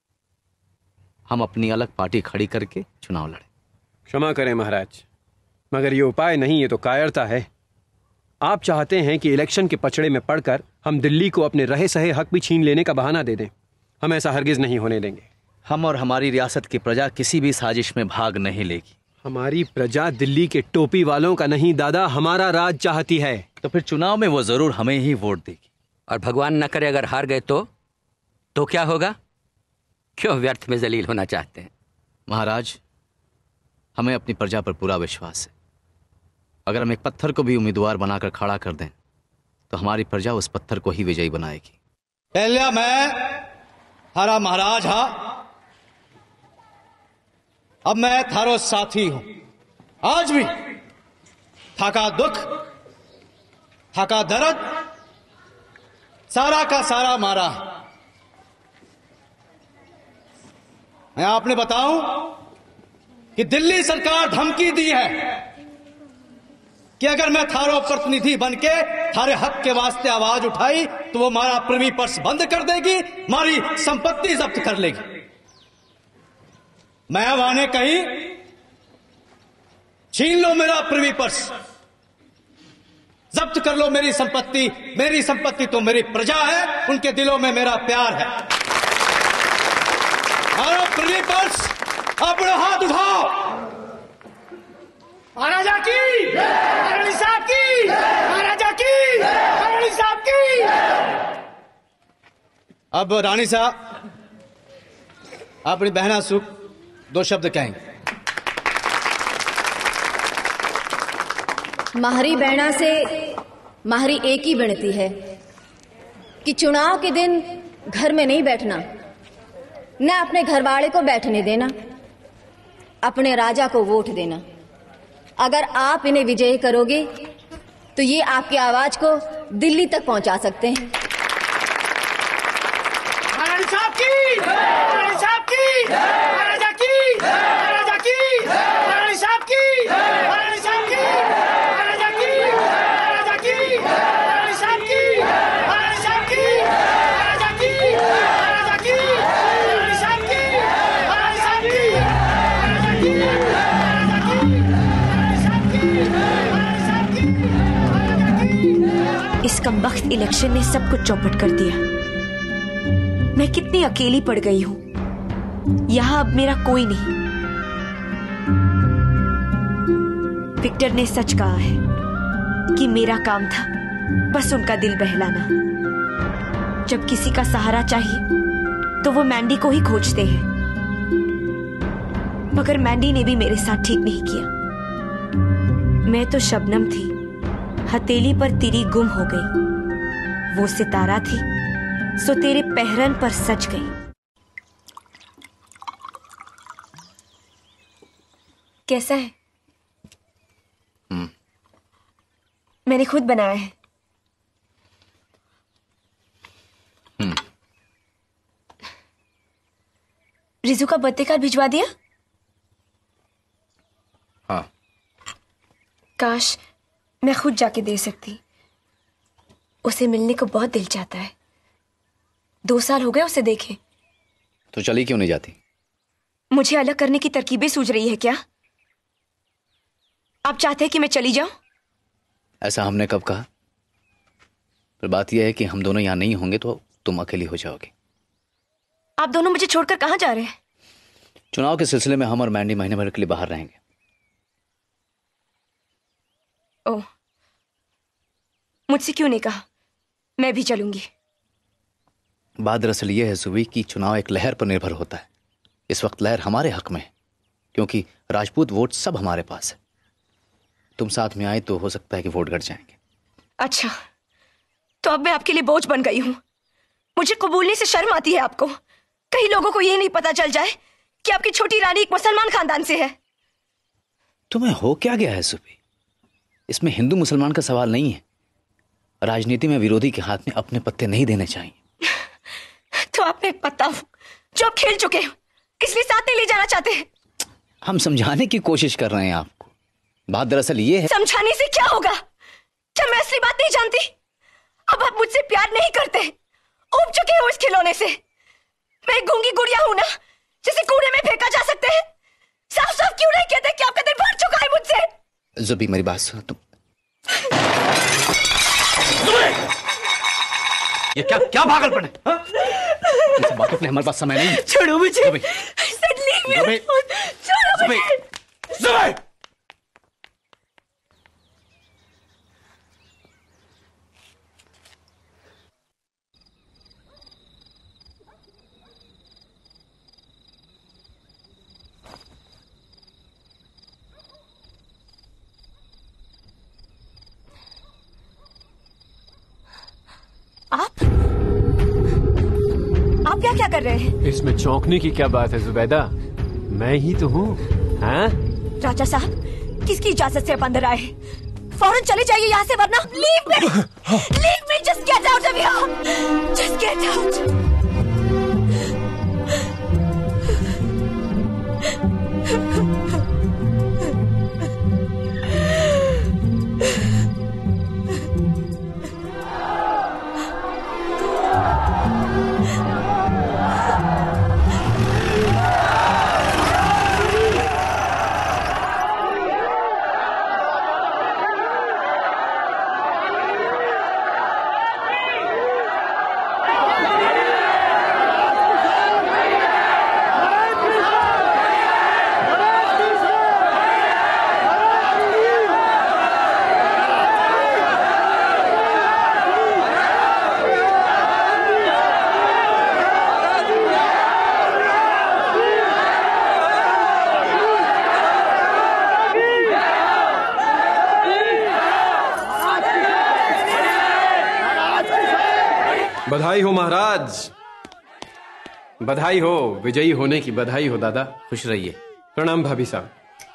हम अपनी अलग पार्टी खड़ी करके चुनाव लड़ें। क्षमा करें महाराज, मगर ये उपाय नहीं, ये तो कायरता है। आप चाहते हैं कि इलेक्शन के पचड़े में पड़कर हम दिल्ली को अपने रहे सहे हक भी छीन लेने का बहाना दे दें। हम ऐसा हरगिज नहीं होने देंगे। हम और हमारी रियासत की प्रजा किसी भी साजिश में भाग नहीं लेगी। हमारी प्रजा दिल्ली के टोपी वालों का नहीं दादा, हमारा राज चाहती है। तो फिर चुनाव में वो जरूर हमें ही वोट देगी। और भगवान न करे अगर हार गए तो क्या होगा? क्यों व्यर्थ में जलील होना चाहते हैं? महाराज, हमें अपनी प्रजा पर पूरा विश्वास है। अगर हम एक पत्थर को भी उम्मीदवार बनाकर खड़ा कर दें तो हमारी प्रजा उस पत्थर को ही विजयी बनाएगी। पहले मैं हरा महाराज हा, अब मैं थारो साथी हूं। आज भी था का दुख, था का दर्द, सारा का सारा मारा। मैं आपने बताऊं कि दिल्ली सरकार धमकी दी है कि अगर मैं थारो प्रतिनिधि बनके थारे हक के वास्ते आवाज उठाई तो वो हमारा प्रिवी पर्स बंद कर देगी, हमारी संपत्ति जब्त कर लेगी। मैं वाने कही छीन लो मेरा प्रिवी पर्स, जब्त कर लो मेरी संपत्ति तो मेरी प्रजा है, उनके दिलों में मेरा प्यार है। हमारा प्रिवी पर्स अपने हाथ उठाओ। महाराजा की, महारानी साहब की, महाराजा की, महारानी साहब की। अब रानी साहब अपनी बहना सुख 2 शब्द कहेंगे। माहरी बहना से माहरी एक ही विनती है कि चुनाव के दिन घर में नहीं बैठना, न अपने घरवाले को बैठने देना, अपने राजा को वोट देना। अगर आप इन्हें विजयी करोगे तो ये आपकी आवाज को दिल्ली तक पहुंचा सकते हैं। महारानी साहब की, महारानी साहब की, महाराजा की, महाराजा की, महारानी साहब की, महारानी साहब की, महाराजा की, महाराजा की, महारानी साहब की, महारानी साहब की, महाराजा की, महाराजा की, महारानी साहब की, महारानी साहब की, महाराजा की, महाराजा की, महारानी साहब की, महारानी साहब की, महाराजा की। इस कमबख्त इलेक्शन ने सब कुछ चौपट कर दिया। मैं कितनी अकेली पड़ गई हूं। यहां अब मेरा कोई नहीं। विक्टर ने सच कहा है कि मेरा काम था बस उनका दिल बहलाना। जब किसी का सहारा चाहिए तो वो मैंडी को ही खोजते हैं, मगर मैंडी ने भी मेरे साथ ठीक नहीं किया। मैं तो शबनम थी, हथेली पर तिरी गुम हो गई। वो सितारा थी सो तेरे पहरन पर सच गई। कैसा है? मैंने खुद बनाया है। रिजू का बर्थडे कार्ड भिजवा दिया? हाँ। काश मैं खुद जाके दे सकती। उसे मिलने को बहुत दिल चाहता है। 2 साल हो गए उसे देखे। तो चली क्यों नहीं जाती? मुझे अलग करने की तरकीबें सूझ रही है क्या? आप चाहते हैं कि मैं चली जाऊं? ऐसा हमने कब कहा? पर बात यह है कि हम दोनों यहां नहीं होंगे तो तुम अकेली हो जाओगी। आप दोनों मुझे छोड़कर कहां जा रहे हैं? चुनाव के सिलसिले में हम और मैंडी महीने भर के लिए बाहर रहेंगे। ओह, मुझसे क्यों नहीं कहा? मैं भी चलूंगी। बात दरअसल यह है सुबी कि चुनाव एक लहर पर निर्भर होता है। इस वक्त लहर हमारे हक में है क्योंकि राजपूत वोट सब हमारे पास है। तुम साथ में आए तो हो सकता है कि वोट घट जाएंगे। अच्छा, तो अब मैं आपके लिए बोझ बन गई हूं। मुझे कबूलने से शर्म आती है आपको। कई लोगों को यह नहीं पता चल जाए कि आपकी छोटी रानी एक मुसलमान खानदान से है। तुम्हें हो क्या गया है सुबी? इसमें हिंदू मुसलमान का सवाल नहीं है। राजनीति में विरोधी के हाथ में अपने पत्ते नहीं देने चाहिए। तो आप में एक पत्ता हूं जो आप खेल चुके हो, इसलिए साथ नहीं ले जाना चाहते हैं। हम समझाने की कोशिश कर रहे हैं आपको। बात दरअसल ये है। समझाने से क्या होगा जब मैं असली बात नहीं जानती? अब आप मुझसे प्यार नहीं करते, उब चुके हो इस खिलौने से। मैं एक गूंगी गुड़िया हूं ना, जिसे कूड़े में फेंका जा सकता है। साफ साफ क्यों नहीं कहते कि आपका दिल भर चुका है मुझसे? जुबी मेरी बात सुनो तुम। ये क्या पागलपन है? इस बातों के लिए हमारे पास समय नहीं है। छोड़ो मुझे। छोड़ो मुझे। आप क्या कर रहे हैं? इसमें चौंकने की क्या बात है जुबैदा? मैं ही तो हूँ। हाँ? राजा साहब, किसकी इजाजत से आप अंदर आए? फौरन चले जाइए यहाँ से, वरना leave me, just get out of here, just get out. बधाई हो महाराज, बधाई हो, विजयी होने की बधाई हो दादा। खुश रहिए। प्रणाम भाभी साहब।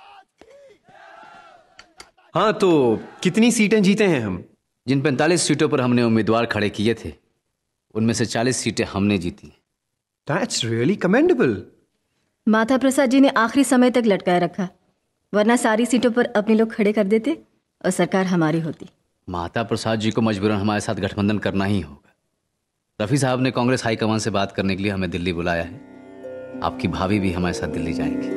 हाँ, तो कितनी सीटें जीते हैं हम? जिन 45 सीटों पर हमने उम्मीदवार खड़े किए थे, उनमें से 40 सीटें हमने जीती। That's really commendable. Mata Prasad ji ने आखिरी समय तक लटकाए रखा, वरना सारी सीटों पर अपने लोग खड़े कर देते और सरकार हमारी होती। माता प्रसाद जी को मजबूरन हमारे साथ गठबंधन करना ही होगा। रफी साहब ने कांग्रेस हाईकमान से बात करने के लिए हमें दिल्ली बुलाया है। आपकी भाभी भी हमारे साथ दिल्ली जाएंगी।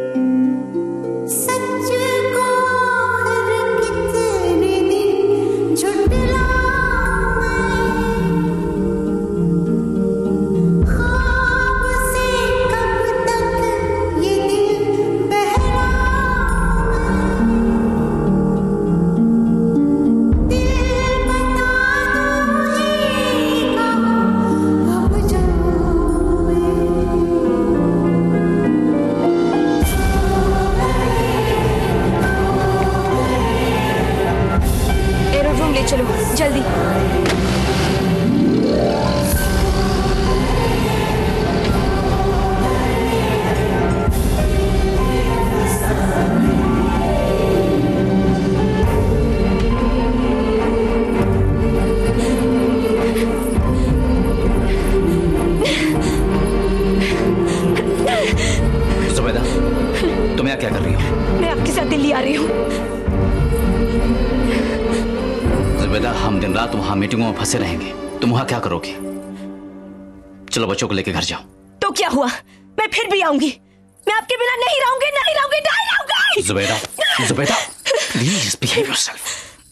फंसे रहेंगे, तुम वहां क्या करोगे? चलो बच्चों को लेके घर जाओ। तो क्या हुआ, मैं फिर भी आऊंगी। मैं आपके बिना नहीं रहूंगी, नहीं रहूंगी, नहीं रहूंगी। Zubaida, Zubaida, please behave yourself.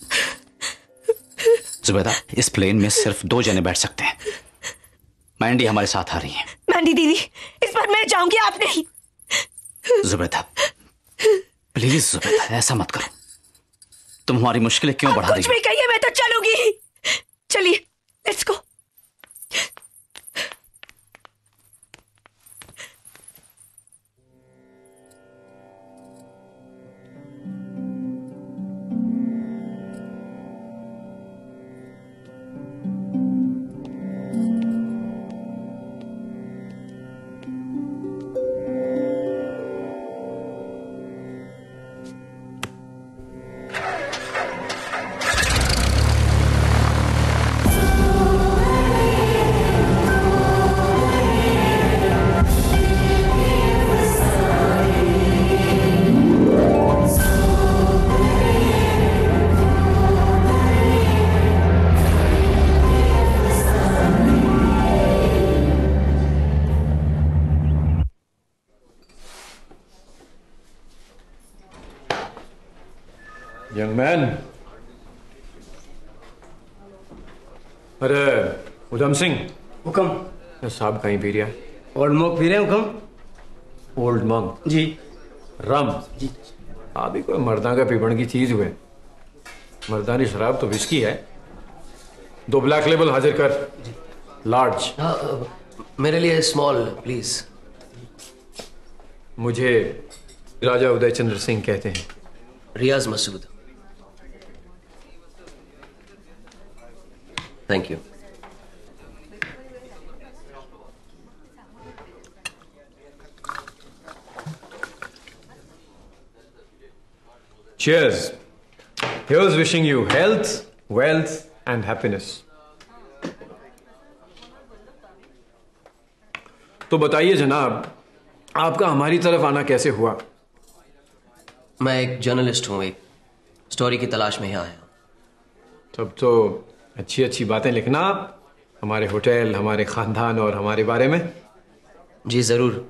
Zubaida, इस प्लेन में सिर्फ 2 जने बैठ सकते हैं। मैंडी हमारे साथ आ रही है। मैंडी दीदी, इस बार मैं जाऊंगी, आप नहीं। जुबैदा, प्लीज जुबैदा, ऐसा मत करो। तुम हमारी मुश्किलें क्यों बढ़ा रही हो? कुछ भी कहिए, मैं तो चलूंगी। चलिए, लेट्स गो। यंग मैन, अरे उधम सिंह, हुक्म। साहब कहीं पी रहा है? ओल्ड मॉक पी रहे हैं, हुक्म। Old Monk ji. Rum ji. अभी कोई मर्दा का पीपण की चीज हुए। मर्दानी शराब तो विस्की है। 2 ब्लैक लेबल हाजिर कर। लार्ज। मेरे लिए स्मॉल प्लीज। मुझे राजा उदय चंद्र सिंह कहते हैं। Riyaz Masood. Thank you. Cheers. Here's wishing you health, wealth and happiness. तो बताइए जनाब, आपका हमारी तरफ आना कैसे हुआ? मैं एक जर्नलिस्ट हूँ, एक स्टोरी की तलाश में यहाँ आया। तब तो अच्छी अच्छी बातें लिखना आप, हमारे होटल, हमारे खानदान और हमारे बारे में। जी जरूर।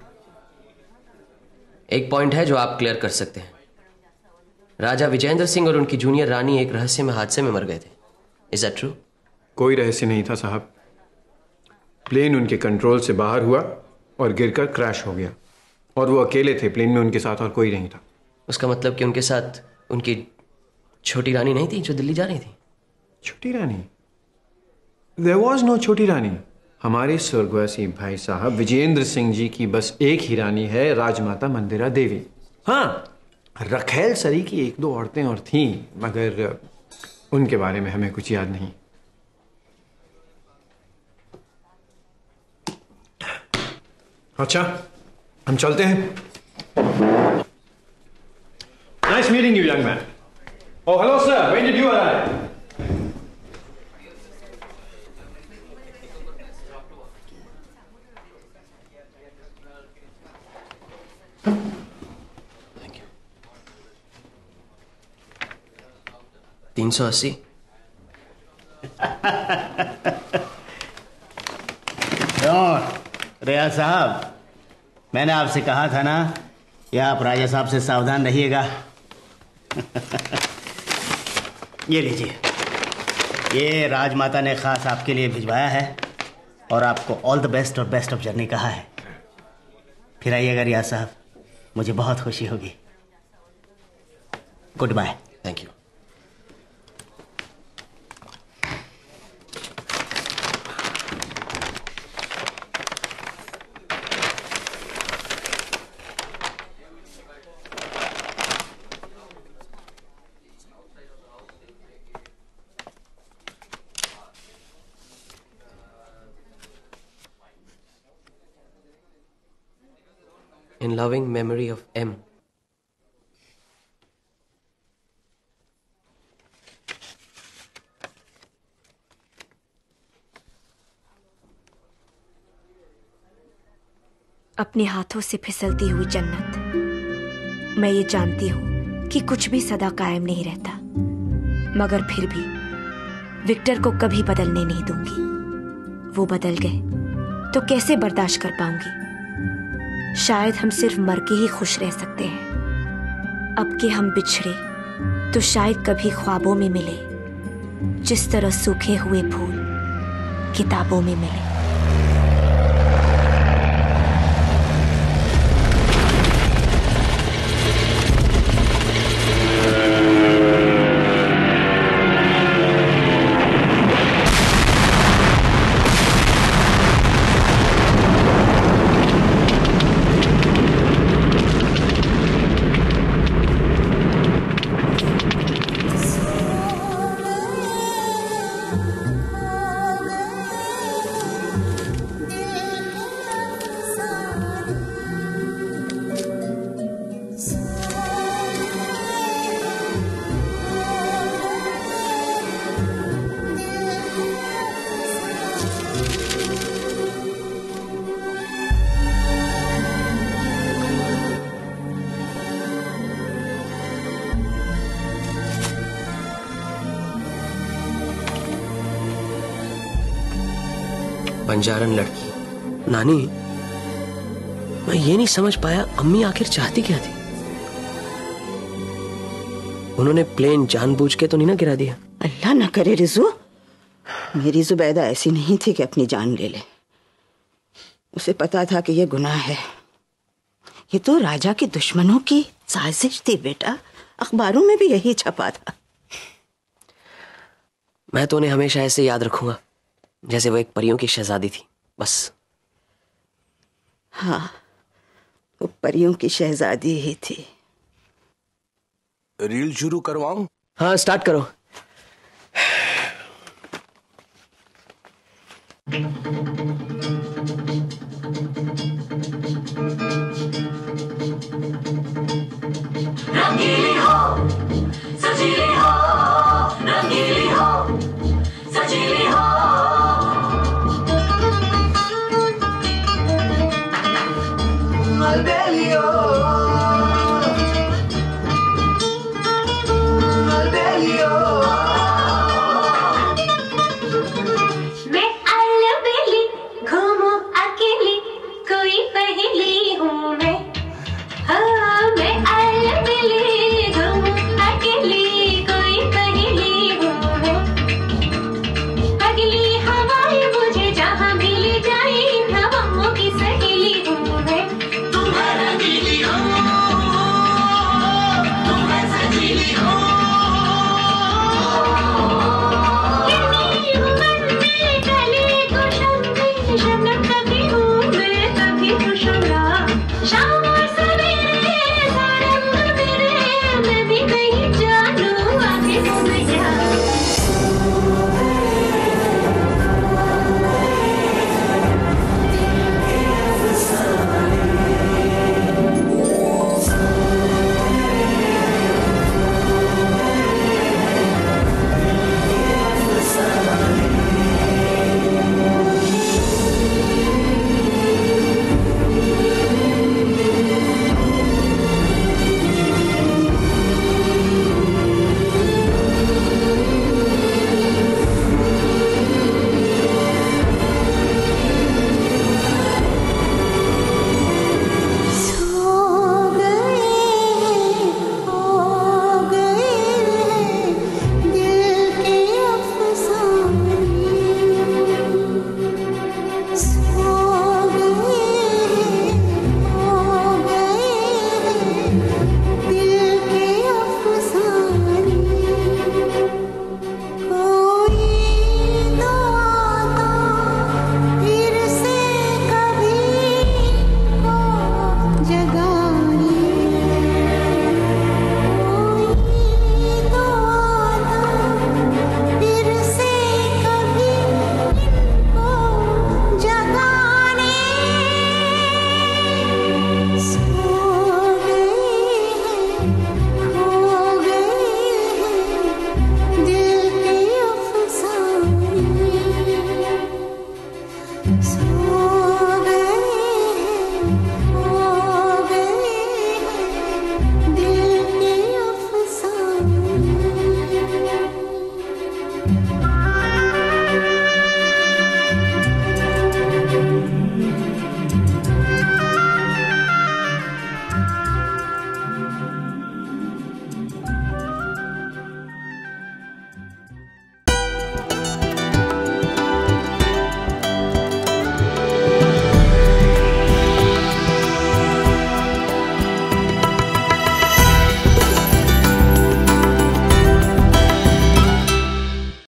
एक पॉइंट है जो आप क्लियर कर सकते हैं। राजा विजेंद्र सिंह और उनकी जूनियर रानी एक रहस्यमय हादसे में मर गए थे। Is that true? कोई रहस्य नहीं था साहब। प्लेन उनके कंट्रोल से बाहर हुआ और गिरकर क्रैश हो गया, और वो अकेले थे, प्लेन में उनके साथ और कोई नहीं था। उसका मतलब कि उनके साथ उनकी छोटी रानी नहीं थी जो दिल्ली जा रही थी? छोटी रानी? There was no छोटी रानी। हमारे स्वर्गवासी भाई साहब विजेंद्र सिंह जी की बस एक ही रानी है, राजमाता मंदिरा देवी। हाँ, रखेल सरी की एक दो औरतें और थीं, मगर उनके बारे में हमें कुछ याद नहीं। अच्छा, हम चलते हैं। Nice meeting you, young man. Oh, hello, sir. When did you arrive? Thank you. 380। रियाज साहब, मैंने आपसे कहा था ना, या आप राजा साहब से सावधान रहिएगा। ये लीजिए, ये राजमाता ने खास आपके लिए भिजवाया है और आपको ऑल द बेस्ट और बेस्ट ऑफ जर्नी कहा है। फिर आइएगा रियाज साहब, मुझे बहुत खुशी होगी। Goodbye. Thank you. In loving memory of M. अपने हाथों से फिसलती हुई जन्नत। मैं ये जानती हूं कि कुछ भी सदा कायम नहीं रहता, मगर फिर भी विक्टर को कभी बदलने नहीं दूंगी। वो बदल गए तो कैसे बर्दाश्त कर पाऊंगी? शायद हम सिर्फ मर के ही खुश रह सकते हैं। अब के हम बिछड़े तो शायद कभी ख्वाबों में मिले, जिस तरह सूखे हुए फूल किताबों में मिले। बंजारन लड़की। नानी, मैं ये नहीं समझ पाया, अम्मी आखिर चाहती क्या थी? उन्होंने प्लेन जानबूझ के तो नहीं ना गिरा दिया? अल्लाह ना करे रिजू, मेरी जुबैदा ऐसी नहीं थी कि अपनी जान ले ले। उसे पता था कि यह गुनाह है। ये तो राजा के दुश्मनों की साजिश थी बेटा, अखबारों में भी यही छपा था। मैं तो उन्हें हमेशा ऐसे याद रखूंगा जैसे वो एक परियों की शहजादी थी, बस। हाँ, वो परियों की शहजादी ही थी। रील शुरू करवाऊं? हाँ, स्टार्ट करो।